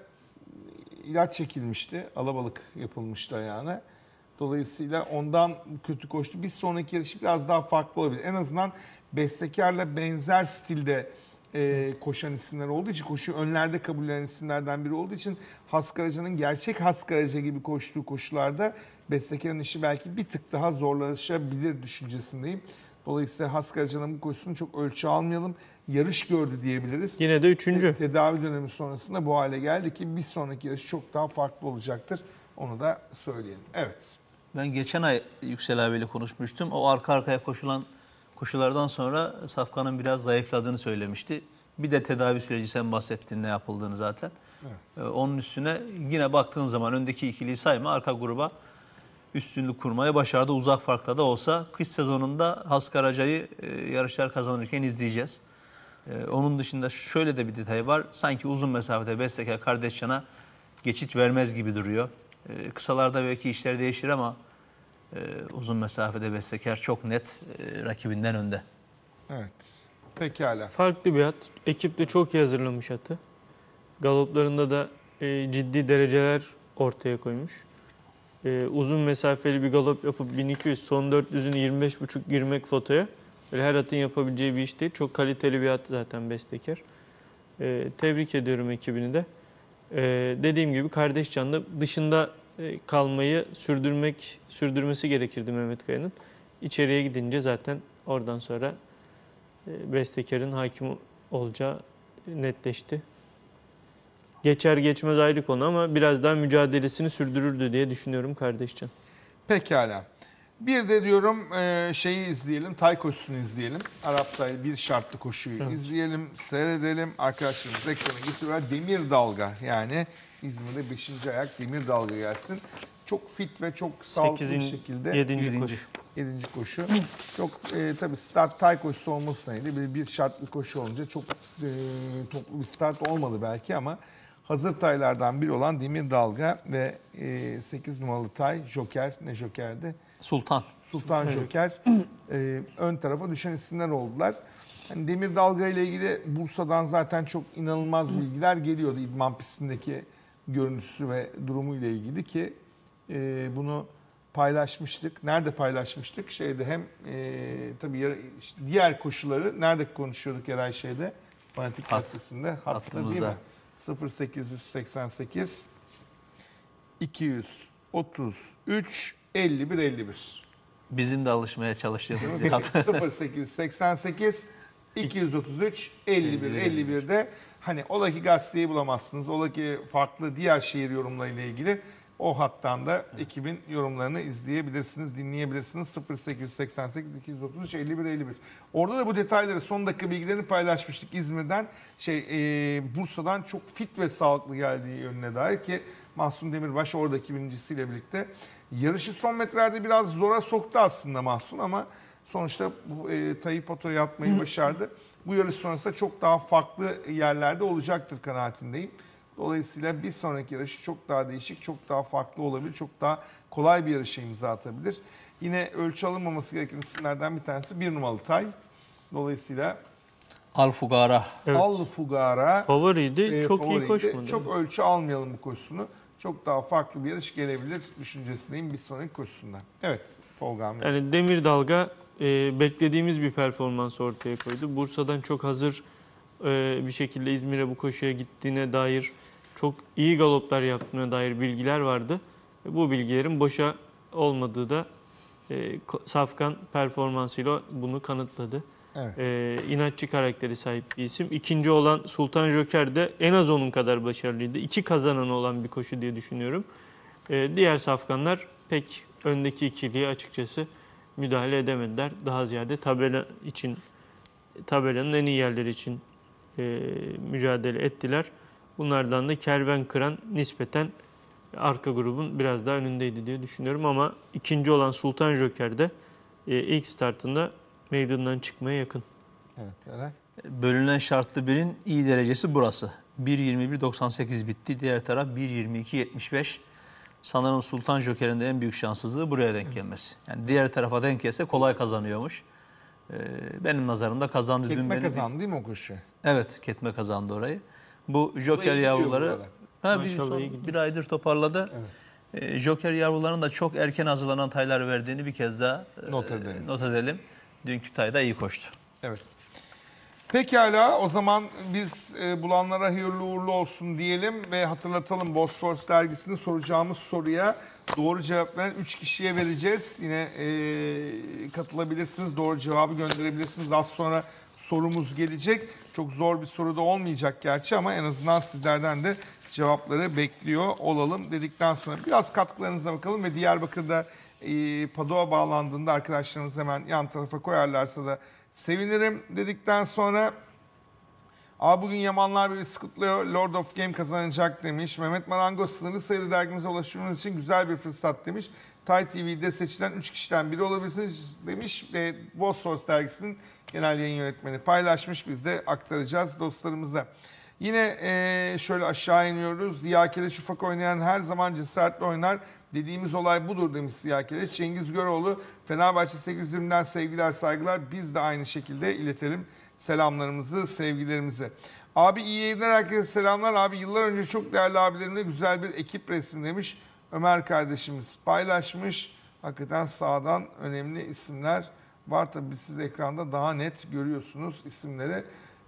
ilaç çekilmişti. Alabalık yapılmıştı ayağına. Dolayısıyla ondan kötü koştu. Bir sonraki yarışı biraz daha farklı olabilir. En azından Bestekar'la benzer stilde e, koşan isimler olduğu için, koşuyu önlerde kabullenen isimlerden biri olduğu için Haskaraca'nın gerçek Haskaraca gibi koştuğu koşularda Bestekar'ın işi belki bir tık daha zorlaşabilir düşüncesindeyim. Dolayısıyla Haskaraca'nın bu koşusunu çok ölçü almayalım. Yarış gördü diyebiliriz. Yine de üçüncü. Tedavi dönemi sonrasında bu hale geldi ki bir sonraki yarış çok daha farklı olacaktır. Onu da söyleyelim. Evet. Ben geçen ay Yüksel abiyle konuşmuştum. O arka arkaya koşulan koşulardan sonra Safkan'ın biraz zayıfladığını söylemişti. Bir de tedavi süreci sen bahsettin ne yapıldığını zaten. Evet. Onun üstüne yine baktığın zaman öndeki ikiliyi sayma, arka gruba üstünlük kurmaya başardı. Uzak farkla da olsa kış sezonunda Haskaraca'yı yarışlar kazanırken izleyeceğiz. Onun dışında şöyle de bir detay var. Sanki uzun mesafede Bestekar Kardeşcan'a geçit vermez gibi duruyor. Kısalarda belki işler değişir ama uzun mesafede Bestekar çok net rakibinden önde. Evet. Pekala. Farklı bir at. Ekip de çok iyi hazırlamış atı. Galoplarında da e, ciddi dereceler ortaya koymuş. E, uzun mesafeli bir galop yapıp bin iki yüz son dört yüzünü yirmi beş buçuk girmek fotoya. Böyle her atın yapabileceği bir iş değil. Çok kaliteli bir at zaten Bestekar. E, tebrik ediyorum ekibini de. E, dediğim gibi Kardeşcan'da dışında e, kalmayı sürdürmek sürdürmesi gerekirdi Mehmet Kaya'nın. İçeriye gidince zaten oradan sonra e, Bestekar'ın hakim olacağı netleşti. Geçer geçmez ayrı konu ama biraz daha mücadelesini sürdürürdü diye düşünüyorum Kardeşcan. Pekala. Bir de diyorum e, şeyi izleyelim, tay koşusunu izleyelim. Arap tay bir şartlı koşuyu evet. izleyelim, seyredelim. Arkadaşlarımız ekrana getiriyorlar. Demir Dalga, yani İzmir'de beşinci ayak Demir Dalga gelsin. Çok fit ve çok sağlıklı bir şekilde. yedinci koşu. yedinci koşu. Çok e, tabii start tay koşusu olması neydi? Bir, bir şartlı koşu olunca çok e, toplu bir start olmadı belki ama hazır taylardan biri olan Demir Dalga ve e, sekiz numaralı tay Joker, ne Joker'di? Sultan. Sultan evet. Joker e, ön tarafa düşen isimler oldular. Yani Demir Dalga ile ilgili Bursa'dan zaten çok inanılmaz bilgiler geliyordu. İdman pistindeki görüntüsü ve durumu ile ilgili ki e, bunu paylaşmıştık. Nerede paylaşmıştık? Şeyde hem e, tabii yar- diğer koşuları nerede konuşuyorduk Eray şeyde? Fanatik Hat. gazetesinde. Hatta değil Hattımızda. mi? sıfır sekiz seksen sekiz iki yüz otuz üç elli bir elli bir. Bizim de alışmaya çalıştığımız bir hat. sıfır sekiz seksen sekiz iki yüz otuz üç elli bir elli birde hani ola ki gazeteyi bulamazsınız. Ola ki farklı diğer şehir yorumlarıyla ilgili o hattan da ekibin yorumlarını izleyebilirsiniz, dinleyebilirsiniz. sıfır sekiz seksen sekiz iki yüz otuz üç elli bir elli bir. Orada da bu detayları, son dakika bilgilerini paylaşmıştık İzmir'den. Şey e, Bursa'dan çok fit ve sağlıklı geldiği yönüne dair ki Mahsun Demirbaş oradaki birincisiyle birlikte yarışı son metrelerde biraz zora soktu aslında Mahsun ama sonuçta bu e, Tayyip Oto'ya atmayı başardı. Bu yarış sonrasında çok daha farklı yerlerde olacaktır kanaatindeyim. Dolayısıyla bir sonraki yarışı çok daha değişik, çok daha farklı olabilir, çok daha kolay bir yarışa imza atabilir. Yine ölçü alınmaması gereken isimlerden bir tanesi bir numaralı Tay. Dolayısıyla Al Fugara. Evet. Al Fugara Favoriydi. e, Çok favoriydi. iyi koşmadı. Çok ölçü almayalım bu koşusunu. Çok daha farklı bir yarış gelebilir düşüncesindeyim bir sonraki koşusundan. Evet, Tolga Ahmet. Yani Demir Dalga e, beklediğimiz bir performans ortaya koydu. Bursa'dan çok hazır e, bir şekilde İzmir'e bu koşuya gittiğine dair, çok iyi galoplar yaptığına dair bilgiler vardı. E, bu bilgilerin boşa olmadığı da e, Safkan performansıyla bunu kanıtladı. Evet. E, inatçı karakteri sahip bir isim. İkinci olan Sultan Joker de en az onun kadar başarılıydı. İki kazananı olan bir koşu diye düşünüyorum. E, diğer safkanlar pek öndeki ikiliye açıkçası müdahale edemediler. Daha ziyade tabela için, tabelanın en iyi yerleri için e, mücadele ettiler. Bunlardan da Kerven Kıran nispeten arka grubun biraz daha önündeydi diye düşünüyorum ama ikinci olan Sultan Joker de e, ilk startında meydandan çıkmaya yakın. Evet, Eray. Bölünen şartlı birin iyi derecesi burası. bir yirmi bir doksan sekiz bitti. Diğer taraf bir yirmi iki yetmiş beş. Sanırım Sultan Joker'in de en büyük şanssızlığı buraya denk gelmesi. Yani diğer tarafa denk gelse kolay kazanıyormuş. Ee, benim nazarımda kazandı. Dün Ketme beni- kazandı değil mi o koşu? Evet, Ketme kazandı orayı. Bu Joker iyi gidiyor yavruları buralara. ha, bir, Maşallah son- iyi gidiyor. bir aydır toparladı. Evet. Ee, Joker yavrularının da çok erken hazırlanan taylar verdiğini bir kez daha e, Not edelim. not edelim. Dünkü tayda iyi koştu. Evet. Pekala, o zaman biz e, bulanlara hayırlı uğurlu olsun diyelim ve hatırlatalım, Bosphorus dergisinde soracağımız soruya doğru cevap veren üç kişiye vereceğiz. Yine e, katılabilirsiniz, doğru cevabı gönderebilirsiniz. Az sonra sorumuz gelecek. Çok zor bir soru da olmayacak gerçi ama en azından sizlerden de cevapları bekliyor olalım dedikten sonra biraz katkılarınıza bakalım ve Diyarbakır'da e, Padova bağlandığında arkadaşlarımız hemen yan tarafa koyarlarsa da sevinirim dedikten sonra Aa, bugün Yamanlar Birliği kutluyor. Lord of Game kazanacak demiş. Mehmet Marangoz sınırlı sayıda dergimize ulaştırmanız için güzel bir fırsat demiş. Tay T V'de seçilen üç kişiden biri olabilirsiniz demiş. Ve Bosphorus dergisinin genel yayın yönetmeni paylaşmış. Biz de aktaracağız dostlarımıza. Yine e, şöyle aşağı iniyoruz. Ziya Keleş ufak oynayan her zaman cesaretli oynar. Dediğimiz olay budur demiş Ziya Keleş. Cengiz Göroğlu Fenerbahçe sekiz yüz yirmiden sevgiler saygılar. Biz de aynı şekilde iletelim selamlarımızı, sevgilerimizi. Abi iyi yayınlar, herkese selamlar. Abi yıllar önce çok değerli abilerimle güzel bir ekip resmi demiş. Ömer kardeşimiz paylaşmış. Hakikaten sağdan önemli isimler var. Tabii siz ekranda daha net görüyorsunuz isimleri.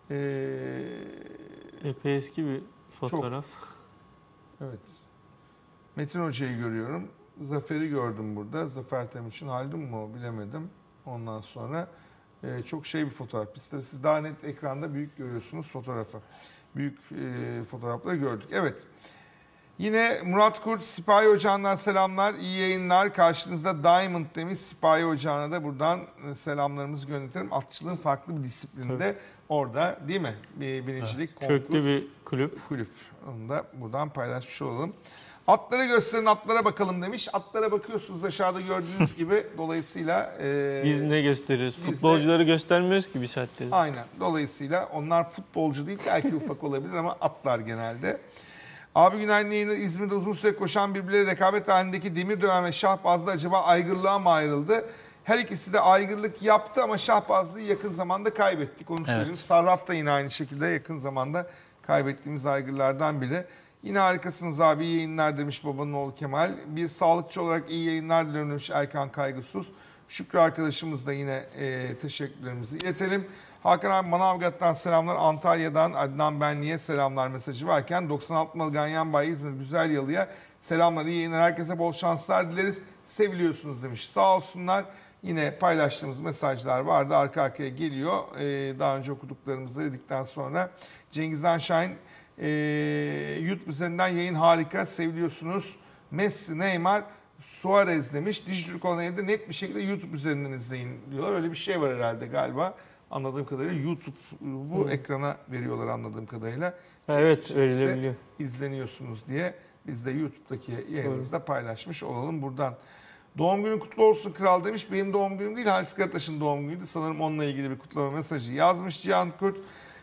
Ee, Epey eski bir fotoğraf. evet. Metin Hoca'yı görüyorum. Zafer'i gördüm burada. Zafer Temuçin Haldun mu bilemedim. Ondan sonra e, çok şey bir fotoğraf. Biz tabii siz daha net ekranda büyük görüyorsunuz fotoğrafı. Büyük e, fotoğrafları gördük. Evet. Yine Murat Kurt Sipahi Ocağı'ndan selamlar. İyi yayınlar. Karşınızda Diamond demiş. Sipahi Ocağı'na da buradan selamlarımızı gönderelim. Atçılığın farklı bir disiplinde Tabii. orada değil mi? Bir birincilik, Evet. konkur, Köklü bir kulüp. kulüp. Onu da buradan paylaşmış olalım. Atları gösterin, atlara bakalım demiş. Atlara bakıyorsunuz aşağıda gördüğünüz gibi. Dolayısıyla... E, Biz ne gösteriyoruz? biz de- Futbolcuları göstermiyoruz ki bir saatte. Aynen. Dolayısıyla onlar futbolcu değil, belki ufak olabilir ama atlar genelde. Abi günaydın yayınlar. İzmir'de uzun süre koşan birbirleri rekabet halindeki Demirdöven ve Şahbazlı acaba aygırlığa mı ayrıldı? Her ikisi de aygırlık yaptı ama Şahbazlı'yı yakın zamanda kaybettik. Onu söyleyeyim. Evet. Sarraf da yine aynı şekilde yakın zamanda kaybettiğimiz aygırlardan biri. Yine harikasınız abi, iyi yayınlar demiş babanın oğlu Kemal. Bir sağlıkçı olarak iyi yayınlar diliyorum demiş Erkan Kaygısız. Şükrü arkadaşımız da yine e, teşekkürlerimizi iletelim. Hakan abi Manavgat'tan selamlar. Antalya'dan Adnan Benli'ye selamlar mesajı varken doksan altı numaralı Ganyan Bay İzmir Güzel Yalı'ya selamlar, iyi yayınlar, herkese bol şanslar dileriz. Seviliyorsunuz demiş. Sağ olsunlar. Yine paylaştığımız mesajlar vardı. Arka arkaya geliyor. Ee, daha önce okuduklarımızı dedikten sonra. Cengiz Anşahin e, YouTube üzerinden yayın harika. Seviliyorsunuz. Messi, Neymar, Suarez demiş. Dijitürk olan evde net bir şekilde YouTube üzerinden izleyin diyorlar. Öyle bir şey var herhalde galiba. Anladığım kadarıyla YouTube bu ekrana veriyorlar anladığım kadarıyla. Evet, verilebiliyor. İzleniyorsunuz diye biz de YouTube'daki yayınımızda paylaşmış olalım buradan. Doğum günün kutlu olsun kral demiş. Benim doğum günüm değil, Halis Karataş'ın doğum günüydü. Sanırım onunla ilgili bir kutlama mesajı yazmış Cihan Kurt.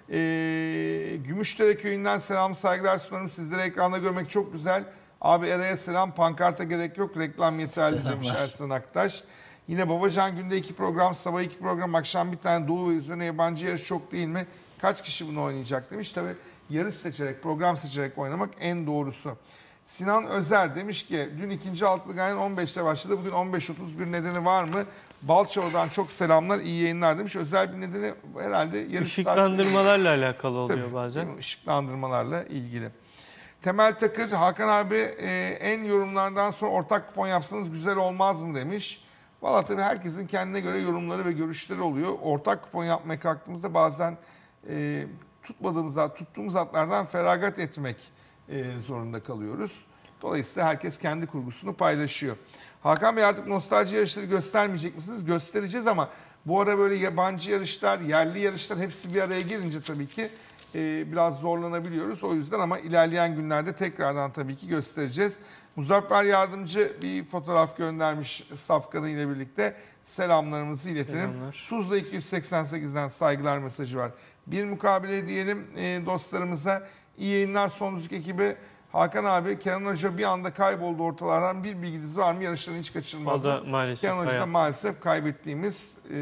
Ee, Gümüşdere köyünden selam saygılar sunarım. Sizleri ekranda görmek çok güzel. Abi Eray'a selam. Pankarta gerek yok. Reklam yeterli Selamlar. demiş Ersan Aktaş. Yine Babacan günde iki program, sabah iki program, akşam bir tane. Doğu ve üzerine yabancı yarış çok değil mi? Kaç kişi bunu oynayacak demiş. Tabii yarış seçerek, program seçerek oynamak en doğrusu. Sinan Özer demiş ki dün ikinci altılı Ganyan on beşte başladı. Bugün on beş otuz bir nedeni var mı? Balçova'dan çok selamlar, iyi yayınlar demiş. Özel bir nedeni herhalde yarış Işıklandırmalarla alakalı oluyor Tabii, bazen. değil mi? Işıklandırmalarla ilgili. Temel Takır, Hakan abi e, en yorumlardan sonra ortak kupon yapsanız güzel olmaz mı demiş. Valla tabii herkesin kendine göre yorumları ve görüşleri oluyor. Ortak kupon yapmaya kalktığımızda bazen e, tutmadığımız, tuttuğumuz hatlardan feragat etmek e, zorunda kalıyoruz. Dolayısıyla herkes kendi kurgusunu paylaşıyor. Hakan Bey artık nostalji yarışları göstermeyecek misiniz? Göstereceğiz ama bu ara böyle yabancı yarışlar, yerli yarışlar hepsi bir araya gelince tabii ki e, biraz zorlanabiliyoruz. O yüzden ama ilerleyen günlerde tekrardan tabii ki göstereceğiz. Muzaffer Yardımcı bir fotoğraf göndermiş Safkan'ı ile birlikte. Selamlarımızı iletelim. Selamlar. Tuzla iki yüz seksen sekizden saygılar mesajı var. Bir mukabele diyelim e, dostlarımıza. İyi yayınlar Sonuzluk ekibi. Hakan abi, Kenan Hoca bir anda kayboldu ortalardan. Bir bilginiz var mı? Yarışlarını hiç kaçırmaz. O da maalesef Kenan Hoca da hayat. maalesef kaybettiğimiz e,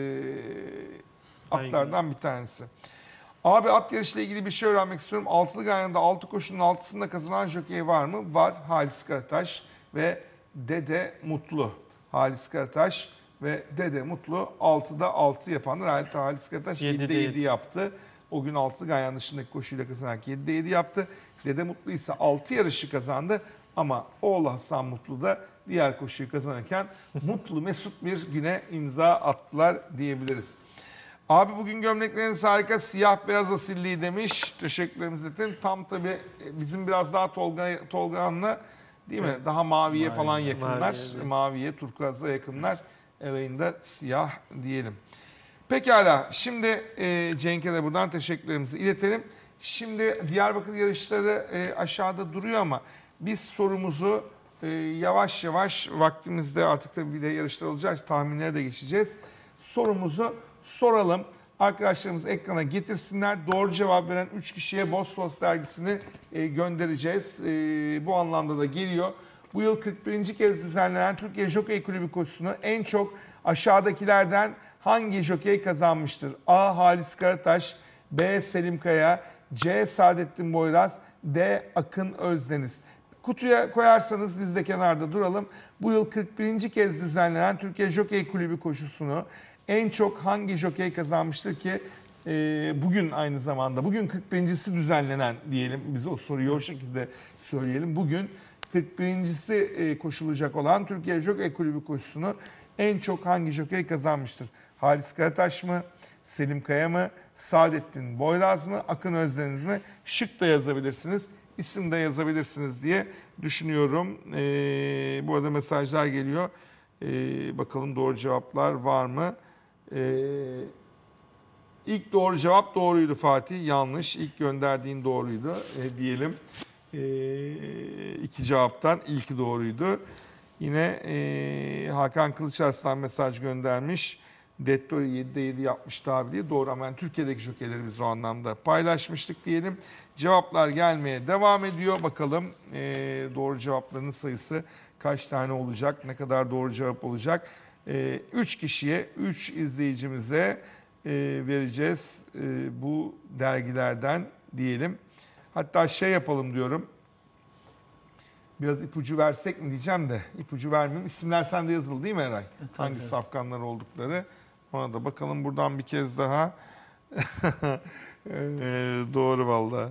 atlardan bir tanesi. Abi at yarışıyla ilgili bir şey öğrenmek istiyorum. Altılı Ganyan'da altı koşunun altısında kazanan jokey var mı? Var. Halis Karataş ve Dede Mutlu. Halis Karataş ve Dede Mutlu altıda altı yapanlar. Halit Halis Karataş yedide yedi yaptı. O gün altılı Ganyan dışındaki koşuyla kazanarak yedide yedi yaptı. Dede Mutlu ise altı yarışı kazandı. Ama oğlu Hasan Mutlu da diğer koşuyu kazanırken mutlu mesut bir güne imza attılar diyebiliriz. Abi bugün gömlekleriniz harika, siyah beyaz asilliği demiş. Teşekkürlerimizi iletin. Tam tabii bizim biraz daha Tolga Tolga'nla değil mi? Daha maviye Mavi, falan yakınlar. maviye, evet. Maviye, turkuaza yakınlar. Eray'ında siyah diyelim. Pekala. Şimdi e, Cenk'e de buradan teşekkürlerimizi iletelim. Şimdi Diyarbakır yarışları e, aşağıda duruyor ama biz sorumuzu e, yavaş yavaş vaktimizde artık tabii bir de yarışlar olacak. Tahminlere de geçeceğiz. Sorumuzu soralım. Arkadaşlarımız ekrana getirsinler. Doğru cevap veren üç kişiye Bosphorus dergisini e, göndereceğiz. E, bu anlamda da geliyor. Bu yıl kırk birinci kez düzenlenen Türkiye Jokey Kulübü koşusunu en çok aşağıdakilerden hangi jokey kazanmıştır? A. Halis Karataş, B. Selim Kaya, C. Saadettin Boyraz, D. Akın Özdeniz. Kutuya koyarsanız biz de kenarda duralım. Bu yıl kırk birinci kez düzenlenen Türkiye Jokey Kulübü koşusunu en çok hangi jokey kazanmıştır ki e, bugün aynı zamanda, bugün kırk birincisi düzenlenen diyelim, biz o soruyu o şekilde söyleyelim. Bugün kırk birincisi e, koşulacak olan Türkiye Jokey Kulübü koşusunu en çok hangi jokey kazanmıştır? Halis Karataş mı, Selim Kaya mı, Saadettin Boyraz mı, Akın Özdeniz mi? Şık da yazabilirsiniz, isim de yazabilirsiniz diye düşünüyorum. E, bu arada mesajlar geliyor. E, bakalım doğru cevaplar var mı? Ee, ilk doğru cevap doğruydu Fatih. Yanlış. İlk gönderdiğin doğruydu e, diyelim. Ee, iki cevaptan ilki doğruydu. Yine e, Hakan Kılıçarslan mesaj göndermiş. Dettori yedide yedi yapmıştı abi diye. Doğru ama yani Türkiye'deki jokeyleri biz o anlamda paylaşmıştık diyelim. Cevaplar gelmeye devam ediyor. Bakalım e, doğru cevapların sayısı kaç tane olacak? Ne kadar doğru cevap olacak? üç kişiye, üç izleyicimize e, vereceğiz e, bu dergilerden diyelim. Hatta şey yapalım diyorum. Biraz ipucu versek mi diyeceğim de ipucu vermeyeyim. İsimler sende yazılı değil mi Eray? tabii. Hangi safkanlar oldukları. Ona da bakalım buradan bir kez daha. Ee, doğru vallahi.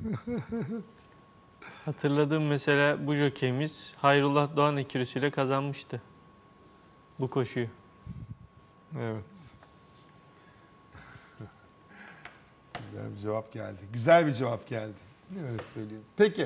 Hatırladığım mesela bu jokeyimiz Hayrullah Doğan ekürüsüyle kazanmıştı bu koşuyu. Evet. Güzel bir cevap geldi. Güzel bir cevap geldi. Öyle söyleyeyim. Peki.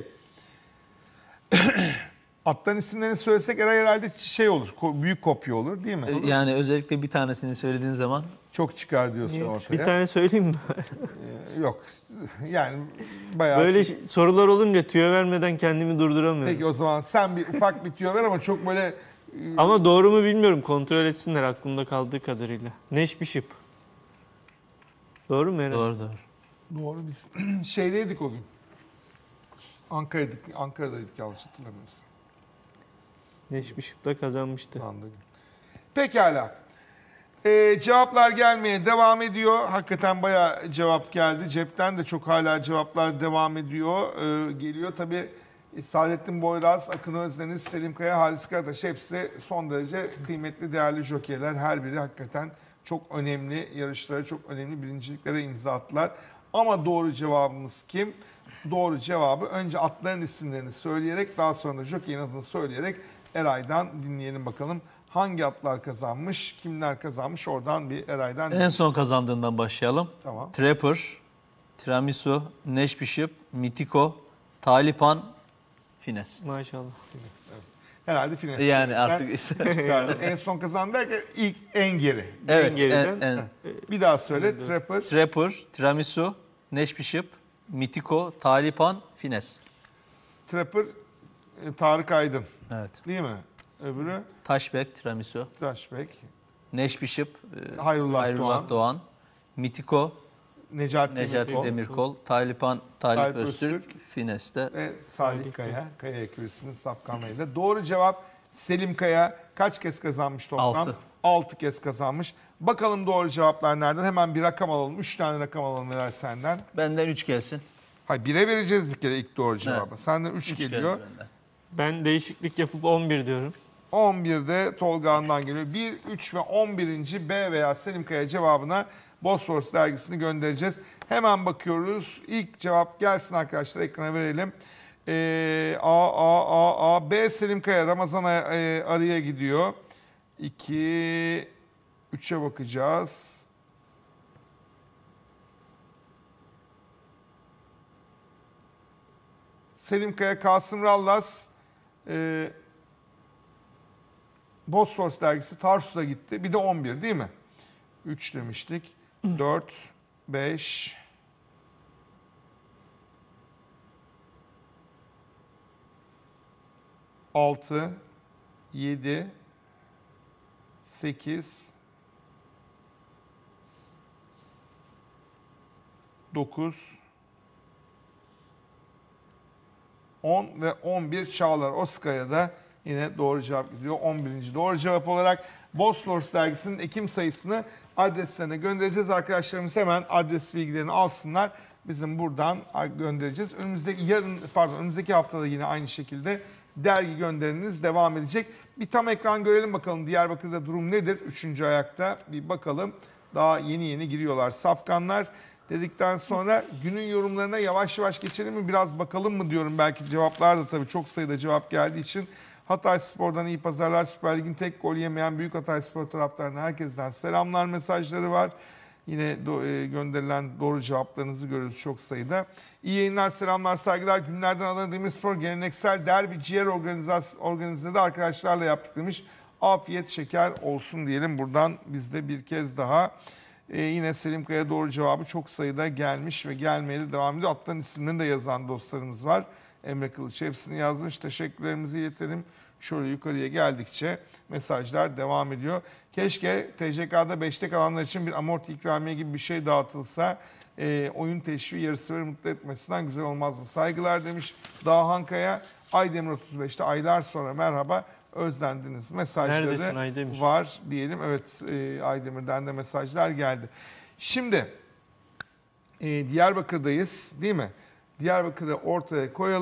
Atların isimlerini söylesek herhalde şey olur. ko- Büyük kopya olur değil mi? E, Yani özellikle bir tanesini söylediğin zaman Çok çıkar diyorsun Niye? ortaya. Bir tane söyleyeyim mi? Ee, Yok. Yani bayağı... Böyle çok- ş- sorular olunca tüyo vermeden kendimi durduramıyorum. Peki o zaman sen bir ufak bir tüyo ver ama çok böyle... Ama doğru mu bilmiyorum. Kontrol etsinler aklımda kaldığı kadarıyla. Neş Bishop. Doğru mu Eren? doğru doğru. Doğru biz şeydeydik o gün. Ankara'daydık, Ankara'daydık yanlış hatırlamıyorsam. Neş Bishop'la kazanmıştı. Anladım. Pekala. Ee, cevaplar gelmeye devam ediyor. Hakikaten bayağı cevap geldi. Cepten de çok hala cevaplar devam ediyor. Ee, geliyor tabii Saadettin Boyraz, Akın Özdeniz, Selim Kaya, Halis Karataş hepsi son derece kıymetli, değerli jokeyler. Her biri hakikaten çok önemli yarışlara, çok önemli birinciliklere imza attılar. Ama doğru cevabımız kim? Doğru cevabı önce atların isimlerini söyleyerek daha sonra da jokeyin adını söyleyerek Eray'dan dinleyelim bakalım. Hangi atlar kazanmış, kimler kazanmış oradan bir Eray'dan En son kazandığından başlayalım. Tamam. Trapper, Tiramisu, Neş Bishop, Mitiko, Talipan, Fines. Maşallah. Herhalde final. Yani Sen artık çıkardın. En son kazandı derken ilk en geri. evet, geriden. en, en, Bir daha söyle. Trapper, Trapper, Tiramisu, Neş Bishop, Mitiko, Talipan, Fines. Trapper e, Tarık Aydın Evet. değil mi? Öbürü Taşbek, Tiramisu, Taşbek, Neş Bishop, e, Hayrullah, Hayrullah Doğan, Doğan, Mitiko, Necati, Necati Demirkol Demirkol, Talipan, Talip Talip Öztürk, Öztürk Fines de ve Salih Kaya. Kaya ekürüsünün safkanlarıyla. Doğru cevap Selim Kaya. Kaç kez kazanmış toplam? Altı. Altı kez kazanmış. Bakalım doğru cevaplar nereden? Hemen bir rakam alalım. Üç tane rakam alalım Eray senden. benden üç gelsin. Hayır bire vereceğiz bir kere ilk doğru cevabı. Evet. Senden üç üç geliyor. geldi benden. Ben değişiklik yapıp on bir diyorum. on birde Tolga Han'dan geliyor. bir, üç ve on birinci B veya Selim Kaya cevabına Bosphorus dergisini göndereceğiz. Hemen bakıyoruz. İlk cevap gelsin arkadaşlar, ekrana verelim. Ee, A, A, A, A, B Selim Kaya Ramazan e, arıya gidiyor. iki, üçe bakacağız. Selim Kaya, Kasım Rallas, e, Bosphorus dergisi Tarsus'a gitti. Bir de on bir değil mi? üç demiştik. dört, beş, altı, yedi, sekiz, dokuz, on ve on bir Çağlar Oskaya da yine doğru cevap gidiyor. on birinci doğru cevap olarak Bosphorus dergisinin Ekim sayısını adreslerine göndereceğiz. Arkadaşlarımız hemen adres bilgilerini alsınlar. Bizim buradan göndereceğiz. Önümüzdeki yarın pardon önümüzdeki haftada yine aynı şekilde dergi gönderiniz devam edecek. Bir tam ekran görelim bakalım Diyarbakır'da durum nedir? Üçüncü ayakta bir bakalım. Daha yeni yeni giriyorlar safkanlar. Dedikten sonra günün yorumlarına yavaş yavaş geçelim mi? Biraz bakalım mı diyorum. Belki cevaplar da tabii çok sayıda cevap geldiği için. Hatayspor'dan iyi pazarlar. Süper Lig'in tek gol yemeyen Büyük Hatayspor taraftarına herkesten selamlar mesajları var. Yine do- e, gönderilen doğru cevaplarınızı görüyoruz çok sayıda. İyi yayınlar, selamlar, saygılar. Günlerden Adana Demirspor geleneksel derbi ciğer organizas- organizede arkadaşlarla yaptık demiş. Afiyet şeker olsun diyelim buradan biz de bir kez daha. Ee, yine Selim Kaya doğru cevabı çok sayıda gelmiş ve gelmeye de devam ediyor. Atların isimlerini de yazan dostlarımız var. Emre Kılıç hepsini yazmış. Teşekkürlerimizi iletelim. Şöyle yukarıya geldikçe mesajlar devam ediyor. Keşke T C K'da beşte kalanlar için bir amorti ikramiye gibi bir şey dağıtılsa. E, oyun teşviği yarışseverleri mutlu etmesinden güzel olmaz mı? Saygılar demiş Dağhan Kaya. Aydemir otuz beşte aylar sonra merhaba. Özlendiniz mesajları Neredesin Aydemir? var diyelim. Evet e, Aydemir'den de mesajlar geldi. Şimdi e, Diyarbakır'dayız değil mi? Diyarbakır'ı ortaya koyalım.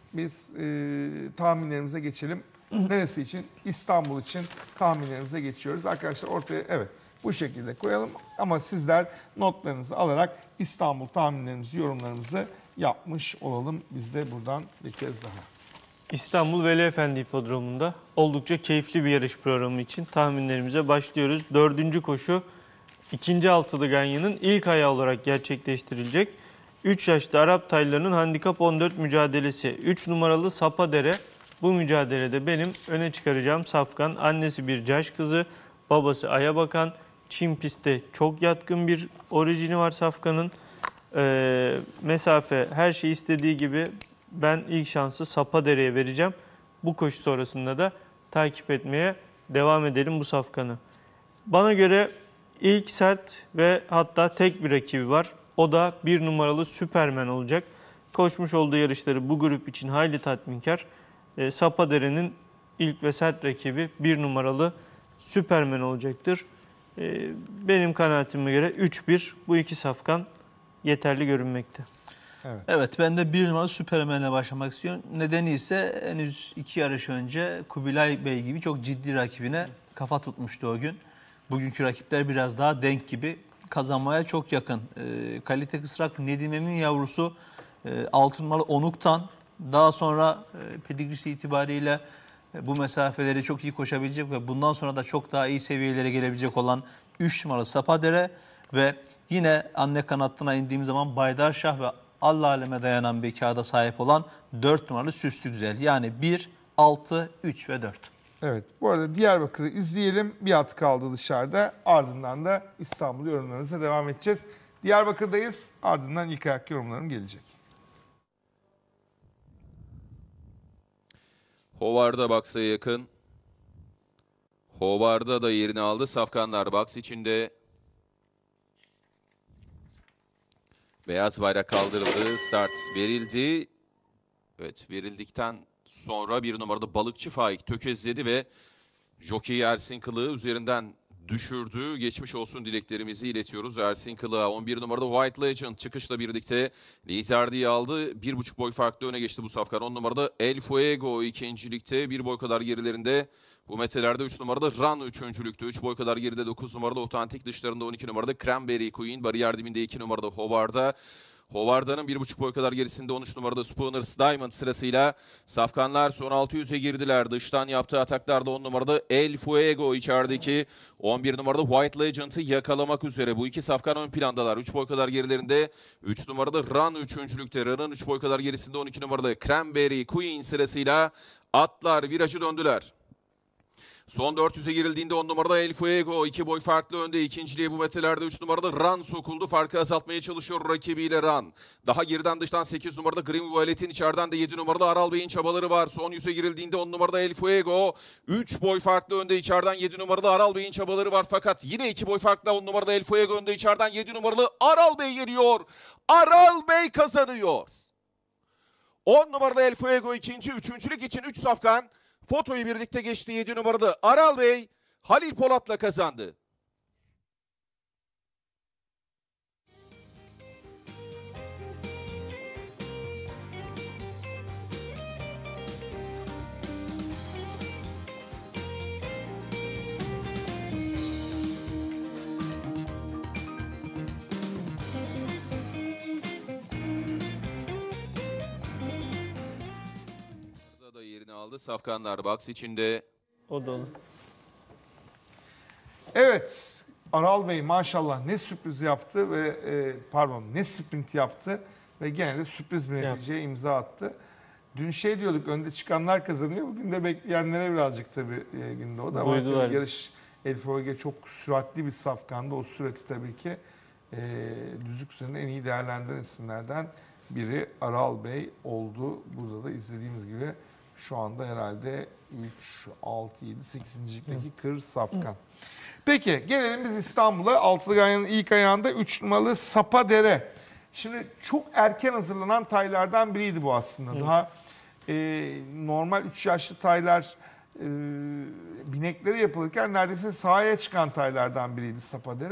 biz e, tahminlerimize geçelim. Neresi için? İstanbul için tahminlerimize geçiyoruz. Arkadaşlar ortaya evet bu şekilde koyalım. Ama sizler notlarınızı alarak İstanbul tahminlerimizi, yorumlarımızı yapmış olalım. Biz de buradan bir kez daha. İstanbul Veli Efendi Hipodromu'nda oldukça keyifli bir yarış programı için tahminlerimize başlıyoruz. Dördüncü koşu ikinci altılı Ganyan'ın ilk ayağı olarak gerçekleştirilecek. üç yaşlı Arap taylarının handikap on dört mücadelesi. üç numaralı Sapadere. Bu mücadelede benim öne çıkaracağım safkan. Annesi bir caş kızı, babası Ayabakan. Çim pistte çok yatkın bir orijini var safkanın. Ee, mesafe her şey istediği gibi ben ilk şansı Sapadere'ye vereceğim. Bu koşu sonrasında da takip etmeye devam edelim bu safkanı. Bana göre ilk sert ve hatta tek bir rakibi var. O da bir numaralı Süpermen olacak. Koşmuş olduğu yarışları bu grup için hayli tatminkar. E, Sapadere'nin ilk ve sert rakibi bir numaralı Süpermen olacaktır. E, benim kanaatime göre üç bir bu iki safkan yeterli görünmekte. Evet. Evet, ben de bir numaralı Süpermen'le başlamak istiyorum. Nedeni ise henüz iki yarış önce Kubilay Bey gibi çok ciddi rakibine kafa tutmuştu o gün. Bugünkü rakipler biraz daha denk gibi, kazanmaya çok yakın. E, kalite kısrak Nedim Emin yavrusu e, altı numaralı Onuk'tan daha sonra e, pedigrisi itibariyle e, bu mesafeleri çok iyi koşabilecek ve bundan sonra da çok daha iyi seviyelere gelebilecek olan üç numaralı Sapadere ve yine anne kanatına indiğim zaman Baydarşah ve Allah aleme dayanan bir kağıda sahip olan dört numaralı Süslü Güzel. Yani bir, altı, üç ve dört. Evet. Bu arada Diyarbakır'ı izleyelim. Bir at kaldı dışarıda. Ardından da İstanbul yorumlarımıza devam edeceğiz. Diyarbakır'dayız. Ardından ilk ayak yorumlarım gelecek. Hovarda Box'a yakın. Hovarda da yerini aldı. Safkanlar box içinde. Beyaz bayrak kaldırıldı. Start verildi. Evet, verildikten sonra bir numarada Balıkçı Faik tökezledi ve jockey Ersin Kılığı üzerinden düşürdü. Geçmiş olsun dileklerimizi iletiyoruz Ersin Kılığa. on bir numarada White Legend çıkışla birlikte liderliği aldı. Bir buçuk boy farklı öne geçti bu safkan. on numarada El Fuego ikincilikte bir boy kadar gerilerinde. Bu metrelerde üç numarada Run üçüncülükte. üç boy kadar geride dokuz numarada Otantik, dışlarında on iki numarada Cranberry Queen. Bariyer dibinde iki numarada Hovarda. Hovarda'nın bir buçuk boy kadar gerisinde on üç numarada Spooners Diamond sırasıyla safkanlar son altı yüze girdiler. Dıştan yaptığı ataklarda on numarada El Fuego içerideki on bir numarada White Legend'ı yakalamak üzere. Bu iki safkan ön plandalar. üç boy kadar gerilerinde üç numarada Run üçüncülükte. Run'ın üç boy kadar gerisinde on iki numarada Cranberry Queen sırasıyla atlar virajı döndüler. Son dört yüze girildiğinde on numarada El Fuego iki boy farklı önde. İkinciliğe bu metrelerde üç numarada Run sokuldu. Farkı azaltmaya çalışıyor rakibiyle Run. Daha geriden dıştan sekiz numarada Green Violet'in, içeriden de yedi numarada Aral Bey'in çabaları var. Son yüze girildiğinde on numarada El Fuego üç boy farklı önde. İçeriden yedi numarada Aral Bey'in çabaları var. Fakat yine iki boy farklı on numarada El Fuego önde. İçeriden yedi numaralı Aral Bey geliyor. Aral Bey kazanıyor. on numarada El Fuego ikinci. Üçüncülük için üç safkan fotoyu birlikte geçti. yedi numaralı Aral Bey Halil Polat'la kazandı. Da yerini aldı. Safkanlar box içinde. O da olur. Evet, Aral Bey maşallah ne sürpriz yaptı ve e, pardon ne sprint yaptı ve gene de sürpriz bir neticeye imza attı. Dün şey diyorduk, önde çıkanlar kazanıyor. Bugün de bekleyenlere birazcık tabii e, günde o da. Ama Duydular tabii yarış El Fuego çok süratli bir safkandı. O sürati tabii ki e, düzlük üzerinde en iyi değerlendiren isimlerden biri Aral Bey oldu. Burada da izlediğimiz gibi şu anda herhalde üç, altı, yedi, sekizincilikteki kır safkan. Peki gelelim biz İstanbul'a. Altılı Ganyan'ın ilk ayağında üç numaralı Sapadere. Şimdi çok erken hazırlanan taylardan biriydi bu aslında. Hı. Daha e, normal üç yaşlı taylar e, binekleri yapılırken neredeyse sahaya çıkan taylardan biriydi Sapadere.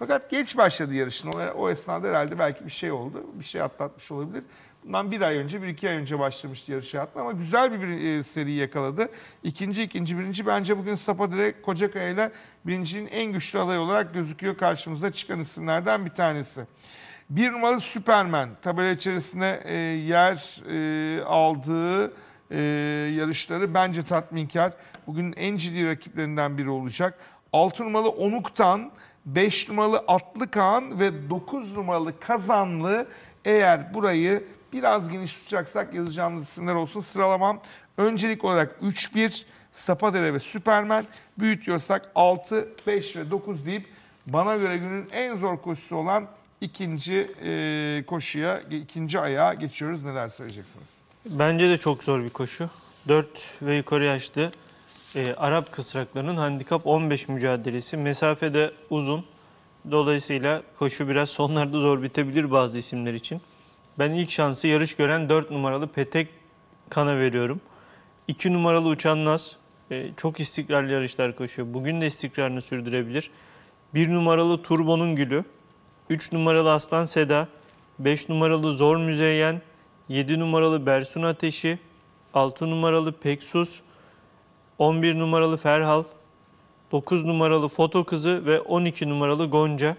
Fakat geç başladı yarışın. O, o esnada herhalde belki bir şey oldu. Bir şey atlatmış olabilir. Bundan bir ay önce, bir iki ay önce başlamıştı yarış hayatına ama güzel bir, bir e, seri yakaladı. İkinci, ikinci, birinci bence bugün Sapadere Kocakaya ile birincinin en güçlü adayı olarak gözüküyor, karşımıza çıkan isimlerden bir tanesi. Bir numaralı Süpermen tabela içerisinde e, yer e, aldığı e, yarışları bence tatminkar. Bugün en ciddi rakiplerinden biri olacak. altı numaralı Onuk'tan, beş numaralı Atlıkan ve dokuz numaralı Kazanlı, eğer burayı biraz geniş tutacaksak yazacağımız isimler olsun. Sıralamam öncelik olarak üç bir, Sapadere ve Süpermen. Büyütüyorsak altı, beş ve dokuz deyip bana göre günün en zor koşusu olan ikinci e, koşuya, ikinci ayağa geçiyoruz. Neler söyleyeceksiniz? Bence de çok zor bir koşu. dört ve yukarı yaşlı e, Arap kısraklarının handikap on beş mücadelesi. Mesafe de uzun. Dolayısıyla koşu biraz sonlarda zor bitebilir bazı isimler için. Ben ilk şansı yarış gören dört numaralı Petek Kan'a veriyorum. iki numaralı Uçan Naz e, çok istikrarlı yarışlar koşuyor. Bugün de istikrarını sürdürebilir. bir numaralı Turbo'nun Gülü, üç numaralı Aslan Seda, beş numaralı Zor Müzeyyen, yedi numaralı Bersun Ateşi, altı numaralı Peksus, on bir numaralı Ferhal, dokuz numaralı Foto Kızı ve on iki numaralı Gonca.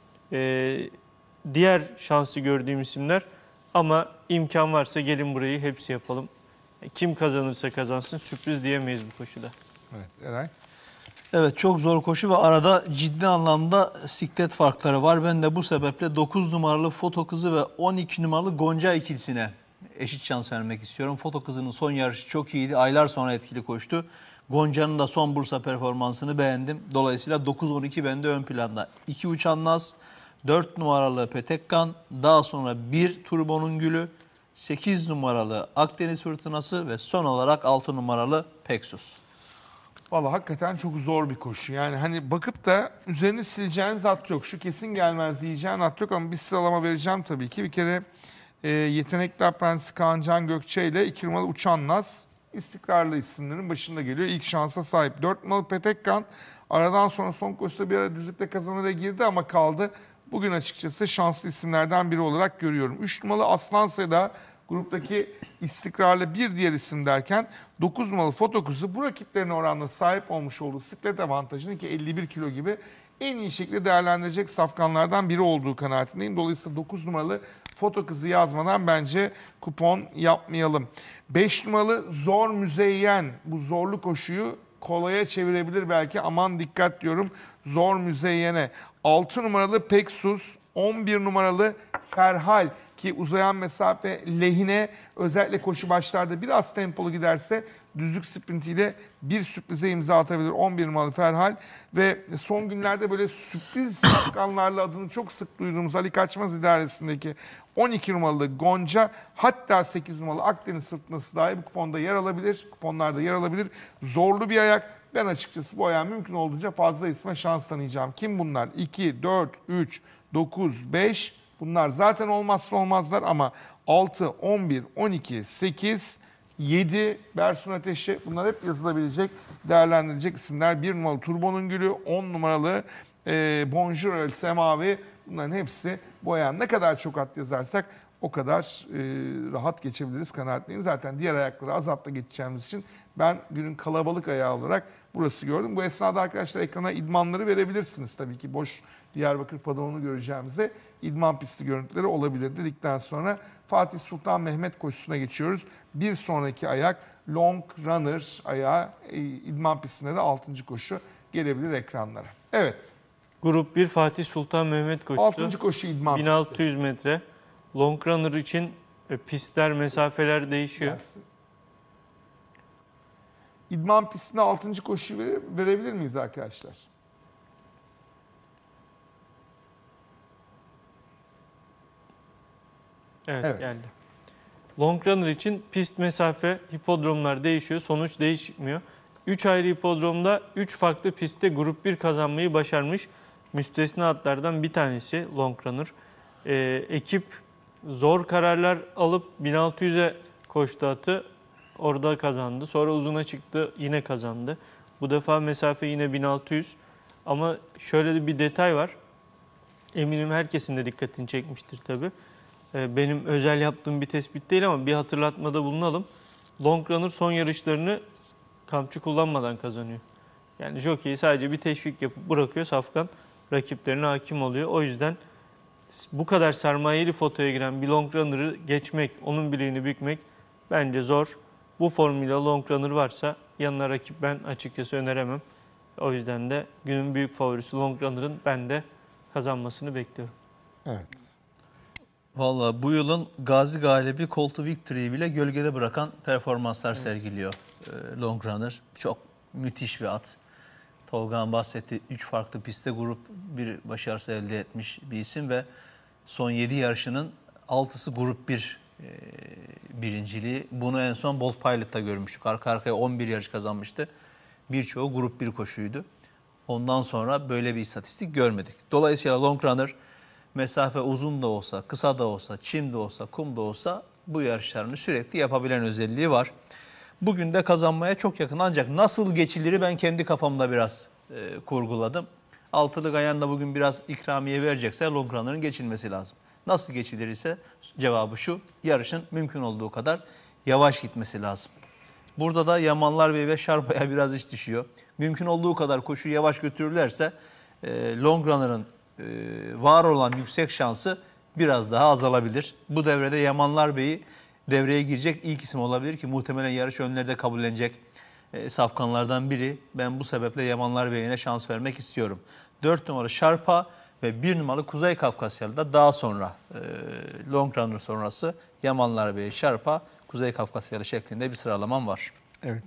Ee, diğer şanslı gördüğüm isimler ama imkan varsa gelin burayı hepsi yapalım. Kim kazanırsa kazansın, sürpriz diyemeyiz bu koşuda. Evet, Eray. Evet, çok zor koşu ve arada ciddi anlamda siklet farkları var. Ben de bu sebeple dokuz numaralı Foto Kızı ve on iki numaralı Gonca ikilisine eşit şans vermek istiyorum. Foto Kızı'nın son yarışı çok iyiydi. Aylar sonra etkili koştu. Gonca'nın da son Bursa performansını beğendim. Dolayısıyla dokuz on iki bende ön planda. iki Uçan Naz, dört numaralı Petekkan, daha sonra bir Turbo'nun Gülü, sekiz numaralı Akdeniz Fırtınası ve son olarak altı numaralı Peksus. Vallahi hakikaten çok zor bir koşu. Yani hani bakıp da üzerine sileceğiniz at yok. Şu kesin gelmez diyeceğin at yok ama bir sıralama vereceğim tabii ki. Bir kere e, yetenekli aprensi Kaan Can Gökçe ile iki numaralı Uçan Naz istikrarlı isimlerin başında geliyor. İlk şansa sahip. dört numaralı Petekkan aradan sonra son koşuda bir ara düzlükte kazanıra girdi ama kaldı. Bugün açıkçası şanslı isimlerden biri olarak görüyorum. üç numaralı Aslan Seda gruptaki istikrarlı bir diğer isim derken dokuz numaralı Foto Kızı bu rakiplerine oranla sahip olmuş olduğu siklet avantajını ki elli bir kilo gibi en iyi şekilde değerlendirecek safkanlardan biri olduğu kanaatindeyim. Dolayısıyla dokuz numaralı Foto Kızı yazmadan bence kupon yapmayalım. beş numaralı Zor Müzeyyen bu zorlu koşuyu kolaya çevirebilir belki, aman dikkat diyorum Zor Müzeyyen'e. altı numaralı Peksus, on bir numaralı Ferhal ki uzayan mesafe lehine, özellikle koşu başlarda biraz tempolu giderse düzlük sprintiyle bir sürprize imza atabilir on bir numaralı Ferhal. Ve son günlerde böyle sürpriz safkanlarla adını çok sık duyduğumuz Ali Kaçmaz idaresindeki on iki numaralı Gonca, hatta sekiz numaralı Akdeniz Fırtınası dahi bu kuponda yer alabilir. Kuponlarda yer alabilir. Zorlu bir ayak. Ben açıkçası bu ayağı mümkün olduğunca fazla isme şans tanıyacağım. Kim bunlar? iki, dört, üç, dokuz, beş. Bunlar zaten olmazsa olmazlar ama altı, on bir, on iki, sekiz, yedi Bersun Ateşi, bunlar hep yazılabilecek, değerlendirilecek isimler. bir numaralı Turbo'nun Gülü, on numaralı e, Bonjour El Semavi, bunların hepsi bu ayağın ne kadar çok at yazarsak o kadar e, rahat geçebiliriz kanaatindeyim. Zaten diğer ayakları az atla geçeceğimiz için ben günün kalabalık ayağı olarak burası gördüm. Bu esnada arkadaşlar ekrana idmanları verebilirsiniz tabii ki, boş Diyarbakır Padon'u göreceğimize idman pisti görüntüleri olabilir dedikten sonra Fatih Sultan Mehmet koşusuna geçiyoruz. Bir sonraki ayak Long Runner ayağı, e, idman pistinde de altıncı koşu gelebilir ekranlara. Evet. Grup bir Fatih Sultan Mehmet koşusu. altıncı koşu idman bin altı yüz metre. Long Runner için e, pistler, mesafeler değişiyor. Gelsin. İdman pistinde altıncı koşuyu vere, verebilir miyiz arkadaşlar? Evet, Evet. geldi. Long Runner için pist, mesafe, hipodromlar değişiyor. Sonuç değişmiyor. üç ayrı hipodromda üç farklı pistte grup bir kazanmayı başarmış müstesna atlardan bir tanesi Long Runner. Ee, ekip zor kararlar alıp bin altı yüze koştu atı. Orada kazandı. Sonra uzuna çıktı, yine kazandı. Bu defa mesafe yine bin altı yüz. Ama şöyle de bir detay var. eminim herkesin de dikkatini çekmiştir tabii. Ee, benim özel yaptığım bir tespit değil ama bir hatırlatmada bulunalım. Long runner son yarışlarını kamçı kullanmadan kazanıyor. Yani jockey sadece bir teşvik yapıp bırakıyor, safkan rakiplerine hakim oluyor. O yüzden bu kadar sermayeli fotoya giren bir long runner'ı geçmek, onun bileğini bükmek bence zor. Bu formülle long runner varsa yanına rakip ben açıkçası öneremem. O yüzden de günün büyük favorisi long runner'ın ben de kazanmasını bekliyorum. Evet. Vallahi bu yılın Gazi galibi Call to Victory'yi bile gölgede bırakan performanslar evet. sergiliyor e, Long Runner. Çok müthiş bir at. Tolga'nın bahsetti. Üç farklı pistte grup bir başarısı elde etmiş bir isim ve son yedi yarışının altısı grup bir e, birinciliği. Bunu en son Bolt Pilot'ta görmüştük. Arka arkaya on bir yarış kazanmıştı. Birçoğu grup bir koşuydu. Ondan sonra böyle bir istatistik görmedik. Dolayısıyla Long Runner mesafe uzun da olsa, kısa da olsa, çim de olsa, kum da olsa bu yarışlarını sürekli yapabilen özelliği var. Bugün de kazanmaya çok yakın ancak nasıl geçiliri ben kendi kafamda biraz e, kurguladım. Altılı Gayan da bugün biraz ikramiye verecekse Long Runner'ın geçilmesi lazım. Nasıl geçilir ise cevabı şu: yarışın mümkün olduğu kadar yavaş gitmesi lazım. Burada da Yamanlar Bey ve Şarpa'ya biraz iş düşüyor. Mümkün olduğu kadar koşuyu yavaş götürürlerse e, Long Runner'ın e, var olan yüksek şansı biraz daha azalabilir. Bu devrede Yamanlar Bey'i devreye girecek ilk isim olabilir ki muhtemelen yarış önlerde kabullenecek e, safkanlardan biri. Ben bu sebeple Yamanlar Bey'ine şans vermek istiyorum. dört numaralı Şarpa ve bir numaralı Kuzey Kafkasyalı da daha sonra e, Long Runner sonrası Yamanlar Bey, Şarpa, Kuzey Kafkasyalı şeklinde bir sıralamam var. Evet.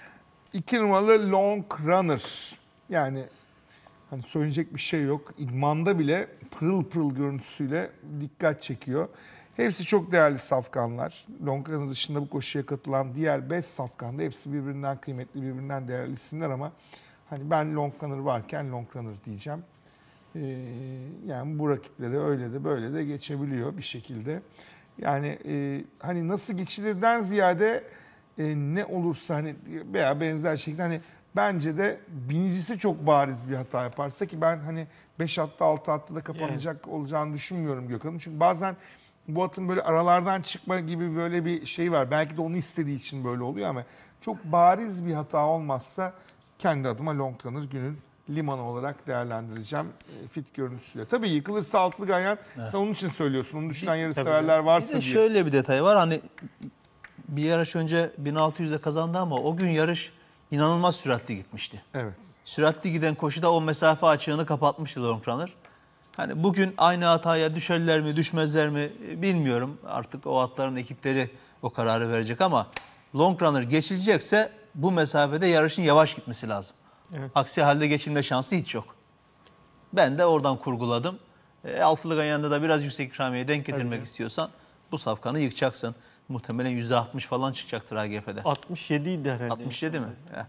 İki numaralı Long Runner. Yani hani söyleyecek bir şey yok. İdmanda bile pırıl pırıl görüntüsüyle dikkat çekiyor. Hepsi çok değerli safkanlar. Long Runner dışında bu koşuya katılan diğer beş safkan da hepsi birbirinden kıymetli, birbirinden değerli isimler ama hani ben Long Runner varken Long Runner diyeceğim. Ee, yani bu rakipleri öyle de böyle de geçebiliyor bir şekilde. Yani e, hani nasıl geçilirden ziyade e, ne olursa hani veya benzer şekilde hani bence de binicisi çok bariz bir hata yaparsa ki ben hani beş hatta altı hatta da kapanacak evet. olacağını düşünmüyorum Gökhan'ın. Çünkü bazen bu atın böyle aralardan çıkma gibi böyle bir şey var. Belki de onu istediği için böyle oluyor ama çok bariz bir hata olmazsa kendi adıma Long Runner günün limanı olarak değerlendireceğim fit görüntüsüyle. Tabii yıkılırsa Altılı Ganyan evet. sen onun için söylüyorsun. Onu düşünen yarışseverler varsa diye. Bir de şöyle bir detay var. Hani bir yarış önce bin altı yüzde kazandı ama o gün yarış inanılmaz süratli gitmişti. Evet. Süratli giden koşuda o mesafe açığını kapatmıştı Long Runner. Hani bugün aynı hataya düşerler mi, düşmezler mi bilmiyorum. Artık o atların ekipleri o kararı verecek ama Long Runner geçilecekse bu mesafede yarışın yavaş gitmesi lazım. Evet. Aksi halde geçilme şansı hiç yok. Ben de oradan kurguladım. E, Altılı Ganyan'da da biraz yüksek ikramiye denk getirmek evet. istiyorsan bu safkanı yıkacaksın. Muhtemelen yüzde altmış falan çıkacaktır A G F'de. altmış yedi idi herhalde. altmış yedi mi? Heh.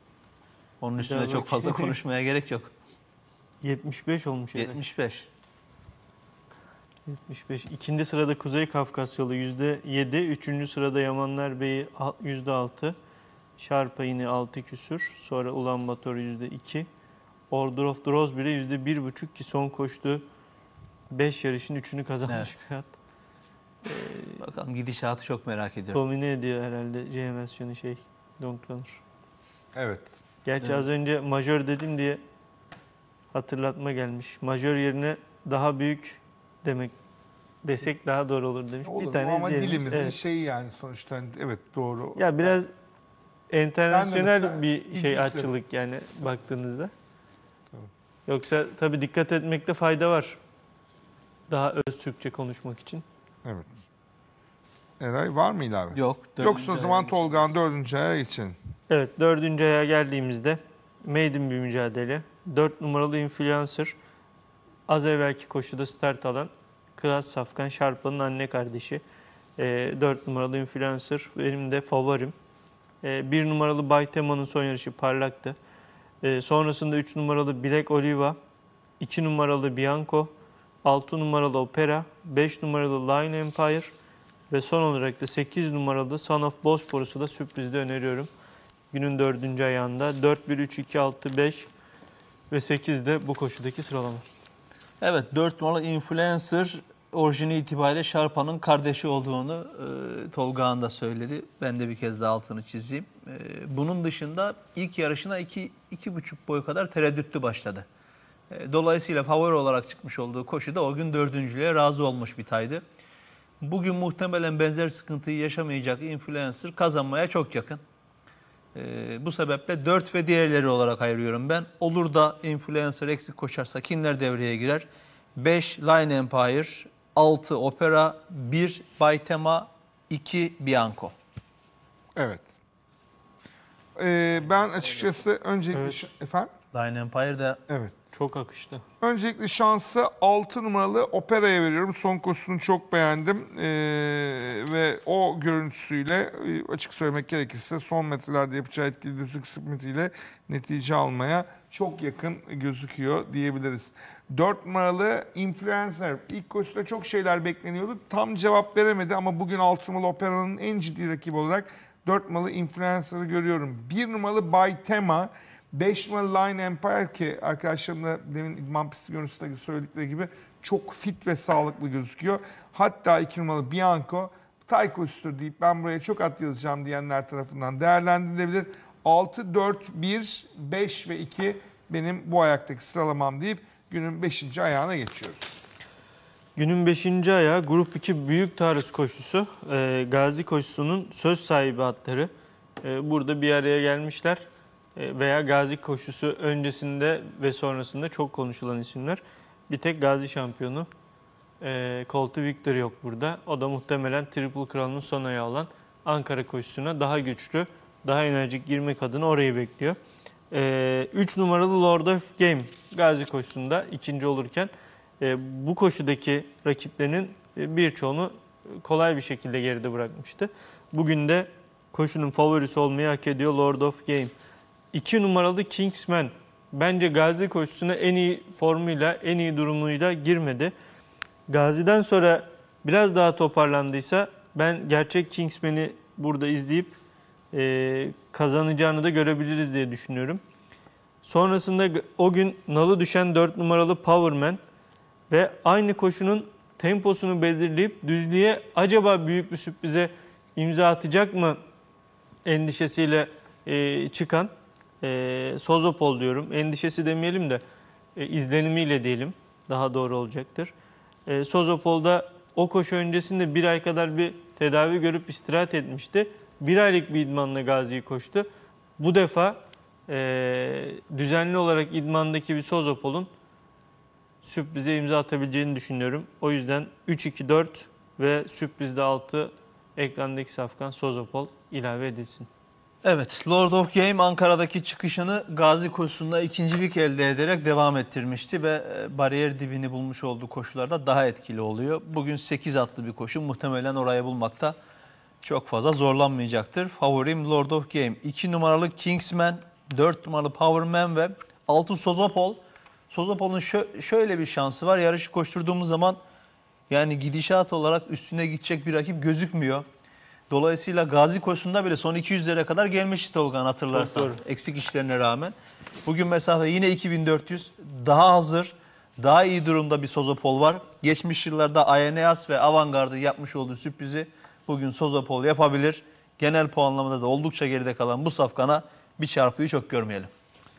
Onun üstüne çok fazla konuşmaya gerek yok. yetmiş beş olmuş. yetmiş beş. yetmiş beş. İkinci sırada Kuzey Kafkasyalı yüzde yedi. Üçüncü sırada Yamanlar Bey'i yüzde altı. Şarpa yine altı küsür. Sonra Ulan Bator yüzde iki. Order of the Rose bile yüzde bir buçuk ki son koştu beş yarışın üçünü kazanmış evet. bir at. Ee, Bakalım gidişatı çok merak ediyorum. Domine ediyor herhalde C M S şey Long Runner. Evet. Gerçi evet. az önce majör dedim diye hatırlatma gelmiş. Majör yerine daha büyük demek desek daha doğru olur demiş. Olur, bir tane ama izleyelim. dilimizin evet. şeyi yani sonuçta evet doğru. Ya biraz internasyonel mesela, bir şey ilginç atçılık yani baktığınızda. Tamam. Yoksa tabii dikkat etmekte fayda var. Daha öz Türkçe konuşmak için. Evet. Eray var mı ilave? Yok. Yoksa o zaman Tolga'nın dördüncü aya için. Evet, dördüncü aya geldiğimizde maiden bir mücadele. Dört numaralı Influencer. Az evvelki koşuda start alan Kras Safkan Şarpa'nın anne kardeşi. E, dört numaralı Influencer benim de favorim. E, bir numaralı Baytema'nın son yarışı parlaktı. E, sonrasında üç numaralı Black Oliva, iki numaralı Bianco, altı numaralı Opera, beş numaralı Line Empire ve son olarak da sekiz numaralı Son of Bosporus'u da sürprizde öneriyorum. Günün dördüncü ayağında dört, bir, üç, iki, altı, beş ve sekiz de bu koşudaki sıralama. Evet, dört numaralı Influencer orijini itibariyle Sharpa'nın kardeşi olduğunu e, Tolgağan da söyledi. Ben de bir kez daha altını çizeyim. E, bunun dışında ilk yarışına iki, iki buçuk boy kadar tereddütlü başladı. E, dolayısıyla favori olarak çıkmış olduğu koşuda o gün dördüncülüğe razı olmuş bir taydı. Bugün muhtemelen benzer sıkıntıyı yaşamayacak Influencer kazanmaya çok yakın. E, bu sebeple dört ve diğerleri olarak ayırıyorum ben. Olur da Influencer eksik koşarsa kimler devreye girer? beş Line Empire, altı Opera, bir Baytema, iki Bianco. Evet. Ee, ben açıkçası öncelikle... Evet. ş- Efendim? Line Empire de Evet. Çok akışlı. Öncelikle şansı altı numaralı Opera'ya veriyorum. Son koşusunu çok beğendim. Ee, ve o görüntüsüyle e, açık söylemek gerekirse son metrelerde yapacağı etkili düzlük kısmetiyle netice almaya çok yakın gözüküyor diyebiliriz. dört numaralı Influencer. İlk koşuda çok şeyler bekleniyordu. Tam cevap veremedi ama bugün altı numaralı Opera'nın en ciddi rakibi olarak dört numaralı Influencer'ı görüyorum. bir numaralı Baytema, beş numaralı Line Empire ki arkadaşlarım da demin idman pisti görüntüsünde söyledikleri gibi çok fit ve sağlıklı gözüküyor. Hatta iki numaralı Bianco Tayko üstü deyip ben buraya çok at yazacağım diyenler tarafından değerlendirilebilir. altı, dört, bir, beş ve iki benim bu ayaktaki sıralamam deyip günün beşinci ayağına geçiyoruz. Günün beşinci ayağı Grup iki Büyük Taarruz Koşusu. Ee, Gazi Koşusu'nun söz sahibi atları. Ee, burada bir araya gelmişler. Ee, veya Gazi Koşusu öncesinde ve sonrasında çok konuşulan isimler. Bir tek Gazi şampiyonu e, Call to Victory yok burada. O da muhtemelen Triple Crown'un son ayağı olan Ankara Koşusu'na daha güçlü, daha enerjik girmek adına orayı bekliyor. üç ee, numaralı Lord of Game Gazi Koşusu'nda ikinci olurken e, bu koşudaki rakiplerinin e, birçoğunu kolay bir şekilde geride bırakmıştı. Bugün de koşunun favorisi olmayı hak ediyor Lord of Game. iki numaralı Kingsman bence Gazi Koşusu'na en iyi formuyla, en iyi durumuyla girmedi. Gazi'den sonra biraz daha toparlandıysa ben gerçek Kingsman'i burada izleyip e, kazanacağını da görebiliriz diye düşünüyorum. Sonrasında o gün nalı düşen dört numaralı Powerman ve aynı koşunun temposunu belirleyip düzlüğe acaba büyük bir sürprize imza atacak mı endişesiyle e, çıkan e, Sozopol diyorum. Endişesi demeyelim de e, izlenimiyle diyelim daha doğru olacaktır. E, Sozopol'da o koşu öncesinde bir ay kadar bir tedavi görüp istirahat etmişti. Bir aylık bir idmanla Gazi'yi koştu. Bu defa e, düzenli olarak idmandaki bir Sozopol'un sürprize imza atabileceğini düşünüyorum. O yüzden üç iki dört ve sürprizde altı ekrandaki safkan Sozopol ilave edilsin. Evet, Lord of Game Ankara'daki çıkışını Gazi koşusunda ikincilik elde ederek devam ettirmişti ve bariyer dibini bulmuş olduğu koşularda daha etkili oluyor. Bugün sekiz atlı bir koşu, muhtemelen orayı bulmakta çok fazla zorlanmayacaktır. Favorim Lord of Game. iki numaralı Kingsman, dört numaralı Powerman ve altı Sozopol. Sozopol'un şö- şöyle bir şansı var. Yarışı koşturduğumuz zaman yani gidişat olarak üstüne gidecek bir rakip gözükmüyor. Dolayısıyla Gazi koşusunda bile son iki yüzlere kadar gelmiş Tolgan, hatırlarsan. Eksik işlerine rağmen. Bugün mesafe yine iki bin dört yüz. Daha hazır, daha iyi durumda bir Sozopol var. Geçmiş yıllarda Aeneas ve Avantgard'ın yapmış olduğu sürprizi bugün Sozopol yapabilir. Genel puanlamada da oldukça geride kalan bu safkana bir çarpıyı çok görmeyelim.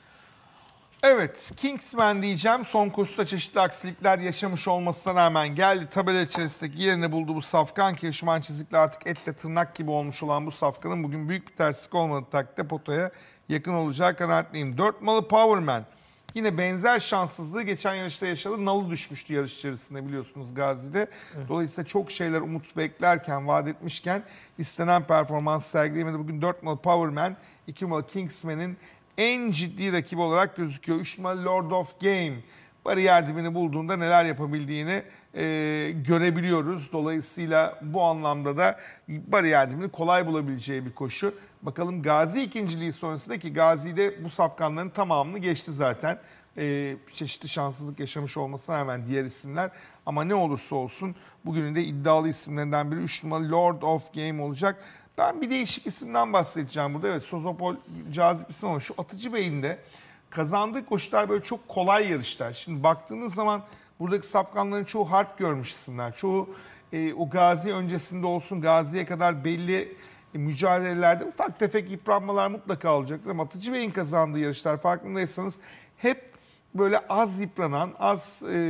Evet, Kingsman diyeceğim. Son koşuda çeşitli aksilikler yaşamış olmasına rağmen geldi. Tabela içerisindeki yerini buldu bu safkan ki yaşaman çizikle artık etle tırnak gibi olmuş olan bu safkanın bugün büyük bir terslik olmadığı takdirde potaya yakın olacağı kanaatliyim. dört numaralı Powerman. Yine benzer şanssızlığı geçen yarışta yaşadı. Nalı düşmüştü yarış içerisinde biliyorsunuz Gazi'de. Dolayısıyla çok şeyler umut beklerken, vaat etmişken istenen performans sergileyemedi. Bugün dört numaralı Powerman, iki numaralı Kingsman'in en ciddi rakibi olarak gözüküyor. üç numaralı Lord of Game bariyer dibini bulduğunda neler yapabildiğini e, görebiliyoruz. Dolayısıyla bu anlamda da bariyer dibini kolay bulabileceği bir koşu. Bakalım Gazi ikinciliği sonrasında ki Gazi'de bu safkanların tamamını geçti zaten. E, çeşitli şanssızlık yaşamış olmasına rağmen diğer isimler. Ama ne olursa olsun bugünün de iddialı isimlerinden biri üç numaralı Lord of Game olacak. Ben bir değişik isimden bahsedeceğim burada. Evet, Sozopol cazip isim ama şu Atıcı Bey'in de kazandığı koşular böyle çok kolay yarışlar. Şimdi baktığınız zaman Buradaki safkanların çoğu harp görmüş isimler. Çoğu e, o Gazi öncesinde olsun, Gazi'ye kadar belli e, mücadelelerde ufak tefek yıpranmalar mutlaka olacaktır. Ama Atıcı Bey'in kazandığı yarışlar farkındaysanız hep böyle az yıpranan, az e,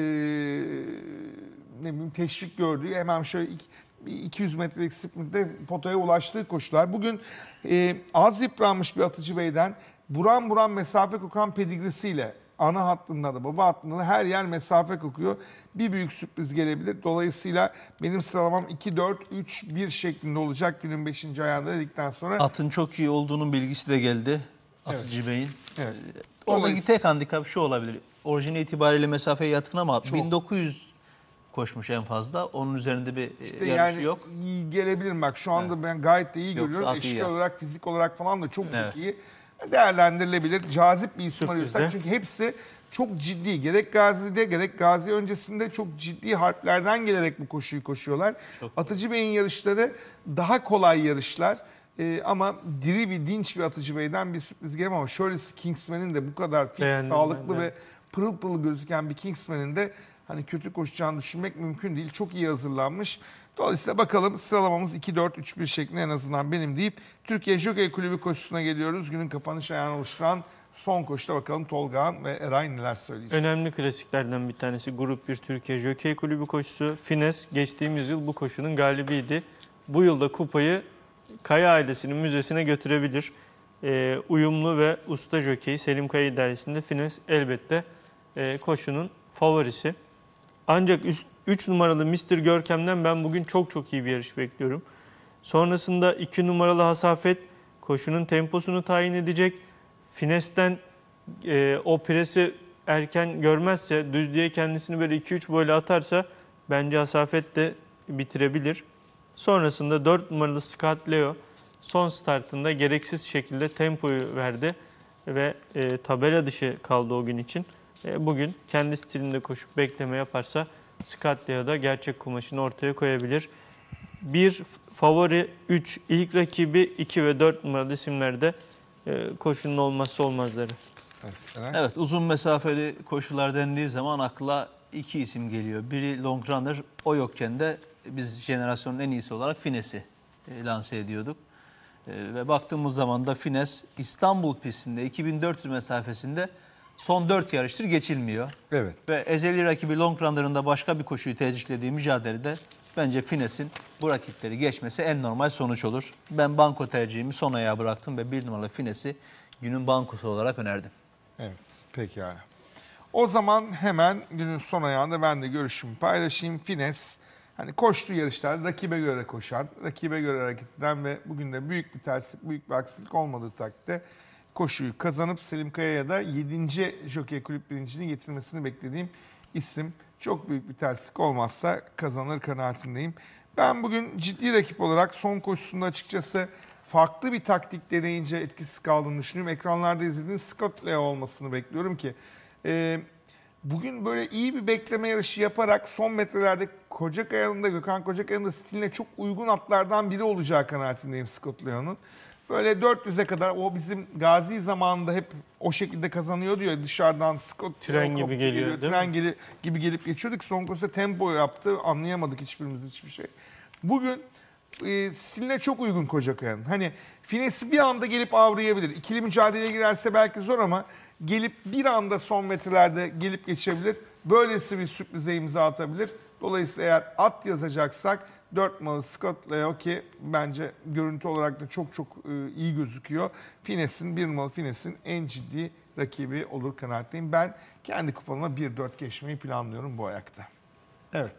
ne bileyim teşvik gördüğü, hemen şöyle iki, iki yüz metrelik sprintte potaya ulaştığı koşular. Bugün e, az yıpranmış bir Atıcı Bey'den buran buran mesafe kokan pedigrisiyle ana hattında da baba hattında da her yer mesafe kokuyor. Bir büyük sürpriz gelebilir. Dolayısıyla benim sıralamam iki dört üç bir şeklinde olacak günün beşinci ayağında dedikten sonra. Atın çok iyi olduğunun bilgisi de geldi Atıcı Bey'in. Evet. Oradaki tek handikap şu olabilir. Orijini itibariyle mesafeye yatkın ama Çok. bin dokuz yüz koşmuş en fazla. Onun üzerinde bir İşte yarışı yani yok. iyi gelebilirim bak şu anda ben gayet de iyi Yoksa görüyorum. at iyi Eşki at. olarak, fizik olarak falan da çok Evet. çok iyi. Değerlendirilebilir. Cazip bir isim Sürpriz arıyorsak de. çünkü hepsi çok ciddi. Gerek Gazi'de gerek Gazi öncesinde çok ciddi harplerden gelerek bu koşuyu koşuyorlar. Çok Atıcı Bey'in yarışları daha kolay yarışlar. Ee, ama diri bir, dinç bir Atıcı Bey'den bir sürpriz gelemem ama şöylesi Kingsman'in de bu kadar fit, Beğendim sağlıklı ben de. ve pırıl pırıl gözüken bir Kingsman'in de hani kötü koşacağını düşünmek mümkün değil. Çok iyi hazırlanmış. Dolayısıyla bakalım sıralamamız iki dört üç bir şeklinde en azından benim deyip Türkiye Jockey Kulübü koşusuna geliyoruz. Günün kapanış ayağını oluşturan son koşuda bakalım Tolgahan ve Eray neler söyleyecek. Önemli klasiklerden bir tanesi Grup bir Türkiye Jockey Kulübü koşusu. Fines geçtiğimiz yıl bu koşunun galibiydi. Bu yılda kupayı Kaya ailesinin müzesine götürebilir. Ee, uyumlu ve usta jockey Selim Kaya idaresinde Fines elbette e, koşunun favorisi. Ancak üç numaralı mister Görkem'den ben bugün çok çok iyi bir yarış bekliyorum. Sonrasında iki numaralı Hasafet koşunun temposunu tayin edecek. Fines'ten e, o presi erken görmezse, düzlüğe kendisini böyle iki üç boyla atarsa bence Hasafet de bitirebilir. Sonrasında dört numaralı Scott Leo son startında gereksiz şekilde tempoyu verdi ve e, tabela dışı kaldı o gün için. E, bugün kendi stilinde koşup bekleme yaparsa Scott Leo da gerçek kumaşını ortaya koyabilir. bir favori, üç ilk rakibi, iki ve dört numaralı isimlerde e, koşunun olmazsa olmazları. Evet, Eray. Evet, uzun mesafeli koşular dendiği zaman akla iki isim geliyor. Biri long runner, o yokken de biz jenerasyonun en iyisi olarak Fines'i e, lanse ediyorduk. E, ve baktığımız zaman da Fines İstanbul pistinde iki bin dört yüz mesafesinde son dört yarıştır geçilmiyor. Evet. Ve ezeli rakibi long runner'ın da başka bir koşuyu tercihlediği mücadelede bence Fines'in bu rakipleri geçmesi en normal sonuç olur. Ben banko tercihimi son ayağa bıraktım ve bir numaralı Fines'i günün bankosu olarak önerdim. Evet, pekala. O zaman hemen günün son ayağında ben de görüşümü paylaşayım. Fines, hani koştuğu yarışlarda rakibe göre koşan, rakibe göre hareket eden ve bugün de büyük bir terslik, büyük bir aksilik olmadığı takdirde koşuyu kazanıp Selim Kaya'ya da yedinci Jockey Kulüp birinciliğini getirmesini beklediğim isim. Çok büyük bir terslik olmazsa kazanır kanaatindeyim. Ben bugün ciddi rakip olarak son koşusunda açıkçası farklı bir taktik deneyince etkisiz kaldığını düşünüyorum. Ekranlarda izlediğiniz Scott Leo olmasını bekliyorum ki e, bugün böyle iyi bir bekleme yarışı yaparak son metrelerde Kocakaya'nın da Gökhan Kocakaya'nın da stiline çok uygun atlardan biri olacağı kanaatindeyim Scott Leo'nun. Böyle dört yüze kadar o bizim Gazi zamanında hep o şekilde kazanıyordu ya dışarıdan Scott Tren Leo gibi geliyor, değil tren mi? geli- gibi gelip geçiyorduk. Son koşuda tempo yaptı. Anlayamadık hiçbirimiz hiçbir şey. Bugün e, stiline çok uygun Kocakaya'nın. Hani Fines'i bir anda gelip avrayabilir. İkili mücadeleye girerse belki zor ama gelip bir anda son metrelerde gelip geçebilir. Böylesi bir sürprize imza atabilir. Dolayısıyla eğer at yazacaksak dört numaralı Scott Leo ki bence görüntü olarak da çok çok e, iyi gözüküyor. Fines'in, bir numaralı Fines'in en ciddi rakibi olur kanaatteyim. Ben kendi kupamıma bir dört geçmeyi planlıyorum bu ayakta. Evet.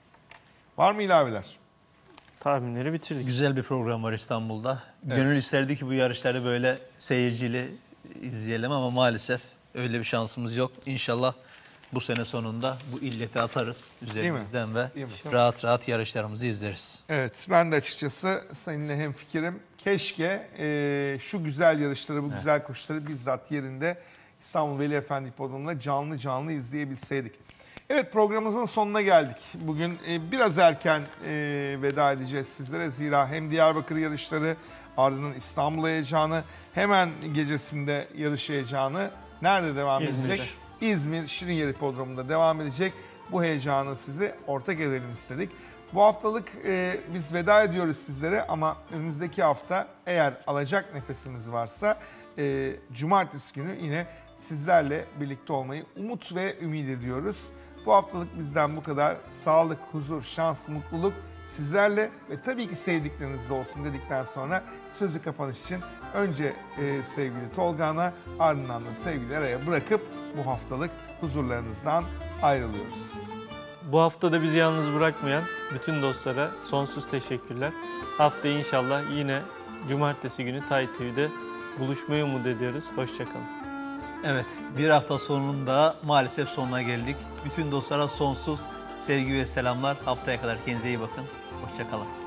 Var mı ilaveler? Tahminleri bitirdik. Güzel bir program var İstanbul'da. Evet. Gönül isterdi ki bu yarışları böyle seyircili izleyelim ama maalesef öyle bir şansımız yok. İnşallah bu sene sonunda bu illeti atarız üzerimizden ve Değil mi? rahat rahat yarışlarımızı izleriz. Evet, ben de açıkçası seninle hemfikirim. Keşke e, şu güzel yarışları, bu güzel koşuları bizzat yerinde İstanbul Veli Efendi Hipodromu'nda canlı canlı izleyebilseydik. Evet, programımızın sonuna geldik. Bugün e, biraz erken e, veda edeceğiz sizlere. Zira hem Diyarbakır yarışları, ardından İstanbul heyecanı, hemen gecesinde yarış heyecanı nerede devam İzmir'de. edecek? İzmir Şirinyeri Hipodromu'nda devam edecek. bu heyecanı size ortak edelim istedik. Bu haftalık e, biz veda ediyoruz sizlere ama önümüzdeki hafta eğer alacak nefesimiz varsa e, cumartesi günü yine sizlerle birlikte olmayı umut ve ümit ediyoruz. Bu haftalık bizden bu kadar. Sağlık, huzur, şans, mutluluk sizlerle ve tabii ki sevdiklerinizle olsun dedikten sonra sözü kapanış için önce e, sevgili Tolga'na, ardından da sevgili Eray'a bırakıp bu haftalık huzurlarınızdan ayrılıyoruz. Bu hafta da bizi yalnız bırakmayan bütün dostlara sonsuz teşekkürler. Haftaya inşallah yine cumartesi günü Tay T V'de buluşmayı umut ediyoruz. Hoşçakalın. Evet, bir hafta sonunda maalesef sonuna geldik. Bütün dostlara sonsuz sevgi ve selamlar. Haftaya kadar kendinize iyi bakın. Hoşçakalın.